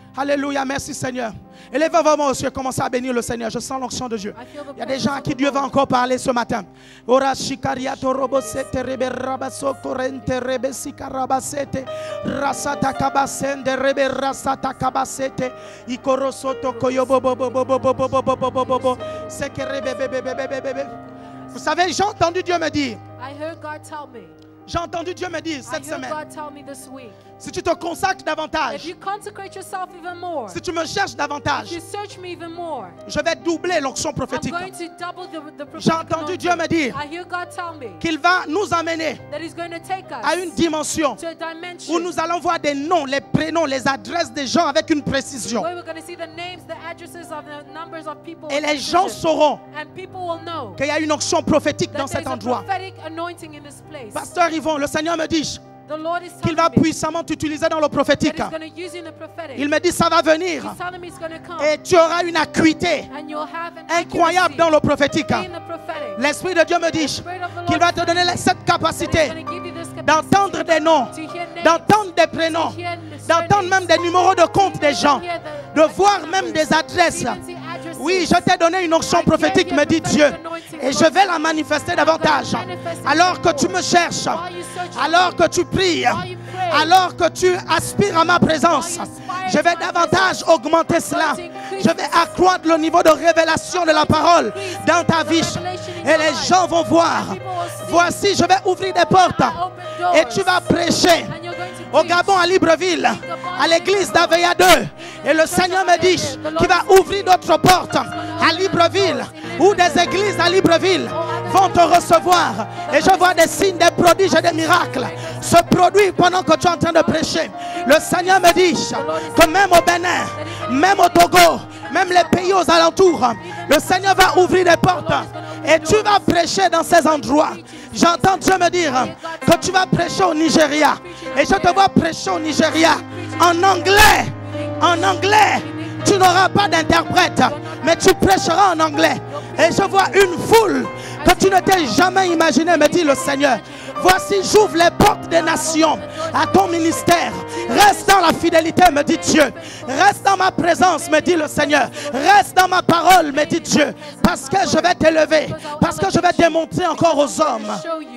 Speaker 3: Alléluia, merci Seigneur. Élevez vraiment aux cieux, commencez à bénir le Seigneur. Je sens l'onction de Dieu. Il y a des gens à qui Dieu va encore parler ce matin. Ora shikariato robosete rebe rabaso korente rebe sikarabasete rasata kabasende rebe rasata kabasete ikorosoto koyobo bo bo bo bo bo bo bo bo bo bo bo sekerebe bebe bebe bebe. Vous savez, j'ai entendu Dieu me dire.
Speaker 2: I heard God tell me.
Speaker 3: J'ai entendu Dieu me dire cette
Speaker 2: I heard
Speaker 3: semaine.
Speaker 2: God tell me this week.
Speaker 3: Si tu te consacres
Speaker 2: If
Speaker 3: davantage,
Speaker 2: you consecrate yourself even more,
Speaker 3: si tu me cherches
Speaker 2: if
Speaker 3: davantage,
Speaker 2: you search me even more,
Speaker 3: je vais doubler l'onction
Speaker 2: I'm
Speaker 3: prophétique.
Speaker 2: going to double the, the
Speaker 3: J'ai
Speaker 2: prophetic
Speaker 3: entendu
Speaker 2: anointing.
Speaker 3: Dieu me dire
Speaker 2: I hear God tell me
Speaker 3: qu'il va nous amener
Speaker 2: that He's going to take us
Speaker 3: à une dimension
Speaker 2: to a dimension
Speaker 3: où nous allons voir des noms, les prénoms, les adresses des gens avec une précision.
Speaker 2: where we're going to see the names, the addresses of the numbers of people,
Speaker 3: Et
Speaker 2: with
Speaker 3: les gens
Speaker 2: precision.
Speaker 3: sauront
Speaker 2: And people will know
Speaker 3: qu'il y a une onction prophétique
Speaker 2: that
Speaker 3: dans
Speaker 2: there's
Speaker 3: cet
Speaker 2: a
Speaker 3: endroit.
Speaker 2: prophetic anointing in this place.
Speaker 3: Pasteur Yvon, le Seigneur me dit
Speaker 2: The Lord is
Speaker 3: qu'il
Speaker 2: telling
Speaker 3: va
Speaker 2: me
Speaker 3: puissamment t'utiliser dans le
Speaker 2: that
Speaker 3: prophétique.
Speaker 2: He's going to use you in the prophetic.
Speaker 3: Il me dit ça va venir
Speaker 2: He's telling me He's going to come
Speaker 3: et tu auras une acuité
Speaker 2: and you'll have an
Speaker 3: incroyable
Speaker 2: accuracy
Speaker 3: dans le prophétique.
Speaker 2: in the prophetic.
Speaker 3: L'Esprit de Dieu me dit qu'il va te donner cette capacité d'entendre des noms, d'entendre des prénoms, d'entendre même des numéros de compte des gens, de voir même des adresses. Oui, je t'ai donné une onction prophétique, me dit Dieu, et je vais la manifester davantage. Alors que tu me cherches, alors que tu pries, alors que tu aspires à ma présence, je vais davantage augmenter cela. Je vais accroître le niveau de révélation de la parole dans ta vie. Et les gens vont voir. Voici, je vais ouvrir des portes. Et tu vas prêcher au Gabon, à Libreville, à l'église d'Aveya deux. Et le Seigneur me dit qu'il va ouvrir d'autres portes à Libreville, où des églises à Libreville vont te recevoir. Et je vois des signes, des prodiges et des miracles se produire pendant que tu es en train de prêcher. Le Seigneur me dit que même au Bénin, même au Togo, même les pays aux alentours, le Seigneur va ouvrir des portes et tu vas prêcher dans ces endroits. J'entends Dieu me dire que tu vas prêcher au Nigeria. Et je te vois prêcher au Nigeria en anglais. En anglais. Tu n'auras pas d'interprète, mais tu prêcheras en anglais. Et je vois une foule que tu ne t'es jamais imaginé, me dit le Seigneur. Voici, j'ouvre les portes des nations à ton ministère. Reste dans la fidélité, me dit Dieu. Reste dans ma présence, me dit le Seigneur. Reste dans ma parole, me dit Dieu. Parce que je vais t'élever. Parce que je vais démontrer encore aux hommes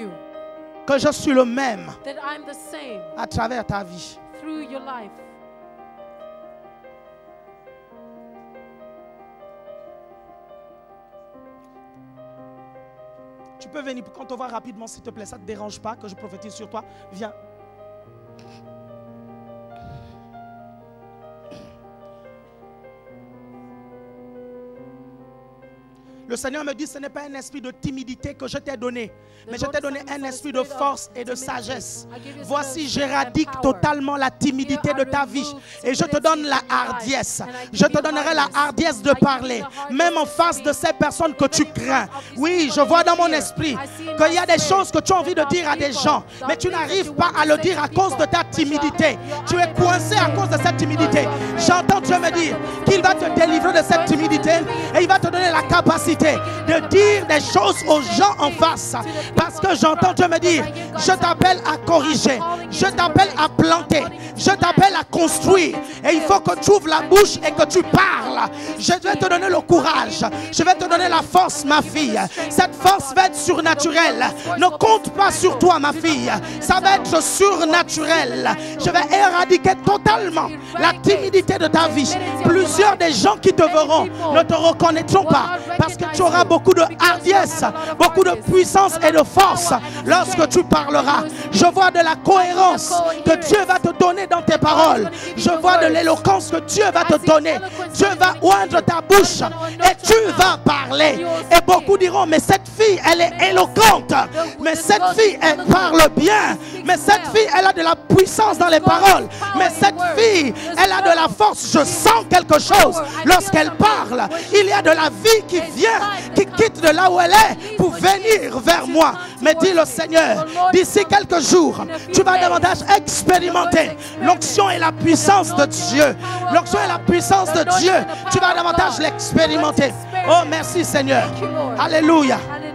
Speaker 3: que je suis le même à travers ta vie. Tu peux venir quand on te voit rapidement, s'il te plaît. Ça ne te dérange pas que je prophétise sur toi? Viens. Le Seigneur me dit, ce n'est pas un esprit de timidité que je t'ai donné, mais je t'ai donné un esprit de force et de sagesse. Voici, j'éradique totalement la timidité de ta vie et je te donne la hardiesse. Je te donnerai la hardiesse de parler, même en face de ces personnes que tu crains. Oui, je vois dans mon esprit qu'il y a des choses que tu as envie de dire à des gens, mais tu n'arrives pas à le dire à cause de ta timidité. Tu es coincé à cause de cette timidité. J'entends Dieu me dire qu'il va te délivrer de cette timidité et il va te donner la capacité de dire des choses aux gens en face. Parce que j'entends Dieu me dire, je t'appelle à corriger, je t'appelle à planter, je t'appelle à construire. Et il faut que tu ouvres la bouche et que tu parles. Je vais te donner le courage, je vais te donner la force, ma fille. Cette force va être surnaturelle. Ne compte pas sur toi, ma fille. Ça va être surnaturel. Je vais éradiquer totalement la timidité de ta vie. Plusieurs des gens qui te verront ne te reconnaîtront pas parce que tu auras beaucoup de hardiesse, beaucoup de puissance et de force lorsque tu parleras. Je vois de la cohérence que Dieu va te donner dans tes paroles. Je vois de l'éloquence que Dieu va te donner. Dieu va oindre ta bouche et tu vas parler. Et beaucoup diront, mais cette fille, elle est éloquente. Mais cette fille, elle parle bien. Mais cette fille, elle a de la puissance dans les paroles. Mais cette fille, elle a de la force. Je sens quelque chose lorsqu'elle parle. Il y a de la vie qui vient, qui quitte de là où elle est pour venir vers moi. Mais dit le Seigneur, d'ici quelques jours, tu vas davantage expérimenter l'onction et la puissance de Dieu. L'onction et la puissance de Dieu, tu vas davantage l'expérimenter. Oh, merci Seigneur. Alléluia.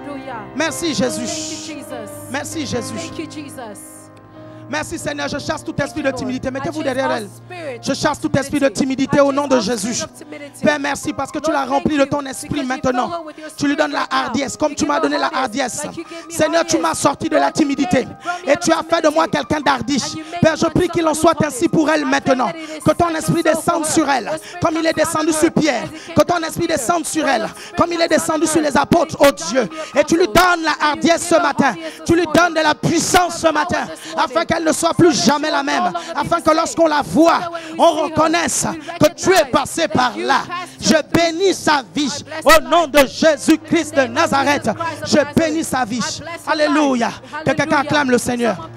Speaker 3: Merci Jésus. Merci Jésus. Merci Seigneur, je chasse tout esprit de timidité. Mettez-vous derrière elle. Je chasse tout esprit de timidité au nom de Jésus. Père, merci parce que tu l'as rempli de ton esprit maintenant. Tu lui donnes la hardiesse, comme tu m'as donné la hardiesse. Seigneur, tu m'as sorti de la timidité et tu as fait de moi quelqu'un d'hardi. Père, je prie qu'il en soit ainsi pour elle maintenant. Que ton esprit descende sur elle, comme il est descendu sur Pierre. Que ton esprit descende sur elle, comme il est descendu sur les apôtres, oh Dieu. Et tu lui donnes la hardiesse ce matin. Tu lui donnes de la puissance ce matin, afin qu'elle ne soit plus jamais la même. Afin que lorsqu'on la voit, on reconnaisse que tu es passé par là. Je bénis sa vie au nom de Jésus-Christ de Nazareth. Je bénis sa vie. Alléluia. Que quelqu'un acclame le Seigneur.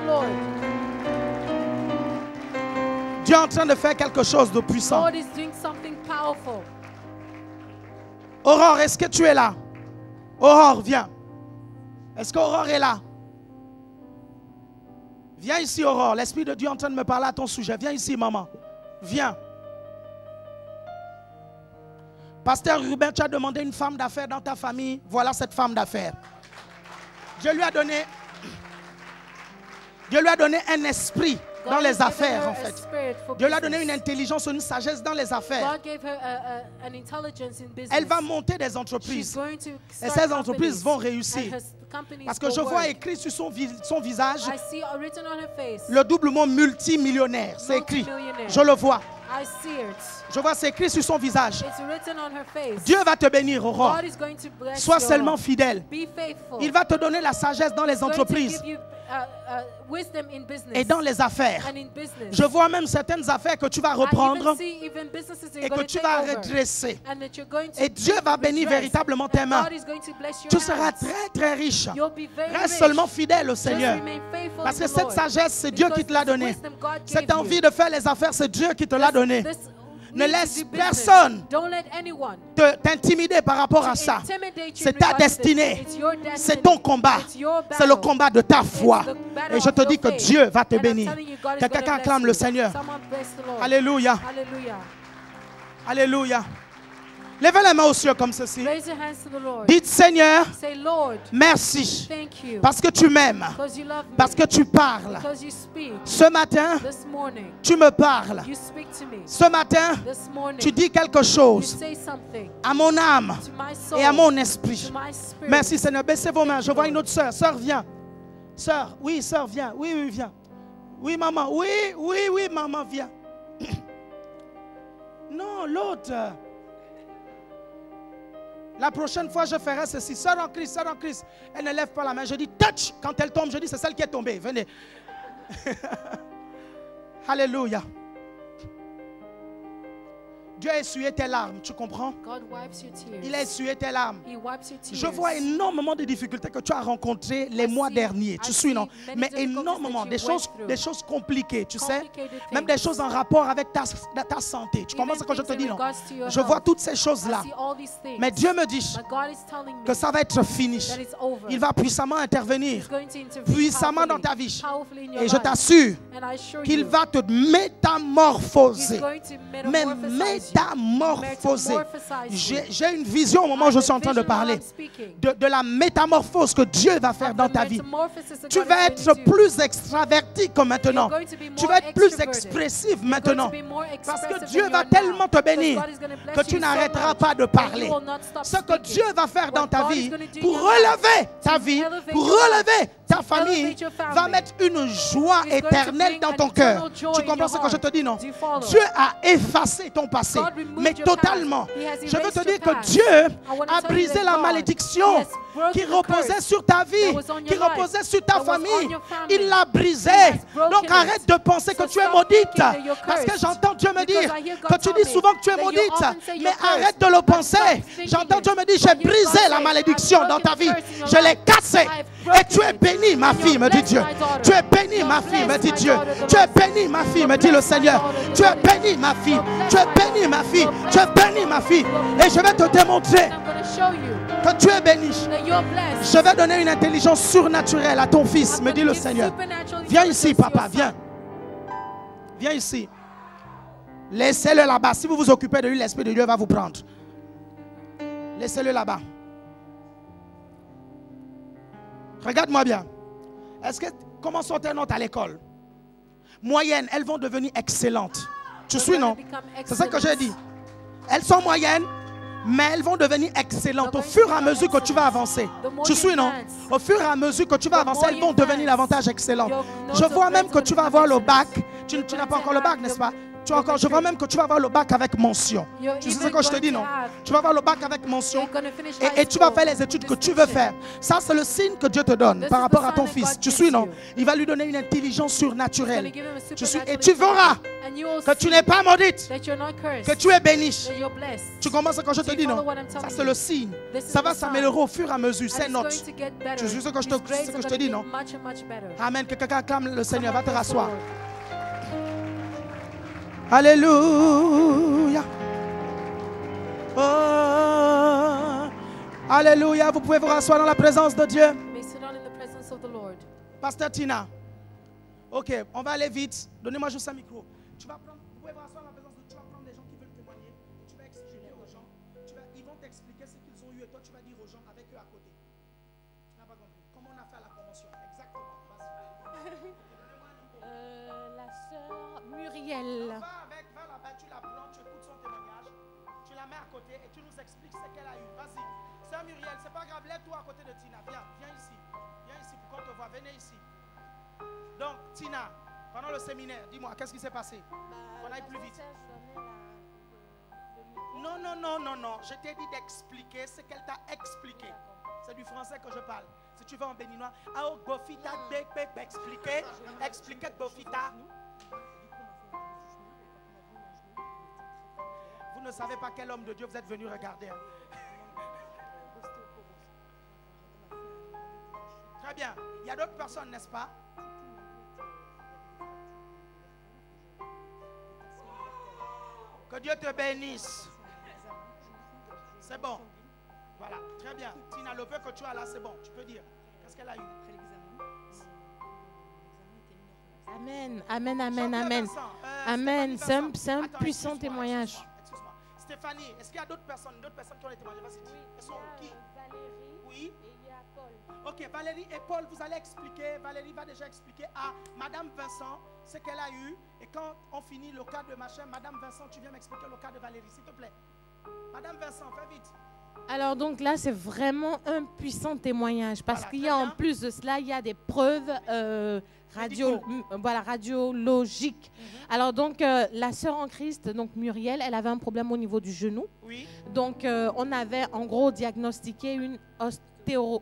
Speaker 3: Dieu est en train de faire quelque chose de puissant. Aurore, est-ce que tu es là? Aurore, viens. Est-ce qu'Aurore est là? Viens ici, Aurore. L'Esprit de Dieu est en train de me parler à ton sujet. Viens ici, maman. Viens. Pasteur Ruben, tu as demandé une femme d'affaires dans ta famille. Voilà cette femme d'affaires. Dieu lui a donné, Dieu lui a donné un esprit dans les affaires, en fait. Dieu lui a donné une intelligence, une sagesse dans les affaires. Elle va monter des entreprises. Et ces entreprises vont réussir. Parce que je vois écrit sur son, vis son visage le double mot multimillionnaire. C'est écrit. Je le vois. Je vois, c'est écrit sur son visage. Dieu va te bénir, Aurore. Sois seulement fidèle. Il va te donner la sagesse dans les entreprises et dans les affaires. Je vois même certaines affaires que tu vas reprendre et que tu vas redresser. Et Dieu va bénir véritablement tes mains. Tu seras très très riche. Reste seulement fidèle au Seigneur. Parce que cette sagesse, c'est Dieu qui te l'a donnée. Cette envie de faire les affaires, c'est Dieu qui te l'a donnée. Ne laisse personne t'intimider par rapport à ça. C'est ta destinée. C'est ton combat. C'est le combat de ta foi. Et je te dis que Dieu va te bénir. Que quelqu'un acclame le Seigneur. Alléluia. Alléluia. Levez les mains aux cieux comme ceci. Dites Seigneur, merci parce que tu m'aimes, parce que tu parles. Ce matin, tu me parles. Ce matin, tu dis quelque chose à mon âme et à mon esprit. Merci Seigneur. Baissez vos mains. Je vois une autre sœur. Sœur, viens. Sœur, oui, sœur, viens. Oui, oui, viens. Oui, maman. Oui, oui, oui, maman, viens. Non, l'autre. La prochaine fois, je ferai ceci. Sœur en Christ, sœur en Christ. Elle ne lève pas la main. Je dis touch. Quand elle tombe, je dis c'est celle qui est tombée. Venez. Alléluia. Dieu a essuyé tes larmes, tu comprends? Il a essuyé tes larmes. Je vois énormément de difficultés que tu as rencontrées les mois derniers. Tu suis, non? Mais énormément, des choses, des choses compliquées, tu sais? Même des choses en rapport avec ta, ta santé. Tu comprends ce que je te dis, non? Je vois toutes ces choses-là. Mais Dieu me dit que ça va être fini. Il va puissamment intervenir, puissamment dans ta vie. Et je t'assure qu'il va te métamorphoser. Mais métamorphoser. J'ai une vision au moment où je suis en train de parler de, de la métamorphose que Dieu va faire dans ta vie. Tu vas être plus extraverti que maintenant. Tu vas être plus expressif maintenant. Parce que Dieu va tellement te bénir que tu n'arrêteras pas de parler. Ce que Dieu va faire dans ta vie pour relever ta vie, pour relever ta famille, va mettre une joie éternelle dans ton cœur. Tu comprends ce que je te dis, non? Dieu a effacé ton passé, mais totalement. Je veux te dire que Dieu a brisé la malédiction qui reposait sur ta vie, qui reposait sur ta famille. Il l'a brisé. Donc arrête de penser que tu es maudite. Parce que j'entends Dieu me dire que tu dis souvent que tu es maudite, mais arrête de le penser. J'entends Dieu me dire, j'ai brisé la malédiction dans ta vie. Je l'ai cassée. Et tu es bénie, ma fille, me dit Dieu. Tu es bénie, ma fille, me dit Dieu. Tu es bénie, ma fille, me dit le Seigneur. Tu es bénie, ma fille. Tu es bénie, ma fille. Tu es bénie, ma fille. Et je vais te démontrer que tu es bénie. Je vais donner une intelligence surnaturelle à ton fils, me dit le Seigneur. Viens ici, papa, viens. Viens ici. Laissez-le là-bas. Si vous vous occupez de lui, l'Esprit de Dieu va vous prendre. Laissez-le là-bas. Regarde-moi bien. Est-ce que comment sont tes notes à l'école? Moyennes, elles vont devenir excellentes. Tu
Speaker 2: they're
Speaker 3: suis,
Speaker 2: gonna
Speaker 3: non?
Speaker 2: become
Speaker 3: C'est ça que j'ai dit.
Speaker 2: excellent.
Speaker 3: Elles sont moyennes, mais elles vont devenir excellentes au fur et à mesure que tu vas avancer. Tu suis, non? Au fur et à mesure que tu vas avancer, elles vont devenir davantage excellentes. Je vois même que tu vas avoir le bac. Tu, tu n'as pas encore le bac, n'est-ce pas? Tu as encore, je vois même que tu vas avoir le bac avec mention. Tu sais ce que je te dis, non? Tu vas avoir le bac avec mention et, et tu vas faire les études que tu veux faire. Ça, c'est le signe que Dieu te donne par rapport à ton fils. Tu suis, non? Il va lui donner une intelligence surnaturelle. Tu suis, et tu verras que tu n'es pas maudite, que tu es bénie. Tu comprends ce que je te dis, non? Ça, c'est le signe. Ça va s'améliorer au fur et à mesure. C'est notre. Tu sais ce que je te, ce que je te dis, non? Amen. Que quelqu'un acclame le Seigneur. Va te rasseoir. Alléluia. Oh. Alléluia. Vous pouvez vous rasseoir dans la présence de Dieu. Pasteur Tina. Ok, on va aller vite. Donnez-moi juste un micro. Tu vas prendre, vous pouvez vous rasseoir dans la présence de Dieu. Tu vas prendre des gens qui veulent témoigner. Tu vas expliquer aux gens. Tu vas, ils vont t'expliquer ce qu'ils ont eu et toi tu vas dire aux gens avec eux à côté. Tu n'as pas compris. Comment on a fait à la convention? Exactement. Vas-y.
Speaker 4: Euh, la sœur Muriel.
Speaker 3: Va avec, va là-bas, tu la prends, tu écoutes son témoignage, tu la mets à côté et tu nous expliques ce qu'elle a eu. Vas-y. Sœur Muriel, c'est pas grave, lève-toi à côté de Tina. Viens, viens ici. Viens ici pour qu'on te voit. Venez ici. Donc, Tina, pendant le séminaire, dis-moi, qu'est-ce qui s'est passé?
Speaker 4: Bah,
Speaker 3: On aille plus vite.
Speaker 4: je donnais la, le, le
Speaker 3: Non, non, non, non, non. Je t'ai dit d'expliquer ce qu'elle t'a expliqué. C'est du français que je parle. Si tu vas en béninois, ah, oh, Bofita, expliquer, expliquer Bofita. Vous ne savez pas quel homme de Dieu vous êtes venu regarder. Hein. Très bien. Il y a d'autres personnes, n'est-ce pas? Que Dieu te bénisse. C'est bon. Voilà, très bien. Tina, le peu que tu as là, c'est bon. Tu peux dire. Qu'est-ce qu'elle a eu?
Speaker 4: Amen, amen, amen,
Speaker 3: Jean-Pierre
Speaker 4: amen.
Speaker 3: Vincent, euh,
Speaker 4: Amen, c'est un,
Speaker 3: Stéphanie
Speaker 4: c'est un
Speaker 3: Vincent. Attends,
Speaker 4: puissant
Speaker 3: excuse-moi,
Speaker 4: témoignage.
Speaker 3: excuse-moi, excuse-moi. Stéphanie, est-ce qu'il y a d'autres personnes, d'autres personnes qui ont les témoignages? Vas-y, dis. Elles sont où? Qui?
Speaker 4: Valérie
Speaker 3: Oui.
Speaker 4: et il y a Paul.
Speaker 3: Ok, Valérie et Paul, vous allez expliquer. Valérie va déjà expliquer à Madame Vincent ce qu'elle a eu. Et quand on finit le cas de machin, Madame Vincent, tu viens m'expliquer le cas de Valérie, s'il te plaît. Madame Vincent, fais vite.
Speaker 4: Alors donc là, c'est vraiment un puissant témoignage parce
Speaker 3: Voilà,
Speaker 4: qu'il y
Speaker 3: très
Speaker 4: a en
Speaker 3: bien.
Speaker 4: plus de cela, il y a des preuves euh, radio,
Speaker 3: Médicaux.
Speaker 4: m- voilà, radiologiques. Alors donc euh, la sœur en Christ, donc Muriel, elle avait un problème au niveau du genou.
Speaker 3: Oui.
Speaker 4: Donc euh, on avait en gros diagnostiqué une ostéo...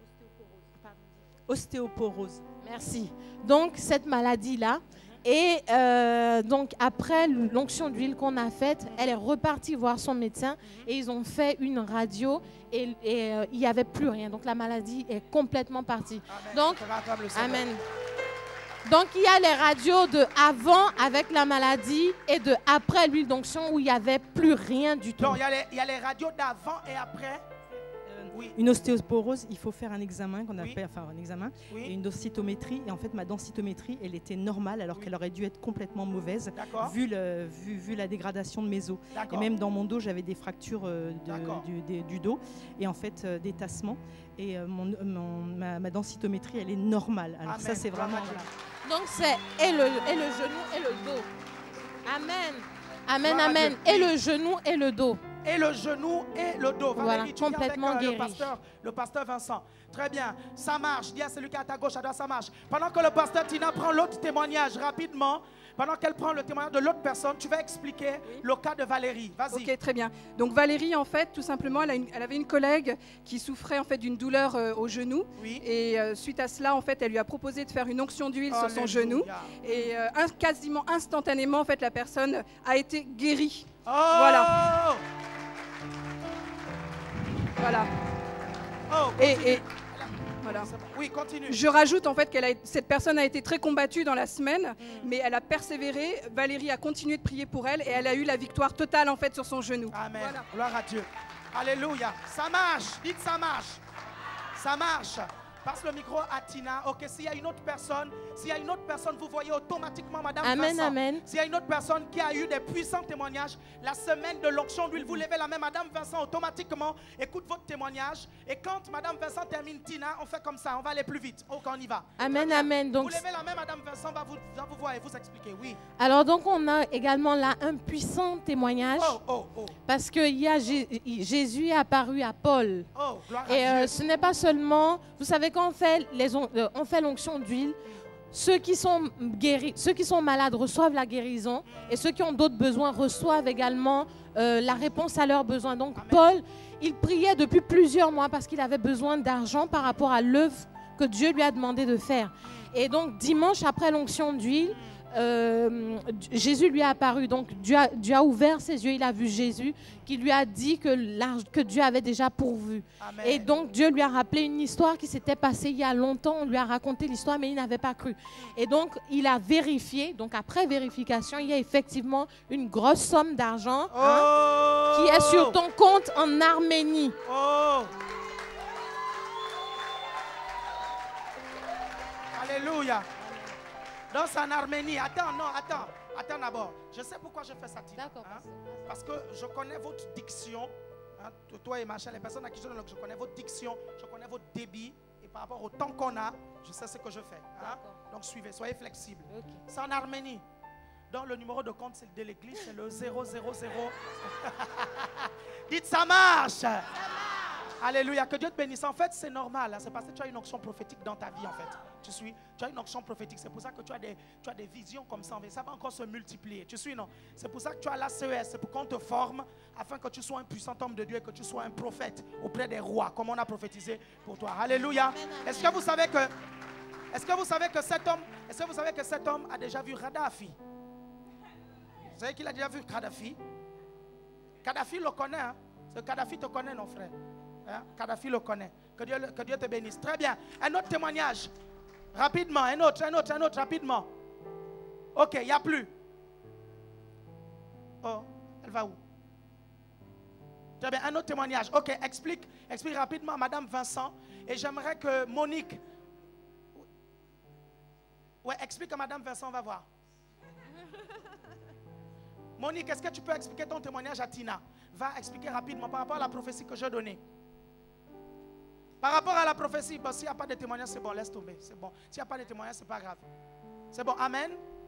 Speaker 5: Ostéoporose.
Speaker 4: Merci. Donc cette maladie-là. Et euh, donc après l'onction d'huile qu'on a faite, elle est repartie voir son médecin et ils ont fait une radio et, et, euh, il n'y avait plus rien. Donc la maladie est complètement partie.
Speaker 3: Amen.
Speaker 4: Donc,
Speaker 3: Je te rattrape le Seigneur.
Speaker 4: amen. Donc il y a les radios de avant avec la maladie et de après l'huile d'onction où il n'y avait plus rien du tout.
Speaker 3: Donc, il y a les, il y a les radios d'avant et après. Oui.
Speaker 5: Une ostéoporose, il faut faire un examen qu'on
Speaker 3: Oui.
Speaker 5: appelle, enfin un examen,
Speaker 3: Oui.
Speaker 5: et une densitométrie. Et en fait, ma densitométrie, elle était normale alors
Speaker 3: Oui.
Speaker 5: qu'elle aurait dû être complètement mauvaise
Speaker 3: D'accord.
Speaker 5: vu, le, vu, vu la dégradation de mes os. Et
Speaker 3: D'accord.
Speaker 5: même dans mon dos, j'avais des fractures euh, de-
Speaker 3: D'accord.
Speaker 5: du, des- du dos et en fait euh, des tassements. Et euh, mon, mon- ma, ma densitométrie, elle est normale. Alors
Speaker 3: Amen.
Speaker 5: ça, c'est
Speaker 3: Gloire
Speaker 5: vraiment.
Speaker 3: à Dieu.
Speaker 5: voilà.
Speaker 4: Donc c'est et le, et le genou et le dos. Amen. Amen,
Speaker 3: Gloire à
Speaker 4: amen.
Speaker 3: Dieu.
Speaker 4: Et le genou et le dos.
Speaker 3: Et le genou et le dos.
Speaker 4: Voilà,
Speaker 3: Valérie, tu viens
Speaker 4: complètement
Speaker 3: avec, euh,
Speaker 4: guéri.
Speaker 3: le pasteur, le pasteur Vincent. Très bien. Ça marche. Dis à celui qui est à ta gauche, ça marche. Pendant que le pasteur Tina prend l'autre témoignage rapidement, pendant qu'elle prend le témoignage de l'autre personne, tu vas expliquer le cas de Valérie. Vas-y.
Speaker 6: Ok, très bien. Donc Valérie, en fait, tout simplement, elle, a une- elle avait une collègue qui souffrait en fait d'une douleur euh, au genou.
Speaker 3: Oui.
Speaker 6: Et euh, suite à cela, en fait, elle lui a proposé de faire une onction d'huile sur son
Speaker 3: Alléluia.
Speaker 6: genou. Et euh, in- quasiment instantanément, en fait, la personne a été guérie.
Speaker 3: Oh!
Speaker 6: Voilà. Voilà.
Speaker 3: Oh,
Speaker 6: Et,
Speaker 3: continue.
Speaker 6: et- voilà.
Speaker 3: C'est bon. Oui, continue.
Speaker 6: Je rajoute en fait qu'elle a, cette personne a été très combattue dans la semaine, mais elle a persévéré. Valérie a continué de prier pour elle et elle a eu la victoire totale en fait sur son genou.
Speaker 3: Amen.
Speaker 6: Voilà.
Speaker 3: Gloire à Dieu. Alléluia. Ça marche. Dites ça marche. Ça marche. Passe le micro à Tina. Ok, s'il y a une autre personne, s'il y a une autre personne, vous voyez automatiquement Madame
Speaker 4: Amen,
Speaker 3: Vincent.
Speaker 4: amen.
Speaker 3: S'il y a une autre personne qui a eu des puissants témoignages, la semaine de l'onction d'huile, vous levez la main, Madame Vincent, automatiquement, écoute votre témoignage. Et quand Madame Vincent termine, Tina, on fait comme ça, on va aller plus vite. Ok, on y va.
Speaker 4: Amen, amen. Donc,
Speaker 3: vous levez la main, Madame Vincent, va vous, va vous voir et vous expliquer. Oui.
Speaker 4: alors donc on a également là un puissant témoignage
Speaker 3: Oh, oh, oh.
Speaker 4: parce que il y a Jé- Jésus est apparu à Paul.
Speaker 3: Oh, gloire
Speaker 4: Et
Speaker 3: à
Speaker 4: euh,
Speaker 3: Dieu.
Speaker 4: ce n'est pas seulement, vous savez, quand on fait les on, euh, on fait l'onction d'huile, ceux qui sont guéris, ceux qui sont malades reçoivent la guérison et ceux qui ont d'autres besoins reçoivent également euh, la réponse à leurs besoins. Donc
Speaker 3: Amen.
Speaker 4: Paul, il priait depuis plusieurs mois parce qu'il avait besoin d'argent par rapport à l'œuvre que Dieu lui a demandé de faire. Et donc dimanche après l'onction d'huile, euh, Jésus lui a apparu. Donc Dieu a, Dieu a ouvert ses yeux, il a vu Jésus qui lui a dit que, l'arg- que Dieu avait déjà pourvu.
Speaker 3: Amen.
Speaker 4: Et donc Dieu lui a rappelé une histoire qui s'était passée il y a longtemps. On lui a raconté l'histoire, mais il n'avait pas cru. Et donc il a vérifié. Donc après vérification, il y a effectivement une grosse somme d'argent hein,
Speaker 3: Oh.
Speaker 4: qui est sur ton compte en Arménie.
Speaker 3: Oh. Alléluia. Donc c'est en Arménie. Attends, non, attends. Attends d'abord. Je sais pourquoi je fais ça, Tina.
Speaker 4: D'accord,
Speaker 3: hein.
Speaker 4: pasteur.
Speaker 3: Parce que je connais votre diction. hein, toi et Macha, les personnes à qui je donne, je connais votre diction, je connais votre débit. Et par rapport au temps qu'on a, je sais ce que je fais. hein.
Speaker 4: D'accord.
Speaker 3: Donc suivez, soyez flexibles.
Speaker 4: Ok.
Speaker 3: C'est en Arménie. Donc le numéro de compte c'est de l'église, c'est le zéro zéro zéro. Dites ça marche. Alléluia, que Dieu te bénisse. En fait, c'est normal. hein. C'est parce que tu as une onction prophétique dans ta vie, en fait. Tu suis, tu as une onction prophétique. C'est pour ça que tu as des, tu as des visions comme ça. Mais ça va encore se multiplier. Tu suis, non? C'est pour ça que tu as l'A C E S. C'est pour qu'on te forme afin que tu sois un puissant homme de Dieu et que tu sois un prophète auprès des rois, comme on a prophétisé pour toi. Alléluia. Est-ce que vous savez que, est-ce que vous savez que cet homme, est-ce que vous savez que cet homme a déjà vu Kadhafi? Vous savez qu'il a déjà vu Kadhafi? Kadhafi le connaît. Hein? Ce Kadhafi te connaît, non, frère. Hein? Kadhafi le connaît. Que Dieu, que Dieu te bénisse. Très bien. Un autre témoignage. Rapidement. Un autre, un autre, un autre, rapidement. Ok, il n'y a plus. Oh, elle va où? Très bien. Un autre témoignage. Ok, explique, explique rapidement à Madame Vincent. Et j'aimerais que Monique. Ouais, explique à Madame Vincent, on va voir. Monique, est-ce que tu peux expliquer ton témoignage à Tina? Va expliquer rapidement par rapport à la prophétie que j'ai donnée. Par rapport à la prophétie, bon, s'il n'y a pas de témoignage, c'est bon, laisse tomber. C'est bon. S'il n'y a pas de témoignage, c'est pas grave. C'est bon, amen.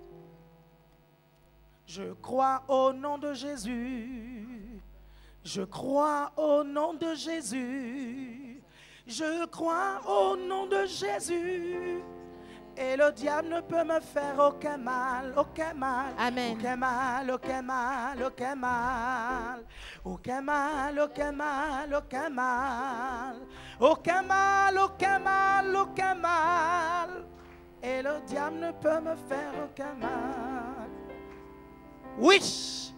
Speaker 3: Je crois au nom de Jésus. Je crois au nom de Jésus. Je crois au nom de Jésus. Et le diable ne peut me faire aucun mal, aucun mal.
Speaker 4: Amen.
Speaker 3: Aucun mal, aucun mal, aucun mal. Aucun mal, aucun mal, aucun mal. Aucun mal, aucun mal, aucun mal. Et le diable ne peut me faire aucun mal. Oui.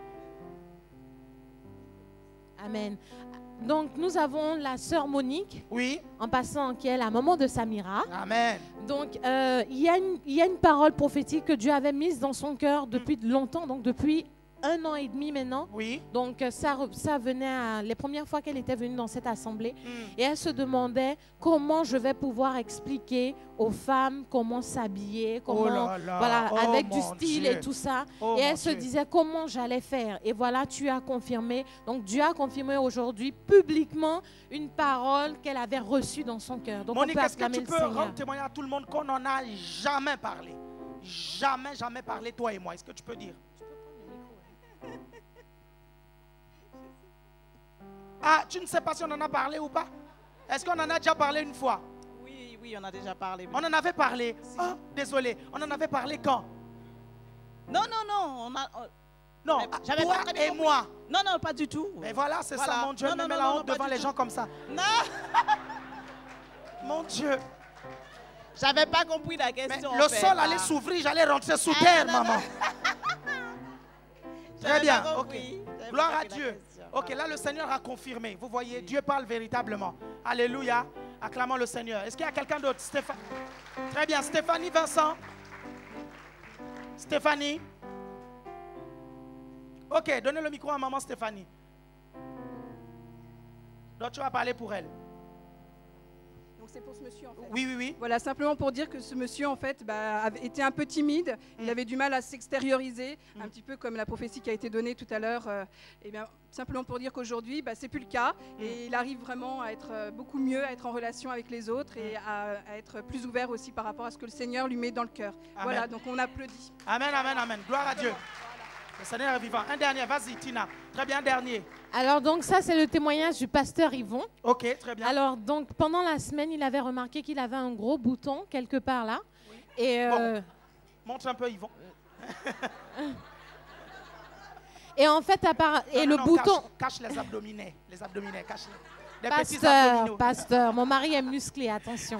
Speaker 4: Amen. Donc nous avons la sœur Monique,
Speaker 3: Oui.
Speaker 4: en passant, qui est la maman de Samira.
Speaker 3: Amen.
Speaker 4: Donc euh, il y a une, il y a une parole prophétique que Dieu avait mise dans son cœur depuis longtemps, donc depuis un an et demi maintenant.
Speaker 3: Oui.
Speaker 4: Donc euh, ça, re- ça venait à, les premières fois qu'elle était venue dans cette assemblée.
Speaker 3: Mm.
Speaker 4: Et elle se demandait comment je vais pouvoir expliquer aux femmes comment s'habiller, comment,
Speaker 3: Oh là là,
Speaker 4: voilà,
Speaker 3: oh
Speaker 4: avec du
Speaker 3: mon
Speaker 4: style
Speaker 3: Dieu.
Speaker 4: et tout ça.
Speaker 3: Oh
Speaker 4: et
Speaker 3: mon
Speaker 4: elle se
Speaker 3: Dieu.
Speaker 4: disait comment j'allais faire. Et voilà, tu as confirmé. Donc Dieu a confirmé aujourd'hui publiquement une parole qu'elle avait reçue dans son cœur. Donc
Speaker 3: Monique,
Speaker 4: on peut
Speaker 3: est-ce que
Speaker 4: acclamer
Speaker 3: tu
Speaker 4: le
Speaker 3: peux
Speaker 4: Seigneur.
Speaker 3: rendre témoignage à tout le monde qu'on n'en a jamais parlé? Jamais, jamais parlé, toi et moi. Est-ce que tu peux dire? Ah, tu ne sais pas si on en a parlé ou pas? Est-ce qu'on en a déjà parlé une fois?
Speaker 7: Oui, oui, on a déjà parlé.
Speaker 3: On en avait parlé. Ah, désolé. On en avait parlé quand?
Speaker 7: Non, non, non. On a, on-
Speaker 3: Non,
Speaker 7: Mais
Speaker 3: ah,
Speaker 7: j'avais
Speaker 3: toi
Speaker 7: pas très bien
Speaker 3: et
Speaker 7: compris.
Speaker 3: moi.
Speaker 7: Non, non, pas du tout.
Speaker 3: Mais voilà, c'est
Speaker 7: Voilà.
Speaker 3: ça, mon Dieu.
Speaker 7: Non,
Speaker 3: me
Speaker 7: non,
Speaker 3: met
Speaker 7: non,
Speaker 3: la
Speaker 7: non,
Speaker 3: honte
Speaker 7: pas
Speaker 3: devant
Speaker 7: du
Speaker 3: les
Speaker 7: tout.
Speaker 3: gens comme ça.
Speaker 7: Non,
Speaker 3: Mon Dieu.
Speaker 7: j'avais pas compris la
Speaker 3: Mais
Speaker 7: question. en
Speaker 3: le
Speaker 7: fait,
Speaker 3: sol
Speaker 7: là.
Speaker 3: allait s'ouvrir, j'allais rentrer sous
Speaker 7: Ah,
Speaker 3: terre,
Speaker 7: non, non,
Speaker 3: maman.
Speaker 7: J'avais
Speaker 3: Très bien,
Speaker 7: pas
Speaker 3: ok.
Speaker 7: compris. J'avais
Speaker 3: Gloire
Speaker 7: pas
Speaker 3: à
Speaker 7: compris la
Speaker 3: Dieu.
Speaker 7: question.
Speaker 3: Ok, là le Seigneur a confirmé. Vous voyez, Dieu parle véritablement. Alléluia. Acclamons le Seigneur. Est-ce qu'il y a quelqu'un d'autre? Stéphane. Très bien, Stéphanie Vincent. Stéphanie. Ok, donnez le micro à maman Stéphanie. Donc tu vas parler pour elle.
Speaker 6: Donc c'est pour ce monsieur en fait.
Speaker 1: Oui, oui, oui.
Speaker 6: Voilà, simplement pour dire que ce monsieur en fait bah, avait été un peu timide, il
Speaker 1: Mm.
Speaker 6: avait du mal à s'extérioriser,
Speaker 1: Mm.
Speaker 6: un petit peu comme la prophétie qui a été donnée tout à l'heure. euh, et bien, simplement pour dire qu'aujourd'hui, bah, c'est plus le cas
Speaker 1: Mm.
Speaker 6: et il arrive vraiment à être euh, beaucoup mieux, à être en relation avec les autres et à, à être plus ouvert aussi par rapport à ce que le Seigneur lui met dans le cœur.
Speaker 1: Amen.
Speaker 6: Voilà, donc on applaudit.
Speaker 1: Amen, amen, amen. Gloire à Dieu. Le Seigneur est vivant. Un dernier, vas-y, Tina. Très bien, un dernier.
Speaker 4: Alors donc ça c'est le témoignage du pasteur Yvon.
Speaker 1: Ok, très bien.
Speaker 4: Alors donc pendant la semaine il avait remarqué qu'il avait un gros bouton quelque part là. Et, euh,
Speaker 1: Montre un peu, Yvon.
Speaker 4: et en fait à part, et
Speaker 1: Non,
Speaker 4: le
Speaker 1: non, non,
Speaker 4: bouton.
Speaker 1: Cache, cache les abdominaux. Les abdominaux, cache-les. Des petits
Speaker 4: Pasteur,
Speaker 1: abdominaux.
Speaker 4: pasteur, mon mari est musclé, attention.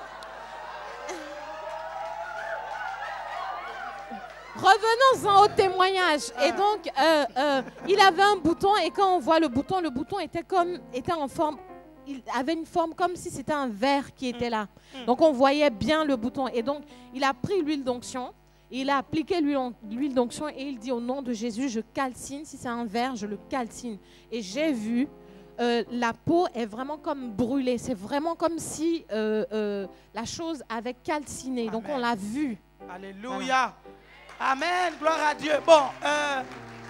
Speaker 4: Revenons-en au témoignage. Et donc, euh, euh, il avait un bouton et quand on voit le bouton, le bouton était comme, était en forme, il avait une forme comme si c'était un verre qui était là. Donc, on voyait bien le bouton. Et donc, il a pris l'huile d'onction, il a appliqué l'huile l'huile d'onction et il dit au nom de Jésus, je calcine. Si c'est un verre, je le calcine. Et j'ai vu, euh, la peau est vraiment comme brûlée. C'est vraiment comme si euh, euh, la chose avait calciné. Donc,
Speaker 1: Amen.
Speaker 4: on l'a vu.
Speaker 1: Alléluia. Amen. Gloire à Dieu. Bon, euh,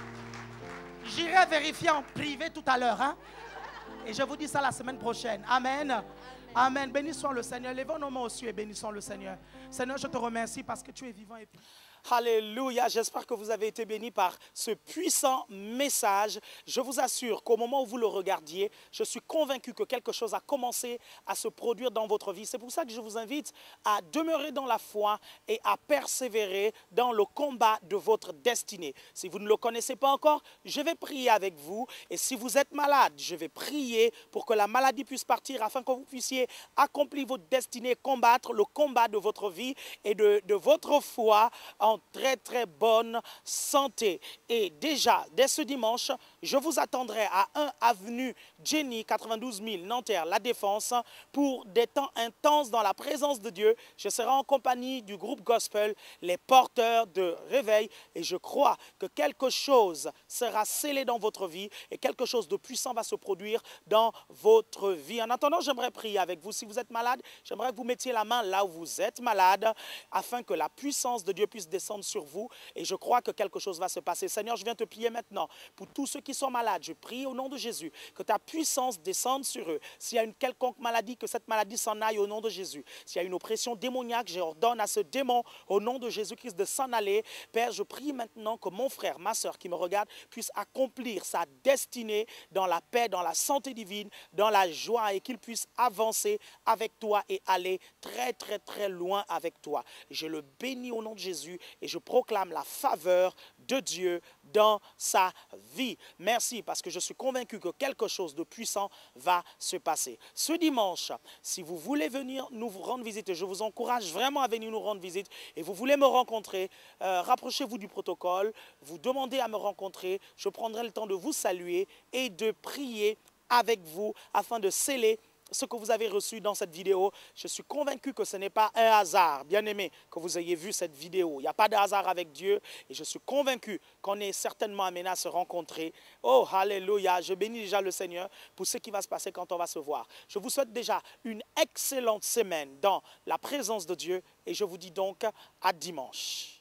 Speaker 1: j'irai vérifier en privé tout à l'heure. Hein? Et je vous dis ça la semaine prochaine. Amen. Amen. Bénissons le Seigneur. Lèvons nos mains au ciel et bénissons le Seigneur. Seigneur, je te remercie parce que tu es vivant et puissant. Alléluia, j'espère que vous avez été bénis par ce puissant message. Je vous assure qu'au moment où vous le regardiez, je suis convaincu que quelque chose a commencé à se produire dans votre vie. C'est pour ça que je vous invite à demeurer dans la foi et à persévérer dans le combat de votre destinée. Si vous ne le connaissez pas encore, je vais prier avec vous. Et si vous êtes malade, je vais prier pour que la maladie puisse partir afin que vous puissiez accomplir votre destinée, combattre le combat de votre vie et de, de votre foi en très très bonne santé. Et déjà, dès ce dimanche, je vous attendrai à un avenue Jenny, quatre-vingt-douze mille, Nanterre, La Défense, pour des temps intenses dans la présence de Dieu. Je serai en compagnie du groupe Gospel, les porteurs de réveil, et je crois que quelque chose sera scellé dans votre vie et quelque chose de puissant va se produire dans votre vie. En attendant, j'aimerais prier avec vous. Si vous êtes malade, j'aimerais que vous mettiez la main là où vous êtes malade, afin que la puissance de Dieu puisse descendre sur vous. Et je crois que quelque chose va se passer. Seigneur, je viens te prier maintenant pour tous ceux qui sont malades. Je prie au nom de Jésus que ta puissance descende sur eux. S'il y a une quelconque maladie, que cette maladie s'en aille au nom de Jésus. S'il y a une oppression démoniaque, j'ordonne à ce démon au nom de Jésus-Christ de s'en aller. Père, je prie maintenant que mon frère, ma soeur qui me regarde puisse accomplir sa destinée dans la paix, dans la santé divine, dans la joie et qu'il puisse avancer avec toi et aller très très très loin avec toi. Je le bénis au nom de Jésus et je proclame la faveur de Dieu dans sa vie. Merci parce que je suis convaincu que quelque chose de puissant va se passer. Ce dimanche, si vous voulez venir nous rendre visite, je vous encourage vraiment à venir nous rendre visite et vous voulez me rencontrer, euh, rapprochez-vous du protocole, vous demandez à me rencontrer, je prendrai le temps de vous saluer et de prier avec vous afin de sceller ce que vous avez reçu dans cette vidéo. Je suis convaincu que ce n'est pas un hasard, bien aimé, que vous ayez vu cette vidéo. Il n'y a pas de hasard avec Dieu et je suis convaincu qu'on est certainement amené à se rencontrer. Oh, alléluia, je bénis déjà le Seigneur pour ce qui va se passer quand on va se voir. Je vous souhaite déjà une excellente semaine dans la présence de Dieu et je vous dis donc à dimanche.